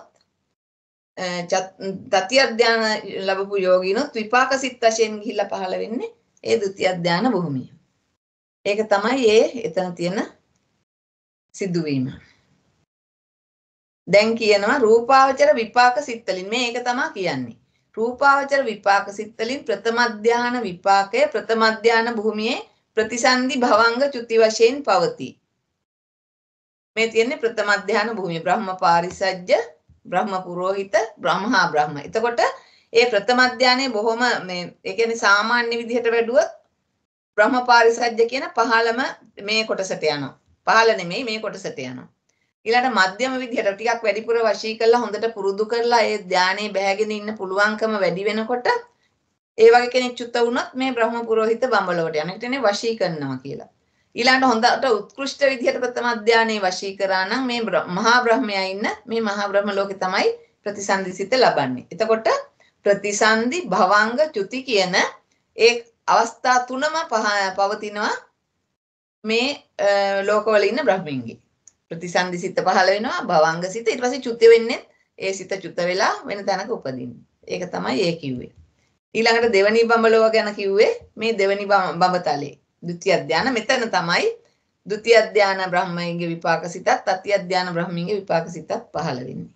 තතිය ධාන ලැබපු යෝගීනොත් විපාකසිත වශයෙන් ගිහිල්ලා පහළ වෙන්නේ ඒ ဒုတိ ය ධාන භූමිය. ඒක තමයි එතන තියෙන සිදුවීම. දැන් කියනවා රූපාවචර විපාක සිත්වලින් මේක තමයි කියන්නේ. රූපාවචර විපාක සිත්වලින් ප්‍රථම ධාන විපාකය ප්‍රථම ධාන භූමියේ ප්‍රතිසන්දි භවංග චුති වශයෙන් පවතී. මේ තියෙන්නේ ප්‍රථම ධාන භූමිය බ්‍රහ්ම පාරිසජ්ජ බ්‍රහ්ම පුරෝහිත බ්‍රහ්මහා බ්‍රහ්ම. එතකොට ඒ ප්‍රථම ධානයේ බොහොම මේ ඒ කියන්නේ සාමාන්‍ය විදිහට වැඩුවොත් බ්‍රහ්ම පාරිසජ්ජ කියන පහළම මේ කොටසට යනවා. පහළ නෙමෙයි මේ කොටසට යනවා. ඊළඟ මධ්‍යම විදිහට ටිකක් වැඩිපුර වශී කරලා හොඳට පුරුදු කරලා ඒ ධානයේ බැහැගෙන ඉන්න පුළුවන්කම වැඩි වෙනකොට ඒ වගේ කෙනෙක් චුත වුණොත් මේ බ්‍රහ්ම පුරෝහිත බඹලවට යන. ඒකට වශී කරනවා කියලා. ඊළඟට හොඳට උත්කෘෂ්ඨ විදිහට ප්‍රථම ධානයේ වශී කරා නම් මේ මහා බ්‍රහ්මයා ඉන්න මේ මහා බ්‍රහ්ම ලෝකේ තමයි ප්‍රතිසන්දිසිත ලබන්නේ. එතකොට ප්‍රතිසන්දි භවංග චුති කියන ඒ අවස්ථා තුනම පවතිනවා මේ ලෝකවල ඉන්න බ්‍රහ්මින්ගේ. ප්‍රතිසන්දි සිත පහළ වෙනවා, භවංග සිත, ඊට පස්සේ චුති වෙන්නේ ඒ සිත චුත වෙලා වෙන තැනක උපදින්නේ. ඒක තමයි ඒ කිව්වේ. ඊළඟට දෙවනි බඹලෝක ගැන කිව්වේ මේ දෙවනි බඹතලේ. ဒုတိ ය ධානය මෙතන තමයි ဒုတိ ය ධානය බ්‍රහ්මයන්ගේ විපාක සිතත්, තතිය ධානය බ්‍රහ්මයන්ගේ විපාක සිතත් පහළ වෙන්නේ.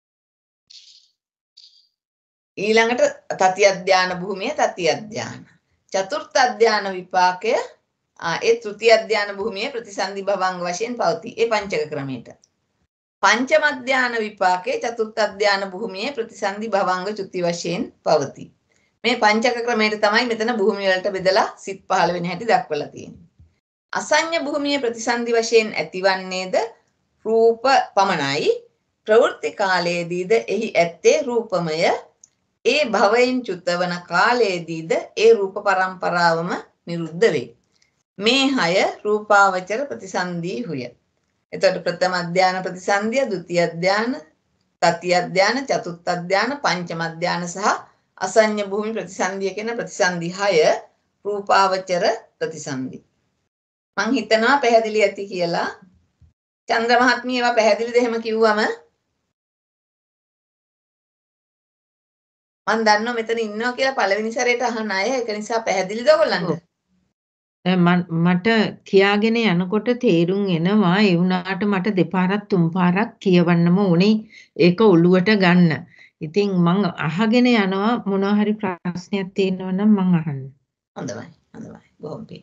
ඊළඟට තතිය ධානය භූමිය, තතිය ධානය. චතුර්ථ ධානය විපාකය ඒ තෘතිය ධානය භූමියේ ප්‍රතිසන්දි භවංග වශයෙන් පවතී. ඒ පංචක ක්‍රමයට. පංචම ධානය විපාකයේ චතුර්ථ ධානය භූමියේ ප්‍රතිසන්දි භවංග චුති වශයෙන් පවතී. මේ පංචක ක්‍රමයට තමයි මෙතන භූමිය වලට බෙදලා සිත් පහළ වෙන හැටි දක්වලා තියෙන්නේ. අසඤ්ඤ භූමියේ ප්‍රතිසන්දි වශයෙන් ඇතිවන්නේද රූප පමණයි. ප්‍රවෘත්ති කාලයේදීද එහි ඇත්තේ රූපමය. ඒ භවයෙන් චුතවන කාලයේදීද ඒ රූප පරම්පරාවම නිරුද්ධ වේ. මේ 6 රූපාවචර ප්‍රතිසන්දී හුය. එතකොට ප්‍රථම ධානය ප්‍රතිසන්දිය, ဒုတိ ය ධානය, තතිය ධානය, චතුර්ථ ධානය, පංචම ධානය සහ අසඤ්ඤ භූමි ප්‍රතිසන්දිය කියන ප්‍රතිසන්දි 6 රූපාවචර ප්‍රතිසන්දි. මං හිතනවා පැහැදිලි ඇති කියලා. චන්ද්‍ර මහත්මිය ඒවා පැහැදිලිද එහෙම කිව්වම? මං දන්නවා මෙතන ඉන්නවා කියලා පළවෙනි සැරේට අහන අය. ඒක නිසා පැහැදිලිද ඔයගොල්ලන්ට? මට කියාගෙන යනකොට තේරුම් එනවා. ඒ වුණාට මට දෙපාරක් තුන් පාරක් කියවන්නම උනේ ඒක ඔළුවට ගන්න. ඉතින් මං අහගෙන යනවා මොනවා හරි ප්‍රශ්නයක් තියෙනවා නම් මං අහන්න. හොඳයි. බොහොම පිං.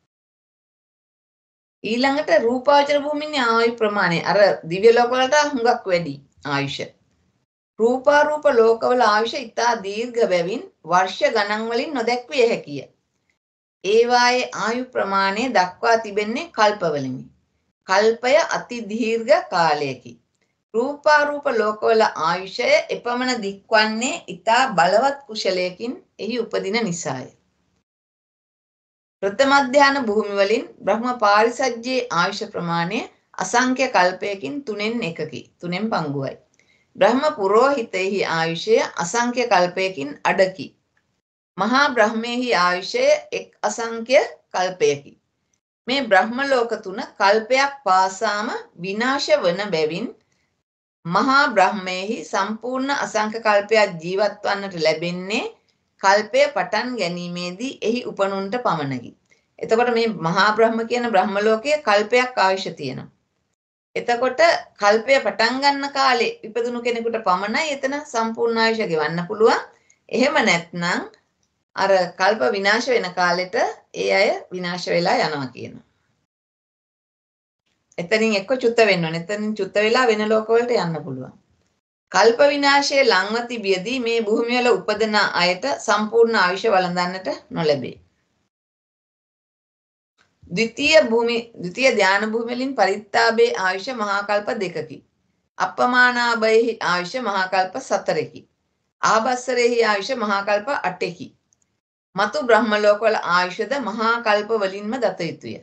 ඊළඟට රූපාවචර භූමියේ ආයු ප්‍රමාණය අර දිව්‍ය ලෝකවලට හුඟක් වැඩි ආයුෂ. රූපාරූප ලෝකවල ආයුෂ ඉතා දීර්ඝ බැවින් වර්ෂ ගණන් වලින් නොදැක්විය හැකිය. ඒවායේ ආයු ප්‍රමාණය දක්වා තිබෙන්නේ කල්පවලිනි. කල්පය අති දීර්ඝ කාලයකි. රූපාරූප ලෝකවල ආයුෂය එපමණ දික්වන්නේ ඉතා බලවත් කුශලයකින් එහි උපදින නිසාය. ප්‍රථම ධානය භූමි වලින් බ්‍රහ්ම පාරිසජ්ජේ ආයුෂ ප්‍රමාණය අසංඛ්‍ය කල්පයකින් 3 පංගුවයි. බ්‍රහ්ම පුරෝහිතෙහි ආයුෂය අසංඛ්‍ය කල්පයකින් අඩකි. මහා බ්‍රහ්මෙහි ආයුෂය එක් අසංඛ්‍ය කල්පයකි. මේ බ්‍රහ්ම ලෝක තුන කල්පයක් පාසාම විනාශ වන බැවින් මහා බ්‍රහ්මෙහි සම්පූර්ණ අසංඛ්‍ය කල්පයක් ජීවත් වන්නට ලැබෙන්නේ කල්පය පටන් ගැනීමේදී එහි උපනුන්ට පමණකි. එතකොට මේ මහා බ්‍රහ්ම කියන බ්‍රහ්ම ලෝකයේ කල්පයක් ආයුෂ තියෙනවා. එතකොට කල්පය පටන් ගන්න කාලේ ඉපදුණු කෙනෙකුට පමණයි එතන සම්පූර්ණ ආයුෂ ගෙවන්න පුළුවන්. එහෙම නැත්නම් අර කල්ප විනාශ වෙන කාලෙට ඒ අය විනාශ වෙලා යනවා කියනවා. එතනින් එක්ක චුත වෙන්න ඕනේ. එතනින් චුත වෙලා වෙන ලෝකවලට යන්න පුළුවන්. කල්ප විනාශයේ ලංව තිබියදී මේ භූමිය වල උපදින අයට සම්පූර්ණ ආයුෂ වළඳන්නට නොලැබේ. ද්විතීය ධානය භූමි වලින් පරිත්තාභේ ආයුෂ මහා කල්ප 2කි. අප්පමානාභයේ ආයුෂ මහා කල්ප 4කි. ආභස්සරෙහි ආයුෂ මහා කල්ප 8කි. මතු බ්‍රහ්ම ලෝකවල ආයුෂද මහා කල්ප වලින්ම දත යුතුය.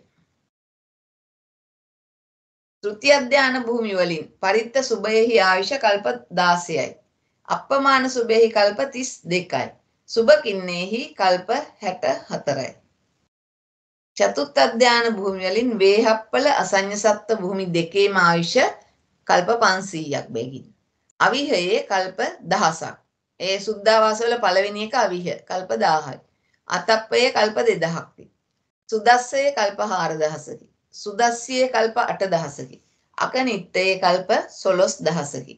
තෘතිය ධානය භූමි වලින් පරිත්ත සුභයෙහි ආයුෂ කල්ප 16යි. අප්පමාන සුභයෙහි කල්ප 32යි. සුභ කින්නේහි කල්ප 64යි. චතුත්ථ ධානය භූමි වලින් වේහප්පල අසඤ්ඤ සත්ත්ව භූමි දෙකේම ආයුෂ කල්ප 500ක් බැගින්. අවිහයේ කල්ප 1000ක්. ඒ සුද්ධාවාස වල පළවෙනි එක අවිහ කල්ප 1000යි. අතප්පයේ කල්ප 2000ක්. සුදස්සයේ කල්ප 4000කි. සුදස්සියේ කල්ප 8000කි. අකනිට්ඨයේ කල්ප 16000කි.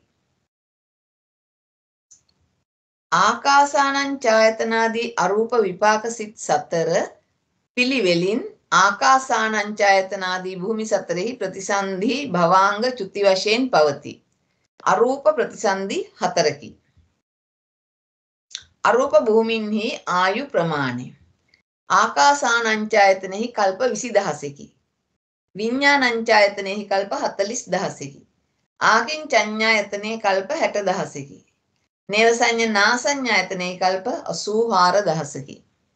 ආකාසානං ඡායතනාදී අරූප විපාක සිත් 4 පිළිවෙලින් ආකාසානං ඡායතනාදී භූමි 4හි ප්‍රතිසන්ධි භවාංග චුති වශයෙන් පවතී. අරූප ප්‍රතිසන්ධි 4කි. අරූප භූමින්හි ආයු ප්‍රමාණය ආකාසානං ඡායතනෙහි කල්ප 20000කි. විඤ්ඤාණංචායතනෙහි කල්ප 40000කි. ආකින්චඤ්ඤායතනෙහි කල්ප 60000කි. නේව සංඥාසඤ්ඤායතනෙහි කල්ප 84000කි.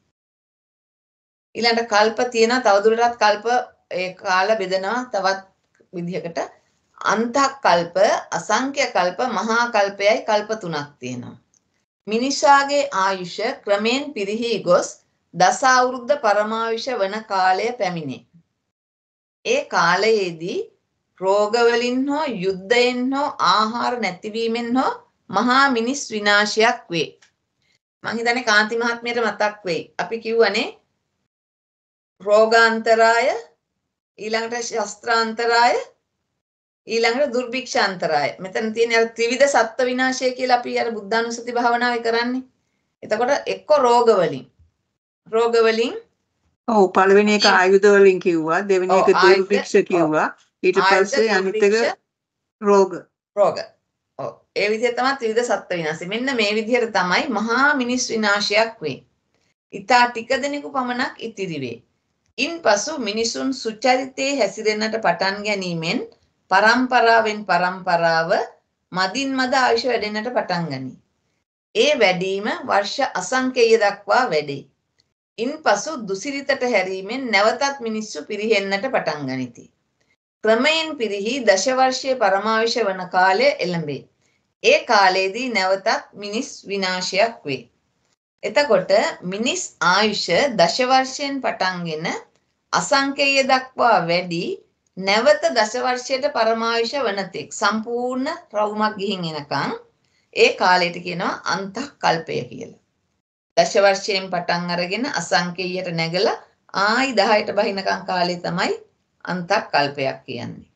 ඊළඟ කල්ප තියෙනවා තවදුරටත් කල්ප ඒ කාල බෙදනවා තවත් විදිහකට. අන්තක් කල්ප, අසංඛ්‍ය කල්ප, මහා කල්පයයි කල්ප 3ක් තියෙනවා. මිනිසාගේ ආයුෂ ක්‍රමෙන් පිරිහී ගොස් දස අවුරුද්ද පරමායුෂ වන කාලය පැමිණේ. ඒ කාලයේදී රෝගවලින් හෝ යුද්ධයෙන් හෝ ආහාර නැතිවීමෙන් හෝ මහා මිනිස් විනාශයක් වේ. මං හිතන්නේ කාන්ති මහත්මියට මතක් වෙයි. අපි කිව්වනේ රෝගාන්තරාය, ඊළඟට ශස්ත්‍රාන්තරාය, ඊළඟට දුර්භික්ෂාන්තරාය. මෙතන තියෙන අර ත්‍රිවිධ සත්ත්ව විනාශය කියලා අපි අර බුද්ධානුස්සති භාවනාවේ කරන්නේ. එතකොට එක්ක රෝගවලින් ඔව් පළවෙනි එක ආයුධ වලින් කිව්වා, දෙවෙනි එක දුර්භික්ෂ කිව්වා, ඊට පස්සේ අනිත් එක රෝග. ඔව්. ඒ විදිහට තමයි ත්‍රිවිධ සත්ත්ව විනාශය. මෙන්න මේ විදිහට තමයි මහා මිනිස් විනාශයක් වේ. ඊතා ටික දෙනෙකු පමණක් ඉතිරි වේ. ඉන්පසු මිනිසුන් සුචරිතේ හැසිරෙන්නට පටන් ගැනීමෙන් පරම්පරාවෙන් පරම්පරාව මදින් මද ආයුෂ වැඩෙන්නට පටන් ගනී. ඒ වැඩිම වර්ෂ අසංඛ්‍යය දක්වා වැඩේ. ඉන්පසු දුසිරිතට හැරීමෙන් නැවතත් මිනිස්සු පිරිහෙන්නට පටන් ගනිති. ක්‍රමයෙන් පිරිහි දශවර්ෂයේ පරමායුෂ වන කාලය එළඹේ. ඒ කාලයේදී නැවතත් මිනිස් විනාශයක් වේ. එතකොට මිනිස් ආයුෂ දශවර්ෂයෙන් පටන්ගෙන අසංඛ්‍යය දක්වා වැඩි නැවත දශවර්ෂයට පරමායුෂ වනතෙක් සම්පූර්ණ රවුමක් ගිහින් එනකන් ඒ කාලයට කියනවා අන්තක් කල්පය කියලා. දශවර්ෂයෙන් පටන් අරගෙන අසංඛ්‍යයට නැගලා ආයි 10ට බහිනකන් කාලේ තමයි අන්තක් කල්පයක් කියන්නේ.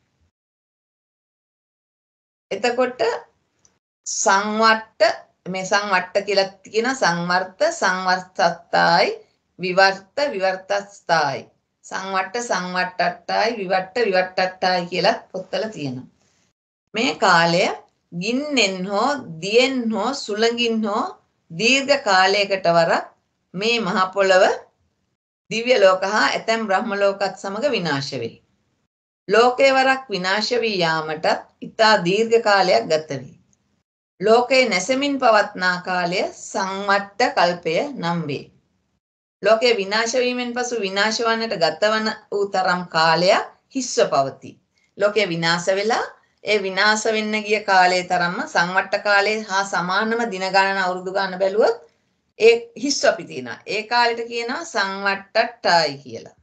එතකොට මේ සංවට්ට කියලා කියන සංවර්ත සංවර්තත්තායි විවර්ත විවර්තස්ථායි සංවට්ට සංවට්ටට්ටායි විවට්ට විවට්ටට්ටායි කියලා පොත්වල තියෙනවා. මේ කාලය ගින්නෙන් හෝ දියෙන් හෝ සුළඟින් හෝ දීර්ඝ කාලයකට වරක් මේ මහ පොළව දිව්‍ය ලෝක හා ඇතැම් බ්‍රහ්ම ලෝකත් සමග විනාශ වේ. ලෝකේ වරක් විනාශ වී යාමටත් ඉතා දීර්ඝ කාලයක් ගත වේ. ලෝකේ නැසෙමින් පවත්නා කාලය සංවට්ට කල්පය නම් වේ. ලෝකේ විනාශ වීමෙන් පසු විනාශ වන්නට ගතවන වූ තරම් කාලයක් හිස්ව පවතී. ලෝකේ විනාශ වෙලා ඒ විනාශ වෙන්න ගිය කාලයේ තරම්ම සංවට්ට කාලයේ හා සමානම දින ගණන අවුරුදු ගණන බැලුවොත් ඒ හිස්ව අපි තියනවා. ඒ කාලෙට කියනවා සංවට්ටට්ටායි කියලා.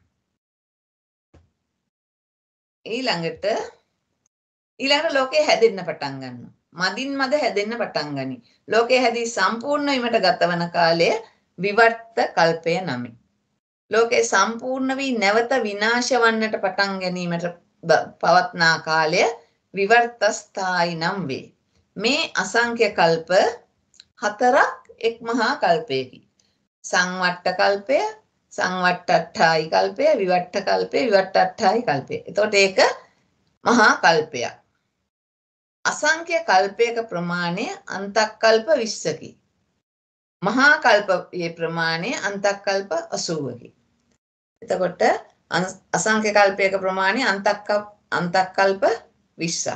ඊළඟට ලෝකේ හැදෙන්න පටන් ගන්නවා. මදින් මද හැදෙන්න පටන් ගනි. ලෝකේ හැදී සම්පූර්ණ වීමට ගතවන කාලය විවර්ත කල්පය නමි. ලෝකේ සම්පූර්ණ වී නැවත විනාශ වන්නට පටන් ගැනීමට පවත්නා කාලය විවර්තස්ථායි නම් වේ. මේ අසංඛ්‍ය කල්ප 4ක් එක් මහා කල්පයකි. සංවට්ට කල්පය, සංවට්ටට්ඨායි කල්පය, විවට්ට කල්පය, විවට්ටට්ඨායි කල්පය. එතකොට ඒක මහා කල්පයක්. අසංඛ්‍ය කල්පයක ප්‍රමාණය අන්තක්කල්ප 20කි. මහා කල්පයේ ප්‍රමාණය අන්තක්කල්ප 80කි. එතකොට අසංඛ්‍ය කල්පයක ප්‍රමාණය අන්තක්කල්ප 20ක්.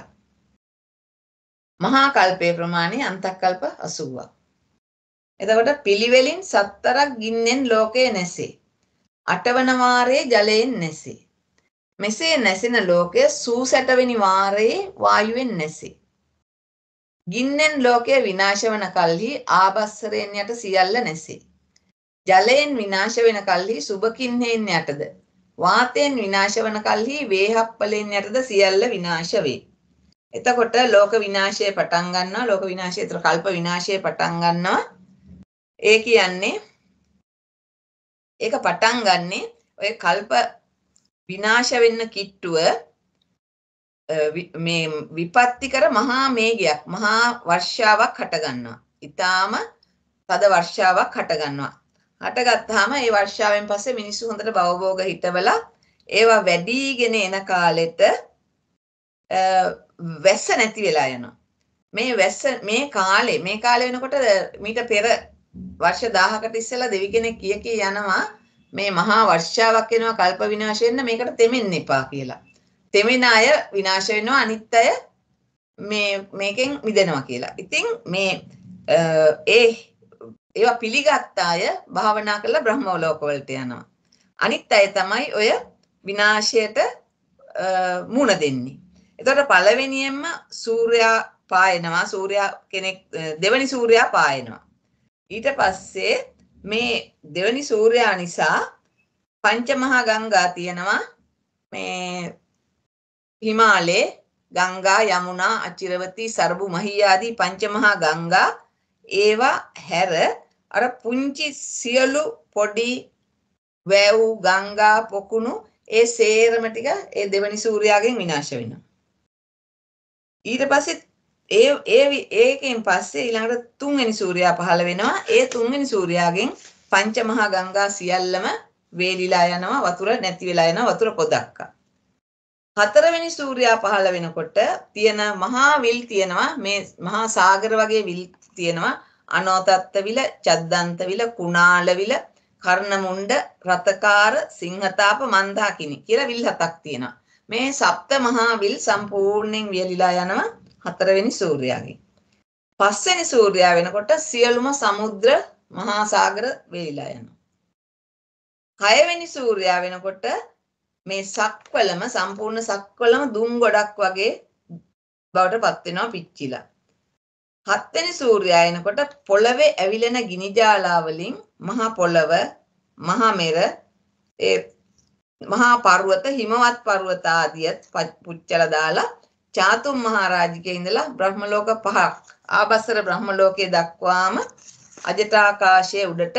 මහා කල්පයේ ප්‍රමාණය අන්තක්කල්ප 80ක්. එතකොට පිළිවෙලින් 7ක් ගින්නෙන් ලෝකය නැසේ. 8 වන වාරයේ ජලයෙන් නැසේ. මෙසේ නැසෙන ලෝකය සූ 7 වෙනි වාරයේ වායුවෙන් නැසේ. ගින්නෙන් ලෝකය විනාශ වන කල්හි ආභස්සරයෙන් යට සියල්ල නැසේ. ජලයෙන් විනාශ වෙන කල්හි සුබකින්හෙන් යටද වාතයෙන් විනාශ වන කල්හි වේහප්පලෙන් යටද සියල්ල විනාශ වේ. එතකොට ලෝක විනාශය පටන් ගන්නවා. ලෝක විනාශය විතර කල්ප විනාශය පටන් ගන්නවා. ඒ කියන්නේ ඒක පටන් ගන්නේ ඔය කල්ප විනාශ වෙන්න කිට්ටුව මේ විපත්තිකර මහා මේඝයක් මහා වර්ෂාවක් හට ගන්නවා. ඊටාම තද වර්ෂාවක් හට ගන්නවා. හටගත්තාම ඒ වර්ෂාවෙන් පස්සේ මිනිස්සු හොඳට භවභෝග හිටවලා ඒවා වැඩිගෙන එන කාලෙට වැස්ස නැති වෙලා යනවා. මේ කාලේ වෙනකොට මීට පෙර වර්ෂ 1000කට ඉස්සෙල්ලා දෙවි කෙනෙක් කිය යනවා මේ මහා වර්ෂාවක් එනවා කල්ප විනාශ වෙන්න මේකට තෙමෙන්න එපා කියලා. තෙමෙන අය විනාශ වෙනවා අනිත් අය මේකෙන් මිදෙනවා කියලා. ඉතින් මේ ඒවා පිළිගත් අය භාවනා කරලා බ්‍රහ්ම ලෝකවලට යනවා. අනිත් අය තමයි ඔය විනාශයට මුණ දෙන්නේ. එතකොට පළවෙනියෙන්ම සූර්යයා පායනවා. සූර්යයා කෙනෙක් දෙවනි සූර්යයා පායනවා. ඊට පස්සේ මේ දෙවනි සූර්යයා නිසා පංච මහා ගංගා තියෙනවා. මේ හිමාලයේ ගංගා, යමුනා, අචිරවතී, සරබු, මහී ආදී පංච මහා ගංගා ඒවා හැර අර පුංචි සියලු පොඩි වැව් ගංගා පොකුණු ඒ සේරම ටික ඒ දෙවනි සූර්යාගෙන් විනාශ වෙනවා. ඊට පස්සේ ඒකෙන් පස්සේ ඊළඟට තුන්වෙනි සූර්යා පහළ වෙනවා. ඒ තුන්වෙනි සූර්යාගෙන් පංච මහා ගංගා සියල්ලම වේලිලා යනවා, වතුර නැති වෙලා යනවා, වතුර පොදක්කා. හතරවෙනි සූර්යා පහළ වෙනකොට තියෙන මහා විල් තියෙනවා. මේ මහා සාගර වගේ විල් තියෙනවා. අනෝතත්ත විල, චද්දන්ත විල, කුණාල විල, කර්ණමුණ්ඩ, රතකාර, සිංහතාප, මන්දාකිනි කියලා විල් හතක් තියෙනවා. මේ සප්ත මහා විල් සම්පූර්ණයෙන් වියලිලා යනවා හතරවෙනි සූර්යාගෙන්. පස්වෙනි සූර්යා වෙනකොට සියලුම සමුද්‍ර මහා සාගර වේලිලා යනවා. හයවෙනි සූර්යා වෙනකොට මේ සක්වලම සම්පූර්ණ සක්වලම දුම් ගොඩක් වගේ බවට පත් වෙනවා පිච්චිලා. හත්වෙනි සූර්යා එනකොට පොළවේ ඇවිලෙන ගිනි ජාලා වලින් මහා පොළව, මහා මෙර, ඒ මහා පර්වත, හිමවත් පර්වත ආදියත් පුච්චලා දාලා චාතුම් මහරජකේ ඉඳලා බ්‍රහ්ම ලෝක 5ක් ආබස්සර බ්‍රහ්ම ලෝකයේ දක්වාම අජටාකාශයේ උඩට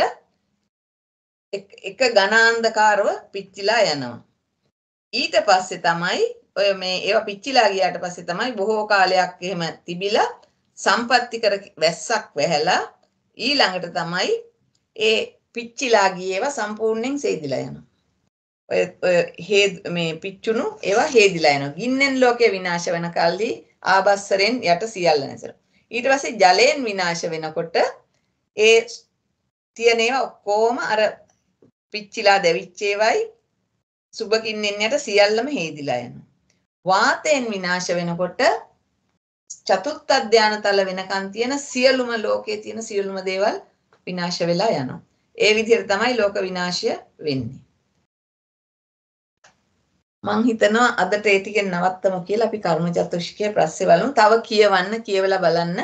එක ඝනාන්ධකාරව පිච්චිලා යනවා. ඊට පස්සේ තමයි ඔය මේ ඒවා පිච්චිලා ගියාට පස්සේ තමයි බොහෝ කාලයක් එහෙම තිබිලා සම්පත්‍ති කර වැස්සක් වැහැලා ඊළඟට තමයි ඒ පිච්චිලා ගියේවා සම්පූර්ණයෙන් සේදිලා යනවා. ඔය මේ පිච්චුණු ඒවා හේදිලා යනවා. ගින්නෙන් ලෝකේ විනාශ වෙන කල්ලි ආබස්සරෙන් යට සියල්ල නැසෙනවා. ඊට පස්සේ ජලයෙන් විනාශ වෙනකොට ඒ තියෙන ඒවා ඔක්කොම අර පිච්චිලා දැවිච්ච ඒවයි සුබකින්නෙන් යට සියල්ලම හේදිලා යනවා. වාතයෙන් විනාශ වෙනකොට චතුත් අධ්‍යාන තල වෙනකන් තියෙන සියලුම ලෝකයේ තියෙන සියලුම දේවල් විනාශ වෙලා යනවා. ඒ විදිහට තමයි ලෝක විනාශය වෙන්නේ. මං හිතනවා අදට ඒ ටිකෙන් නවත්තමු කියලා. අපි කර්ම චතුෂ්කයේ ප්‍රස්සේ බලමු. තව කියවලා බලන්න.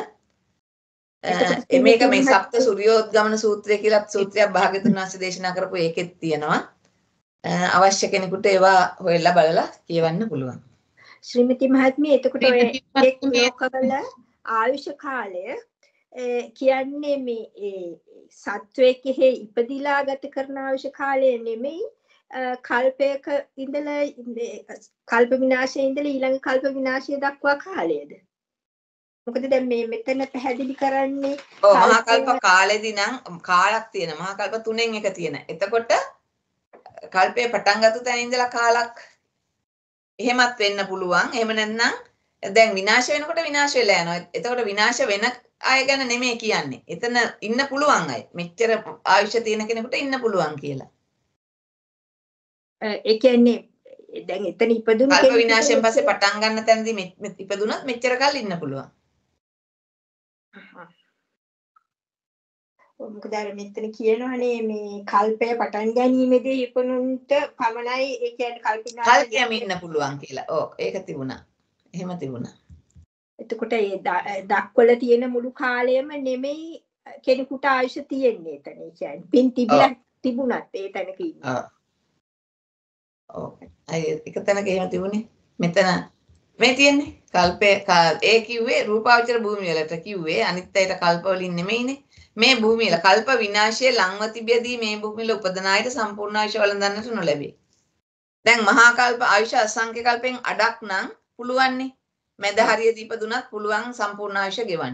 මේක මේ සප්ත සූර්යෝද්ගමන සූත්‍රය කියලා සූත්‍රයක් භාග්‍යතුන් වහන්සේ දේශනා කරපු ඒකෙත් තියෙනවා. අවශ්‍ය කෙනෙකුට ඒවා හොයලා බලලා කියවන්න පුළුවන්. ශ්‍රීමති මහත්මිය එතකොට ඔය එක් ලෝකවල ආයුෂ කාලය කියන්නේ මේ සත්වයේ ඉපදිලා ගත කරන ආයුෂ කාලය නෙමෙයි කල්පයක ඉඳලා කල්ප විනාශයේ ඉඳලා ඊළඟ කල්ප විනාශය දක්වා කාලයද? මොකද දැන් මේ මෙතන පැහැදිලි කරන්නේ මහා කල්ප කාලෙදී නම් කාලක් තියෙන මහා කල්ප 3න් එක තියෙන. එතකොට කල්පේ පටන් ගත්ත තැන ඉඳලා කාලක් එහෙමත් වෙන්න පුළුවන්. එහෙම නැත්නම් දැන් විනාශ වෙනකොට විනාශ වෙලා යනවා. එතකොට විනාශ වෙන අය ගැන නෙමෙයි කියන්නේ. එතන ඉන්න පුළුවන් අය. මෙච්චර ආයුෂ තියෙන කෙනෙකුට ඉන්න පුළුවන් කියලා. ඒ කියන්නේ දැන් එතන ඉපදුණු කල්ප විනාශයෙන් පස්සේ පටන් ගන්න තැනදී ඉපදුනත් මෙච්චර කල් ඉන්න පුළුවන්. මොකද අර මෙතන කියනවනේ මේ කල්පය පටන් ගැනීමේදී ඉපනුන්ට පමණයි ඒ කියන්නේ කල්පයම ඉන්න පුළුවන් කියලා. ඔව් ඒක තිබුණා. එහෙම තිබුණා. එතකොට ඒ දක්වල තියෙන මුළු කාලයම නෙමෙයි කෙනෙකුට ආයුෂ තියෙන්නේ එතන. ඒ කියන්නේ පින් තිබුණත් ඒ තැනක ඉන්නේ. ඔව්. ඒක තැනක එහෙම තිබුණේ. මෙතන මේ තියෙන්නේ කල්පය ඒ කිව්වේ රූපාවචර භූමිය වලට කිව්වේ අනිත් අයට කල්ප වලින් නෙමෙයිනේ. මේ භූමියල කල්ප විනාශයේ ලංව තිබෙදී මේ භූමියල උපදන අයට සම්පූර්ණ ආයුෂ වළඳන්නට නොලැබේ. දැන් මහා කල්ප ආයුෂ අසංඛ්‍ය කල්පෙන් අඩක් නම් පුළුවන්නේ. මැද හරියදී ඉපදුනත් පුළුවන් සම්පූර්ණ ආයුෂ ගෙවන්න.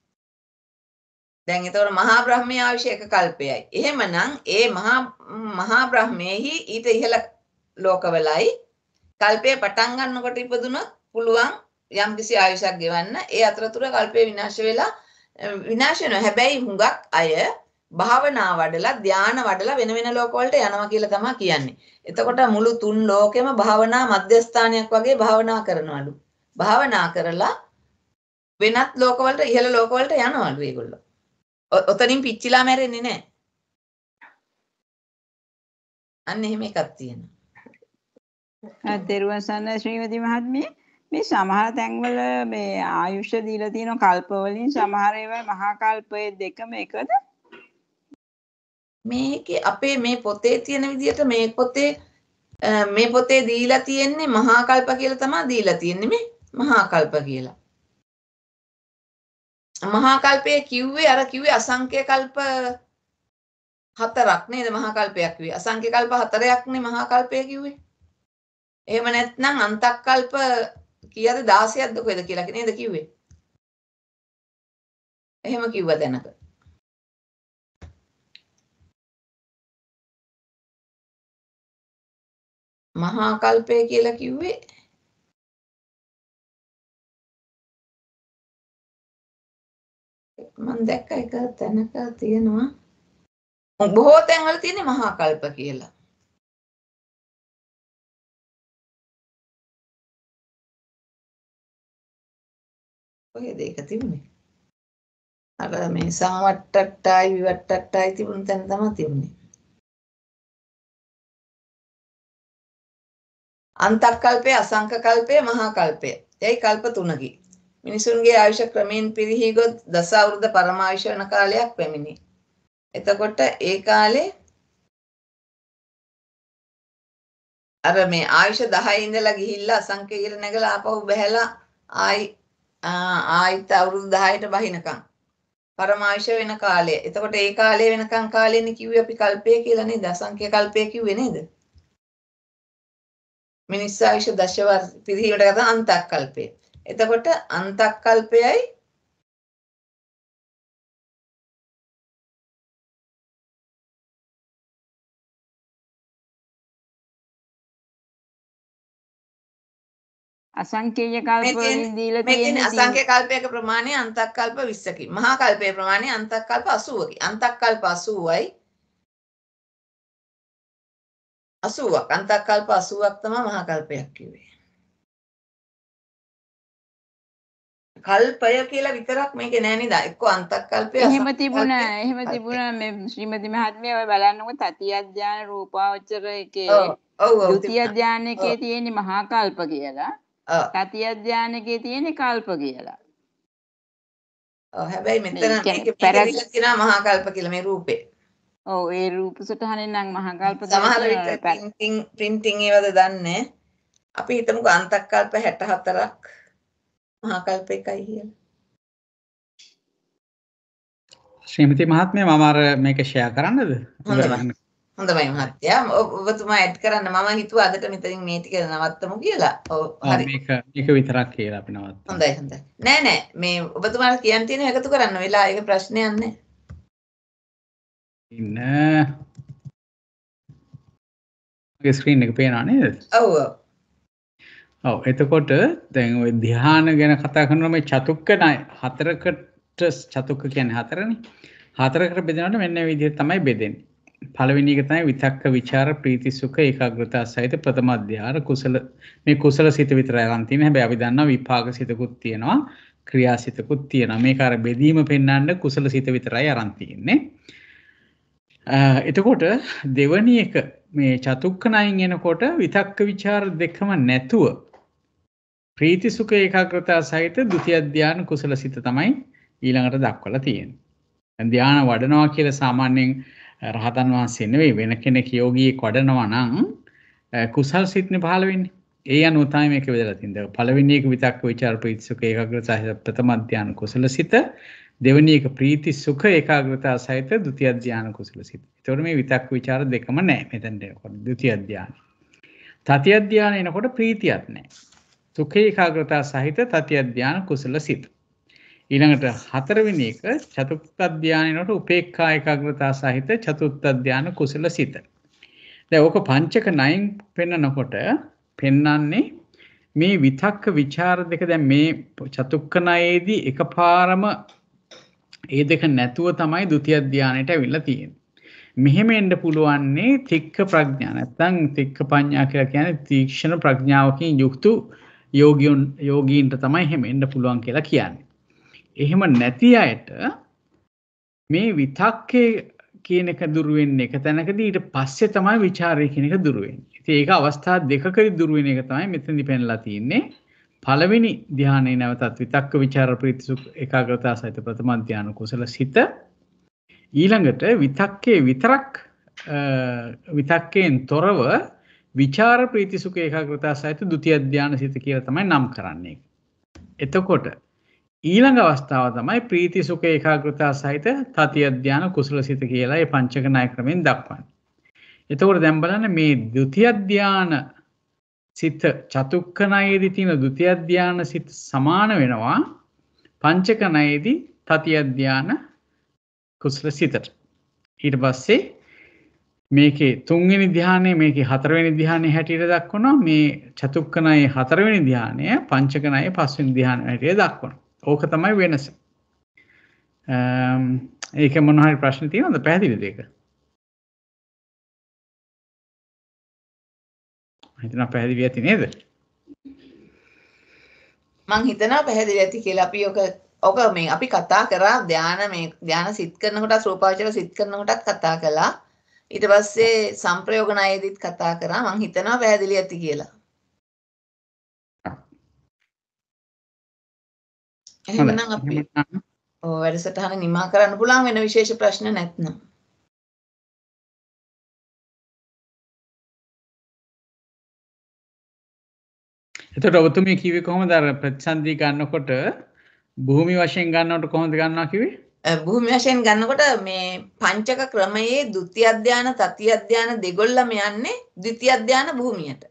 දැන් ඒතකොට මහා බ්‍රහ්මයේ ආයුෂ එක කල්පයයි. එහෙමනම් ඒ මහා බ්‍රහ්මයේහි ඊට ඉහළ ලෝකවලයි කල්පය පටන් ගන්නකොට ඉපදුනොත් පුළුවන් යම්කිසි ආයුෂයක් ගෙවන්න. ඒ අතරතුර කල්පය විනාශ වෙලා විනාශ වෙනවා. හැබැයි හුඟක් අය භාවනා වඩලා ධාන වඩලා වෙන වෙන ලෝක වලට යනවා කියලා තමයි කියන්නේ. එතකොට මුළු තුන් ලෝකෙම භාවනා මධ්‍යස්ථානයක් වගේ භාවනා කරනවලු. භාවනා කරලා වෙනත් ලෝක වලට ඉහළ ලෝක වලට යනවලු ඒගොල්ලෝ. ඔතනින් පිච්චිලා මැරෙන්නේ නැහැ. අන්න එහෙම එකක් තියෙනවා. තෙරුවන් සරණයි ශ්‍රීමති මහත්මිය. මේ සමහර තැන්වල මේ ආයුෂ දීලා තියෙන කල්ප වලින් සමහර ඒවා මහා කල්පයේ දෙකම එකද? මේකේ අපේ මේ පොතේ තියෙන විදිහට මේ පොතේ දීලා තියෙන්නේ මහා කල්ප කියලා තමයි දීලා තියෙන්නේ මේ මහා කල්ප කියලා. මහා කල්පයේ කිව්වේ අර කිව්වේ අසංඛ්‍ය කල්ප 4ක් නේද මහා කල්පයක් කිව්වේ. අසංඛ්‍ය කල්ප 4ක් නේ මහා කල්පය කිව්වේ. එහෙම නැත්නම් අන්තක් කල්ප කීයද 16ක්ද කොහෙද කියලා නේද කිව්වේ. එහෙම කිව්වා දැනක. මහා කල්පය කියලා කිව්වේ මම දැක්ක එක තැනක තියෙනවා බොහෝ තැන්වල තියෙන්නේ මහා කල්ප කියලා. කොහෙද ඒක තිබුණේ? අර මේ සංවට්ටට්ටයි විවට්ටට්ටයි තිබුණ තැන තමයි තිබුණේ. අන්තක්කල්පය, අසංඛ කල්පය, මහා කල්පය. එයි කල්ප තුනකි. මිනිසුන්ගේ ආයුෂ ක්‍රමයෙන් පිරිහි ගොත් දස අවුරුද්ද පරමායුෂ වන කාලයක් පැමිණි. එතකොට ඒ කාලේ අර මේ ආයුෂ 10 ඉඳලා ගිහිල්ලා අසංඛ්‍ය ඉර නැගලා ආපහු බහැලා ආයිත් අවුරුදු 10ට බහිනකම් පරමායුෂ වෙන කාලය. එතකොට ඒ කාලය වෙනකම් කාලෙන්නේ කිව්වේ අපි කල්පය කියලා නේද? අසංඛ්‍ය කල්පය කිව්වේ නේද? මිනිස් ආයුෂ දශවර්ෂ පිරිහීමට ගත අන්තක් කල්පය. එතකොට අන්තක් කල්පයයි අසංඛේය කල්ප වලින් දීලා තියෙන්නේ අසංඛ්‍ය කල්පයක ප්‍රමාණය අන්තක් කල්ප 20කි. මහා කල්පයේ ප්‍රමාණය අන්තක් කල්ප 80කි. අන්තක් කල්ප 80යි 80ක් අන්තක් කල්ප 80ක් තමයි මහා කල්පයක් කිව්වේ. කල්පය කියලා විතරක් මේකේ නෑ නේද? එක්ක අන්තක් කල්පය එහෙම තිබුණා මේ ශ්‍රීමති මහත්මිය ඔය බලන්නකො තතිය ධානය රූපාවචර එකේ ද්විතිය ධානයකේ තියෙන්නේ මහා කල්ප කියලා. තතිය ධානයකේ තියෙන්නේ කල්ප කියලා. ඔව් හැබැයි මෙතන මේකේ තියෙනවා මහා කල්ප කියලා මේ රූපේ. ඔව් ඒ රූප සටහනේ නම් මහා කල්ප සමහර විට printing ඒවද දන්නේ. අපි හිතමුකෝ අන්තක් කල්ප 64ක් මහා කල්ප එකයි කියලා. ශ්‍රීමති මහත්මිය මම අර මේක ෂෙයා කරන්නද? හොඳයි මහත්තයා. ඔබතුමා ඇඩ් කරන්න මම හිතුවා අදට මෙතනින් මේ ටික නවත්තමු කියලා. ඔව් හරි. මේක විතරක් කියලා අපි නවත්තමු. හොඳයි. නෑ මේ ඔබතුමාට කියන්න තියෙන එකතු කරන්න වෙලා ඒක ප්‍රශ්නයක් නෑ. ඉන්න මගේ ස්ක්‍රීන් එක පේනවා නේද? ඔව්. ඔව් එතකොට දැන් ওই ධ්‍යාන ගැන කතා කරනවා මේ චතුක්ක ණය හතරකට චතුක්ක කියන්නේ හතරනේ. හතරකට බෙදනකොට මෙන්න මේ විදිහට තමයි බෙදෙන්නේ. පළවෙනි එක තමයි විතක්ක ਵਿਚාර ප්‍රීති සුඛ ඒකාග්‍රතාව සහිත ප්‍රථම ධ්‍යාන කුසල මේ කුසල සිත විතරයි අරන් තියෙන්නේ. හැබැයි අපි දන්නවා විපාක සිතකුත් තියෙනවා ක්‍රියා සිතකුත් තියෙනවා. මේක අර බෙදීම පෙන්වන්න කුසල සිත විතරයි අරන් තියෙන්නේ. එතකොට දෙවැනි එක මේ චතුක්ක ණයින් එනකොට විතක්ක ਵਿਚාර දෙකම නැතුව ප්‍රීති සුඛ ඒකාග්‍රතාව සහිත ဒုတိ ය ධ්‍යාන කුසල සිත තමයි ඊළඟට දක්වලා තියෙන්නේ. ධ්‍යාන වඩනවා කියලා සාමාන්‍යයෙන් රහතන් වහන්සේ නෙවෙයි වෙන කෙනෙක් යෝගියෙක් වඩනවා නම් කුසල් සිත්නේ පහළ වෙන්නේ. ඒ අනුව තමයි මේක බෙදලා තින්නේ. පළවෙනි එක විතක්ක ਵਿਚාර ප්‍රීති සුඛ ඒකාග්‍රතාව සහිත ප්‍රථම ධ්‍යාන කුසල සිත. දෙවෙනි එක ප්‍රීති සුඛ ඒකාග්‍රතාව සහිත ဒုတိ ය ධ්‍යාන කුසල සිත. ඒතකොට මේ විතක්ක ਵਿਚාර දෙකම නැහැ මෙතනට එනකොට ဒုတိ ය ධ්‍යාන. තතිය ධ්‍යාන එනකොට ප්‍රීතියක් නැහැ. සුඛ ඒකාග්‍රතාව සහිත තතිය ධ්‍යාන කුසල සිත. ඊළඟට හතරවෙනි එක චතුත්ථ ධ්‍යාන එනකොට උපේක්ඛා ඒකාග්‍රතාව සහිත චතුත්ථ ධ්‍යාන කුසල සිත. දැන් ඕක පංචක ණයින් පෙන්නකොට පෙන්නන්නේ මේ විතක්ක ਵਿਚාර දෙක දැන් මේ චතුක්ක ණයේදී එකපාරම ඒ දෙක නැතුව තමයි ဒုတိ ය ධ්‍යානෙට අවිල්ලා තියෙන්නේ. මෙහෙම එන්න පුළුවන්නේ තික්ක ප්‍රඥා නැත්නම් තික්ක පඤ්ඤා කියලා කියන්නේ තීක්ෂණ ප්‍රඥාවකින් යුක්තු යෝගීන්ට තමයි එහෙම එන්න පුළුවන් කියලා කියන්නේ. එහෙම නැති අයට මේ විතක්කේ කියන එක දුරු වෙන්නේ එක තැනකදී ඊට පස්සේ තමයි ਵਿਚාරය කියන එක දුරු වෙන්නේ. ඉතින් ඒක අවස්ථා දෙකකදී දුරු වෙන එක තමයි මෙතනදී පෙන්ලා තියෙන්නේ. පළවෙනි ධ්‍යානයේ නැවතත් විතක්ක ਵਿਚාර ප්‍රීති සුඛ ඒකාග්‍රතාව සහිත ප්‍රථම ධ්‍යාන කුසල සිත. ඊළඟට විතක්කේ විතරක් විතක්කෙන් තොරව විචාර ප්‍රීති සුඛ ඒකාග්‍රතාව සහිත ဒုတိ ය ධානය සිත කියලා තමයි නම් කරන්නේ. එතකොට ඊළඟ අවස්ථාව තමයි ප්‍රීති සුඛ ඒකාග්‍රතාව සහිත තතිය ධානය කුසල සිත කියලා මේ පංචක ණය ක්‍රමෙන් දක්වන්නේ. එතකොට දැන් බලන්න මේ ဒုတိ ය ධානය සිත චතුක්ක ණයේදී තියෙන ဒုတိ ය ධානය සිත සමාන වෙනවා පංචක ණයේදී තතිය ධානය කුසල සිතට. ඊට පස්සේ මේකේ තුන්වෙනි ධානය මේකේ හතරවෙනි ධානය හැටියට දක්වනවා. මේ චතුක්ක ණයේ හතරවෙනි ධානය පංචක ණයේ පස්වෙනි ධානය හැටියට දක්වනවා. ඕක තමයි වෙනස. ඒක මොන හරි ප්‍රශ්න තියෙනවද? පැහැදිලිද ඒක? හිතනවා පැහැදිලි ඇති නේද? මං හිතනවා පැහැදිලි ඇති කියලා. අපි ඔක මේ අපි කතා කරා ධාන සිත් කරනකොටත් රූපාවචර සිත් කරනකොටත් කතා කළා. ඊට පස්සේ සංප්‍රයෝග ණයේදීත් කතා කරා. මං හිතනවා පැහැදිලි ඇති කියලා. එහෙනම් අපි වැඩසටහන නිමා කරන්න පුළුවන් වෙන විශේෂ ප්‍රශ්න නැත්නම්. එතකොට ඔබතුමී කිව්වේ කොහොමද අර ප්‍රතිසන්දි ගන්නකොට භූමි වශයෙන් ගන්නකොට කොහොමද ගන්නවා කිව්වේ? භූමි වශයෙන් ගන්නකොට මේ පංචක ක්‍රමයේ ဒုတိ ය ධානය තතිය ධානය දෙගොල්ලම යන්නේ ද්විතිය ධානය භූමියට.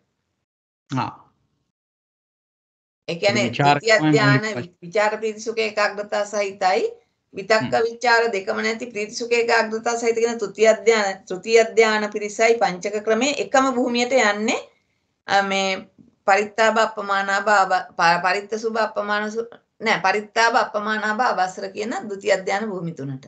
ඒ කියන්නේ ද්විතිය ධානය විචාර ප්‍රීති සුඛ ඒකාග්‍රතාව සහිතයි විතක්ක විචාර දෙකම නැති ප්‍රීති සුඛ ඒකාග්‍රතාව සහිත කියන තෘතිය ධානය පිරිසයි පංචක ක්‍රමයේ එකම භූමියට යන්නේ මේ පරිත්තාබ අපමානාබ පරිත්ත සුභ අපමාන නෑ පරිත්තාබ අපමානාබ අවසර කියන ဒုတိ ය ධානය භූමි තුනට.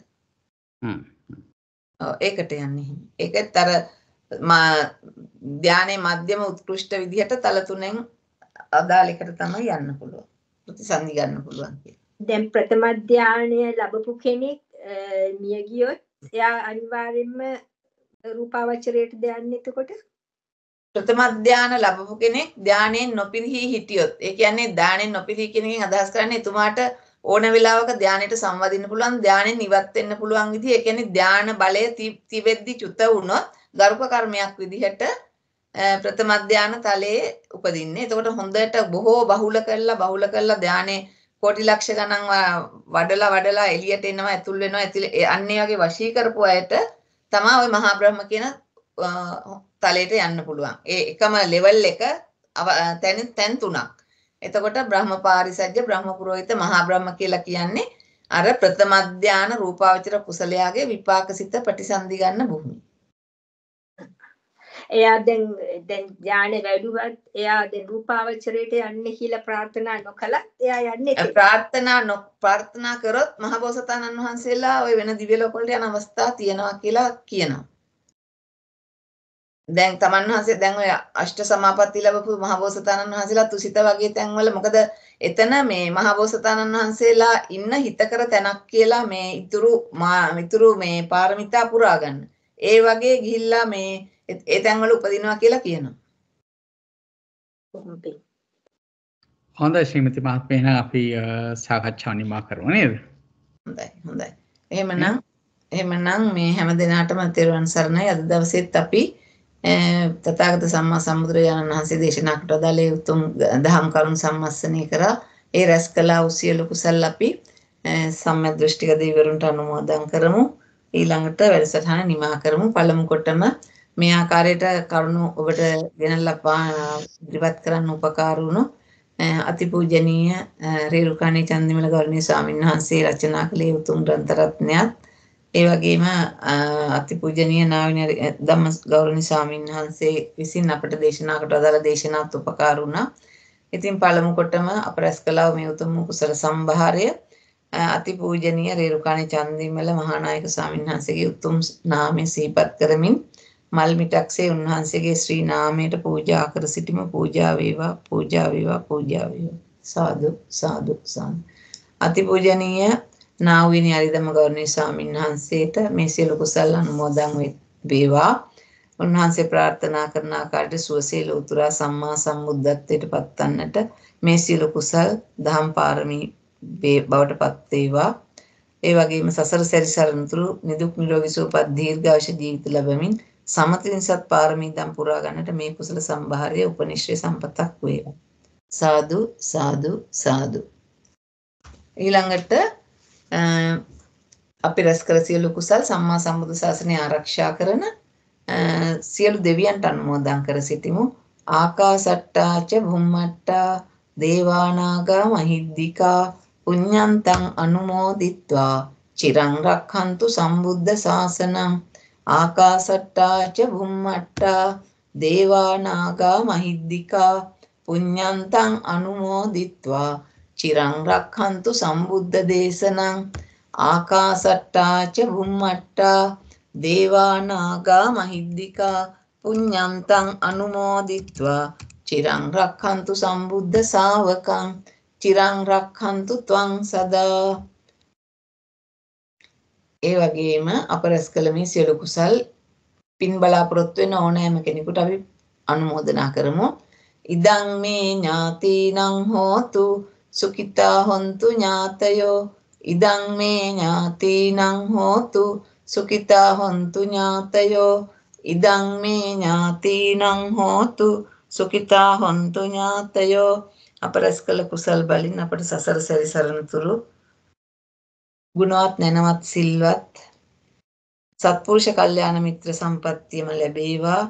ඒකට යන්නේ. ඒකත් අර ධානයේ මධ්‍යම උත්කෘෂ්ඨ විදිහට තල තුනෙන් අදාළ එකට තමයි යන්න පුළුවන්. ප්‍රතිසන්දි ගන්න පුළුවන් කියලා. දැන් ප්‍රථම ධානය ලැබපු කෙනෙක් මිය ගියොත් එයා අනිවාර්යයෙන්ම රූපාවචරයට දෙන්නේ එතකොට ප්‍රථම ධානය ලැබපු කෙනෙක් ධානයෙන් නොපිරිහි හිටියොත් ඒ කියන්නේ ධානයෙන් නොපිරිහි කියන එකෙන් අදහස් කරන්නේ එතුමාට ඕන වෙලාවක ධානයට සම්වදින්න පුළුවන් ධානයෙන් ඉවත් වෙන්න පුළුවන් විදිහ ඒ කියන්නේ ධාන බලය තිබෙද්දි චුත වුණොත් ගරුක කර්මයක් විදිහට ප්‍රථම ධානය තලයේ උපදින්නේ. එතකොට හොඳට බොහෝ බහුල කරලා ධානයේ කෝටි ලක්ෂ ගණන් වඩලා එළියට එනවා ඇතුල් වෙනවා අන්නේ වගේ වශී කරපු අයට තමයි ওই මහා බ්‍රහ්ම කියන තලයට යන්න පුළුවන්. ඒ එකම ලෙවල් එක තැන් තුනක්. එතකොට බ්‍රහ්ම පාරිසජ්ජ බ්‍රහ්ම පුරෝහිත මහා බ්‍රහ්ම කියලා කියන්නේ අර ප්‍රථම ධාන රූපාවචර කුසලයාගේ විපාකසිත ප්‍රතිසන්දි ගන්න භූමිය. එයා දැන් ඥානෙ වැඩුවත් එයා දැන් රූපාවචරයට යන්නේ කියලා ප්‍රාර්ථනා නොකලත් එයා යන්නේ ප්‍රාර්ථනා කරොත් මහබෝසතාණන් වහන්සේලා ওই වෙන දිව්‍ය ලෝක වලට යන අවස්ථා තියෙනවා කියලා කියනවා. දැන් තමන් වහන්සේ දැන් ඔය අෂ්ට සමාපatti ලැබපු මහබෝසතාණන් වහන්සේලා තුසිත වගේ තැන්වල මොකද එතන මේ මහබෝසතාණන් වහන්සේලා ඉන්න හිතකර තැනක් කියලා මේ ඉතුරු මේ පාරමිතා පුරා ගන්න. ඒ වගේ ගිහිල්ලා මේ ඒ තැන්වල උපදිනවා කියලා කියනවා. හොඳයි ශ්‍රීමති මහත්මිය එහෙනම් අපි සාකච්ඡාව නිමා කරමු නේද? හොඳයි. එහෙමනම් මේ හැම දිනාටම තෙරුවන් සරණයි. අද දවසෙත් අපි තථාගත සම්මා සම්බුදුරජාණන් වහන්සේ දේශනා කොට දාලේ උතුම් දහම් කරුණු සම්මස්සනය කරා. ඒ රැස් කළා වූ සියලු කුසල් අපි සම්‍යක් දෘෂ්ටික දෙවිවරුන්ට අනුමෝදන් කරමු. ඊළඟට වැඩසටහන නිමා කරමු. පළමු කොටම මේ ආකාරයට කරුණු ඔබට ගෙනල්ලා ඉදිරිපත් කරන්න උපකාර වුණු අතිපූජනීය රේරුකාණේ චන්දිමල ගෞරවනීය ස්වාමීන් වහන්සේ රචනා කළේ උතුම් ග්‍රන්ථ රත්නයත් ඒ වගේම අතිපූජනීය නාවිනී ධම්ම ගෞරවනීය ස්වාමීන් වහන්සේ විසින් අපට දේශනා කොට අදාළ දේශනාත් උපකාර වුණා. ඉතින් පළමු කොටම අප රැස් කළා මේ උතුම් කුසල සම්භාරය අතිපූජනීය රේරුකාණේ චන්දිමල මහානායක ස්වාමීන් වහන්සේගේ උතුම් නාමය සිහිපත් කරමින් මල් මිටක්සේ උන්වහන්සේගේ ශ්‍රී නාමයට පූජා කර සිටිමු. පූජා වේවා පූජා වේවා පූජා වේවා. සාදු සාදු සාදු. අතිපූජනීය නාවිනී අරිදම ගෞරවනීය ස්වාමීන් වහන්සේට මේ සියලු කුසල් අනුමෝදන් වේවා. උන්වහන්සේ ප්‍රාර්ථනා කරන ආකාරයට සුවසේ ලෝතුරා සම්මා සම්බුද්ධත්වයට පත්වන්නට මේ සියලු කුසල් දහම් පාරමී බවට පත් වේවා. ඒ වගේම සසර සැරිසරනතුරු නිදුක් නිරෝගී සුවපත් දීර්ඝායුෂ ජීවිත ලැබමින් සමතිනිසත් පාරමී දම් පුරා ගන්නට මේ කුසල සම්භාරය උපනිශ්‍රේ සම්පතක් වේවා. සාදු සාදු සාදු. ඊළඟට අපි රැස් කර සියලු කුසල් සම්මා සම්බුදු ශාසනය ආරක්ෂා කරන සියලු දෙවියන්ට අනුමෝදන් කර සිටිමු. ආකාසට්ටා ච භුම්මට්ටා දේවානාගා මහිද්దికා පුඤ්ඤන්තං අනුමෝදිත්වා චිරං රක්ඛන්තු සම්බුද්ධ ශාසනං. ආකාසට්ටා ච භුම්මට්ටා දේවානාගා මහිද්దికා පුඤ්ඤන්තං අනුමෝදිත්වා චිරං රක්ඛන්තු සම්බුද්ධ දේශනං. ආකාසට්ටා ච භුම්මට්ටා දේවානාගා මහිද්దికා පුඤ්ඤන්තං අනුමෝදිත්වා චිරං රක්ඛන්තු සම්බුද්ධ ශාවකං. චිරං රක්ඛන්තු ත්වං සදා. ඒ වගේම අප රැස් කළ මේ සියලු කුසල් පින් බලාපොරොත්තු වෙන ඕනෑම කෙනෙකුට අපි අනුමෝදනා කරමු. ඉදං මේ ඥාතිනං හෝතු සුඛිතා හොන්තු ඥාතයෝ. ඉදං මේ ඥාතිනං හෝතු සුඛිතා හොන්තු ඥාතයෝ. ඉදං මේ ඥාතිනං හෝතු සුඛිතා හොන්තු ඥාතයෝ. අප රැස් කළ කුසල් බලින් අපට සසර සැරිසරන තුරු ගුණවත් නැනවත් සිල්වත් සත්පුරුෂ කල්යාණ මිත්‍ර සම්පත්තියම ලැබේවා.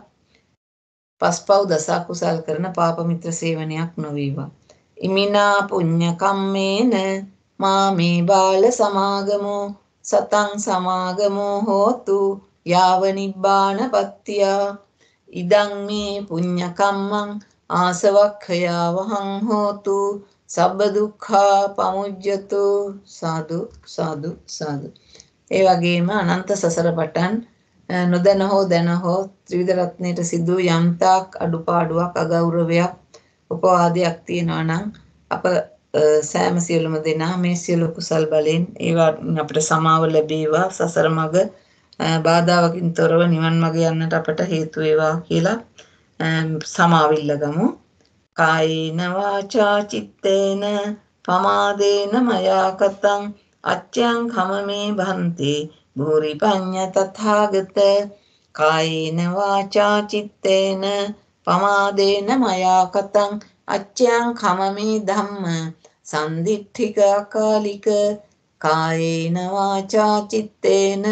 පස්පව් දස කුසල් කරන පාප මිත්‍ර සේවනයක් නොවේවා. ඉමිනා පුඤ්ඤ කම්මේන මාමේ බාල සමාගමෝ සතං සමාගමෝ හෝතු යාව නිබ්බාන පත්තියා. ඉදං මේ පුඤ්ඤ කම්මං ආසවක්ඛයා වහං හෝතු සබ්බ දුක්ඛා පමුජ්ජතු. සාදු සාදු සාදු. ඒ වගේම අනන්ත සසර පටන් නොදැන හෝ දැන හෝ ත්‍රිවිධ රත්නයට සිදු යම්තාක් අඩුපාඩුවක් අගෞරවයක් උපවාදයක් තියෙනවා නම් අප සෑම සියලුම දෙනා මේ සියලු කුසල් බලෙන් ඒවා අපිට සමාව ලැබේවා. සසර මඟ බාධාවකින් තොරව නිවන් මඟ යන්නට අපට හේතු වේවා කියලා සමාවිල්ල ගමු. කායේන වාචා චිත්තේන පමාදේන මයා කතං අච්ඡං khමමේ භන්තේ භූරි පඤ්ඤ තථාගත. කායේන වාචා චිත්තේන පමාදේන මයා කතං අච්ඡං khමමේ ධම්ම සම්දිට්ඨික අකාලික. කායේන වාචා චිත්තේන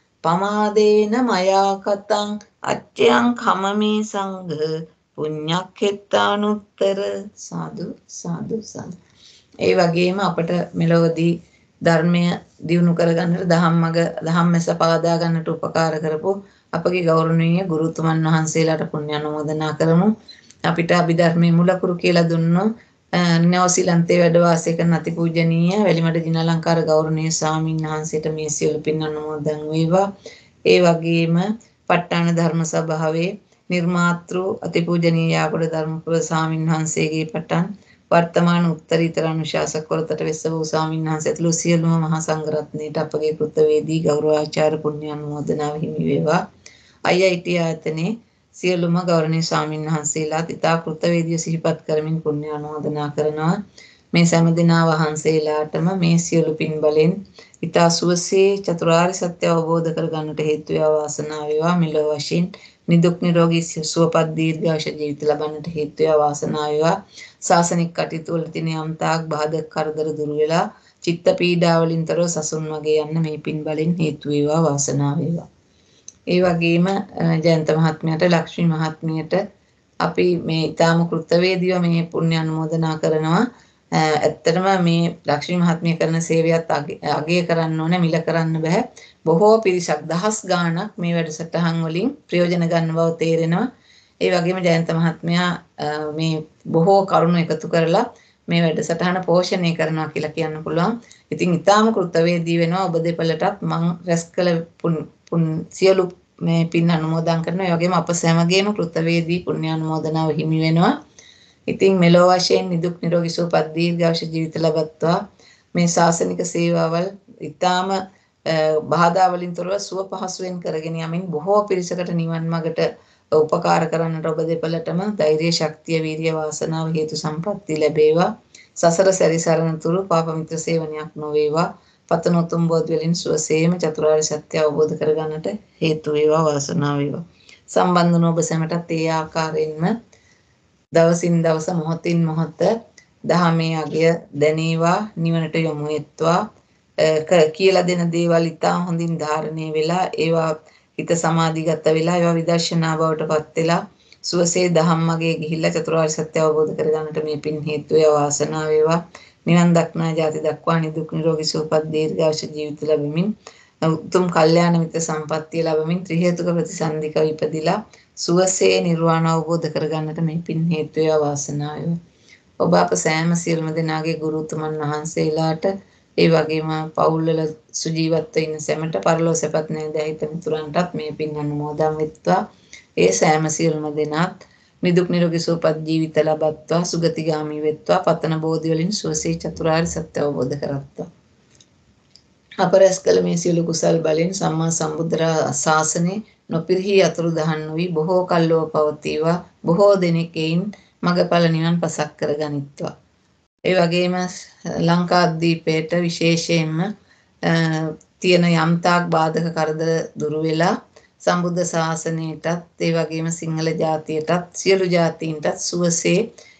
පමාදේන මයා කතං අච්ඡං khමමේ සංඝ පුඤ්ඤක්ඛෙත්තානුත්තර. සාදු සාදු සාදු. ඒ වගේම අපට මෙලොවදී ධර්මය දියුණු කරගන්නට දහම්මැස පාදා ගන්නට උපකාර කරපු අපගේ ගෞරවනීය ගුරුතුමන් වහන්සේලාට පුණ්‍ය අනුමෝදනා කරමු. අපිට අභිධර්මයේ මුලකුරු කියලා දුන්නු නවසීලන්තේ වැඩ වාසය කරන අතිපූජනීය වැලිමඩ දිනාලංකාර ගෞරවනීය ස්වාමීන් වහන්සේට මේ සියලු පින් අනුමෝදන් වේවා. ඒ වගේම ප ဋ ාණ ධර්ම සභාවේ නිර්මාතෘ අතිපූජනීය යාගොඩ ධර්මපුර ස්වාමීන් වහන්සේගේ පටන් වර්තමාන උත්තරීතර අනුශාසක කොරතට වෙස්ස වූ ස්වාමීන් වහන්සේ ඇතුළු සියලුම මහා සංඝරත්නයට අපගේ කෘතවේදී ගෞරවාචාර්ය පුණ්‍ය අනුමෝදනාව හිමි වේවා. IIT ආයතනයේ සියලුම ගෞරවනීය ස්වාමීන් වහන්සේලාත් ඉතා කෘතවේදීව සිහිපත් කරමින් පුණ්‍ය අනුමෝදනා කරනවා. මේ සෑම දෙනා වහන්සේලාටම මේ සියලු පින් බලෙන් ඉතා සුවසේ චතුරාර්ය සත්‍ය අවබෝධ කරගන්නට හේතු වේවා වාසනාව වේවා. මෙලොව වශයෙන් නිදුක් නිරෝගී සුවපත් දීර්ඝායුෂ ජීවිත ලබන්නට හේතු වේවා වාසනාව වේවා. ශාසනික කටයුතු වල තියෙන යම්තාක් බාධක කරදර දුරු වෙලා චිත්ත පීඩා වලින් තොරව සසුන් වගේ යන්න මේ පින් බලෙන් හේතු වේවා වාසනාව වේවා. ඒ වගේම ජයන්ත මහත්මයාට ලක්ෂ්මී මහත්මියට අපි මේ ඊටාම කෘතවේදීව මේ පුණ්‍ය අනුමෝදනා කරනවා. ඇත්තටම මේ ලක්ෂ්මී මහත්මිය කරන සේවයත් අගය කරන්න ඕනේ, මිල කරන්න බෑ. බොහෝ පිරිසක් දහස් ගාණක් මේ වැඩසටහන් වලින් ප්‍රයෝජන ගන්න බව තේරෙනවා. ඒ වගේම ජයන්ත මහත්මයා මේ බොහෝ කරුණු එකතු කරලා මේ වැඩසටහන පෝෂණය කරනවා කියලා කියන්න පුළුවන්. ඉතින් ඊටාම කෘතවේදී වෙනවා. ඔබ දෙපළටත් මම රැස් කළ සියලු මේ පින් අනුමෝදන් කරනවා. ඒ වගේම අප සෑමගේම කෘතවේදී පුණ්‍ය අනුමෝදනාව හිමි වෙනවා. ඉතින් මෙලොව වශයෙන් නිදුක් නිරෝගී සුවපත් දීර්ඝායුෂ ජීවිත ලබත්වා මේ ශාසනික සේවාවල් ඊටාම බාධා වලින් තොරව සුව පහසුවෙන් කරගෙන යමින් බොහෝ පිරිසකට නිවන් මාර්ගට උපකාර කරන්නට ඔබ දෙපළටම ධෛර්ය ශක්තිය වීර්ය වාසනාව හේතු සම්පatti ලැබේවා. සසර සැරිසරන තුරු පාප මිත්‍ර සේවනයක් නොවේවා. පතන උතුම් බෝධි වලින් සුවසේම චතුරාර්ය සත්‍ය අවබෝධ කරගන්නට හේතු වේවා වාසනාව වේවා. සම්බන්ධ වන ඔබ සැමටත් ඒ ආකාරයෙන්ම දවසින් දවස මොහොතින් මොහොත දහමේ අගය දැනේවා නිවනට යොමු වෙත්වා කියලා දෙන දේවල් ඉතා හොඳින් ධාරණය වෙලා ඒවා හිත සමාධිගත වෙලා ඒවා විදර්ශනා බවට පත් වෙලා සුවසේ ධම්මගේ ගිහිල්ලා චතුරාර්ය සත්‍ය අවබෝධ කරගන්නට මේ පින් හේතු වේවා වාසනාව වේවා. නිවන් දක්නා ජාති දක්වා නිදුක් නිරෝගී සුවපත් දීර්ඝායුෂ ජීවිත ලැබෙමින් උතුම් කල්යාණ මිත්‍ර සම්පත්තිය ලැබෙමින් ත්‍රි හේතුක ප්‍රතිසන්දික ඉපදිලා සුවසේ නිර්වාණ අවබෝධ කරගන්නට මේ පින් හේතු වේවා වාසනාව වේවා. ඔබ අප සෑම සියලුම දෙනාගේ ගුරුතුමන් වහන්සේලාට ඒ වගේම පවුල් වල සුජීවත්ව ඉන්න සැමට පරලෝ සැපත් නේද හිත මිතුරන්ටත් මේ පින් අනුමෝදන් වෙත්වා. ඒ සෑම සියලුම දෙනාත් නිදුක් නිරෝගී සුවපත් ජීවිත ලබත්වා සුගතිගාමී වෙත්වා පතන බෝධි වලින් සුවසේ චතුරාර්ය සත්‍ය අවබෝධ කරත්වා. අපරස් කළ මේ සියලු කුසල් බලෙන් සම්මා සම්බුද්ධ ශාසනයේ නොපිරිහි අතුරුදහන් වී බොහෝ කල්ලෝ පවතිවා බොහෝ දෙනෙක් එයින් මගඵල නිවන් පසක් කරගනිත්වා. ඒ වගේම ලංකාද්වීපයට විශේෂයෙන්ම තියෙන යම්තාක් බාධක කරදර දුරු වෙලා සම්බුද්ධ ශාසනයටත් ඒ වගේම සිංහල ජාතියටත් සියලු ජාතීන්ටත් සුවසේ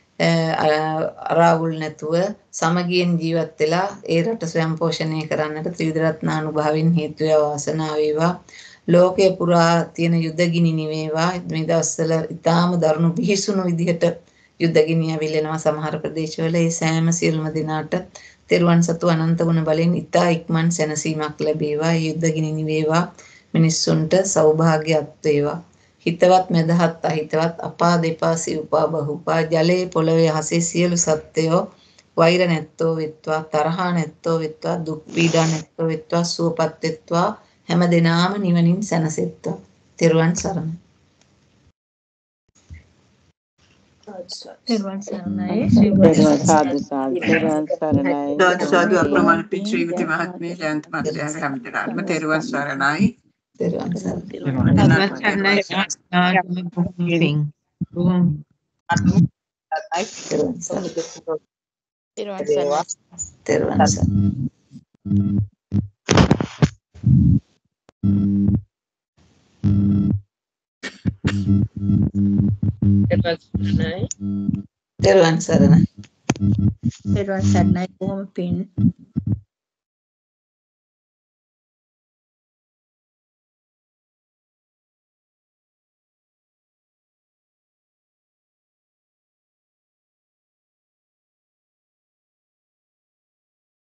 අරාවුල් නැතුව සමගියෙන් ජීවත් වෙලා ඒ රට ස්වයං පෝෂණය කරන්නට ත්‍රිවිධ රත්නානුභාවයෙන් හේතු වේවා වාසනාව වේවා. ලෝකේ පුරා තියෙන යුද ගිනි නිවේවා. මේ දවස්වල ඉතාම දරුණු බිහිසුණු විදිහට යුද ගිනි ඇවිල්ලෙනවා සමහර ප්‍රදේශවල. ඒ සෑම සියලුම දිනාට තෙරුවන් සතු අනන්ත ගුණ බලෙන් ඉතා ඉක්මන් සැනසීමක් ලැබේවා. යුද ගිනි නිවේවා. මිනිස්සුන්ට සෞභාග්‍යයක් වේවා. හිතවත් මෙදහත් අහිතවත් අපා දෙපා සිව්පා බහුපා ජලයේ පොළවේ හසේ සියලු සත්වයෝ වෛර නැත්තෝ වෙත්වා තරහා නැත්තෝ වෙත්වා දුක් පීඩා නැත්තෝ වෙත්වා සුවපත් වෙත්වා හැම දිනාම නිවනින් සැනසෙත්වා. තෙරුවන් සරණයි. තෙරුවන් සරණයි. සාදු අප්‍රමාණ පින් ශ්‍රීමති මහත්මිය ජයන්ත මහත්මයාගේ හැමදෙනාටම තෙරුවන් සරණයි. තෙරුවන් සරණයි. තෙරුවන් සරණයි. බොහොම පින්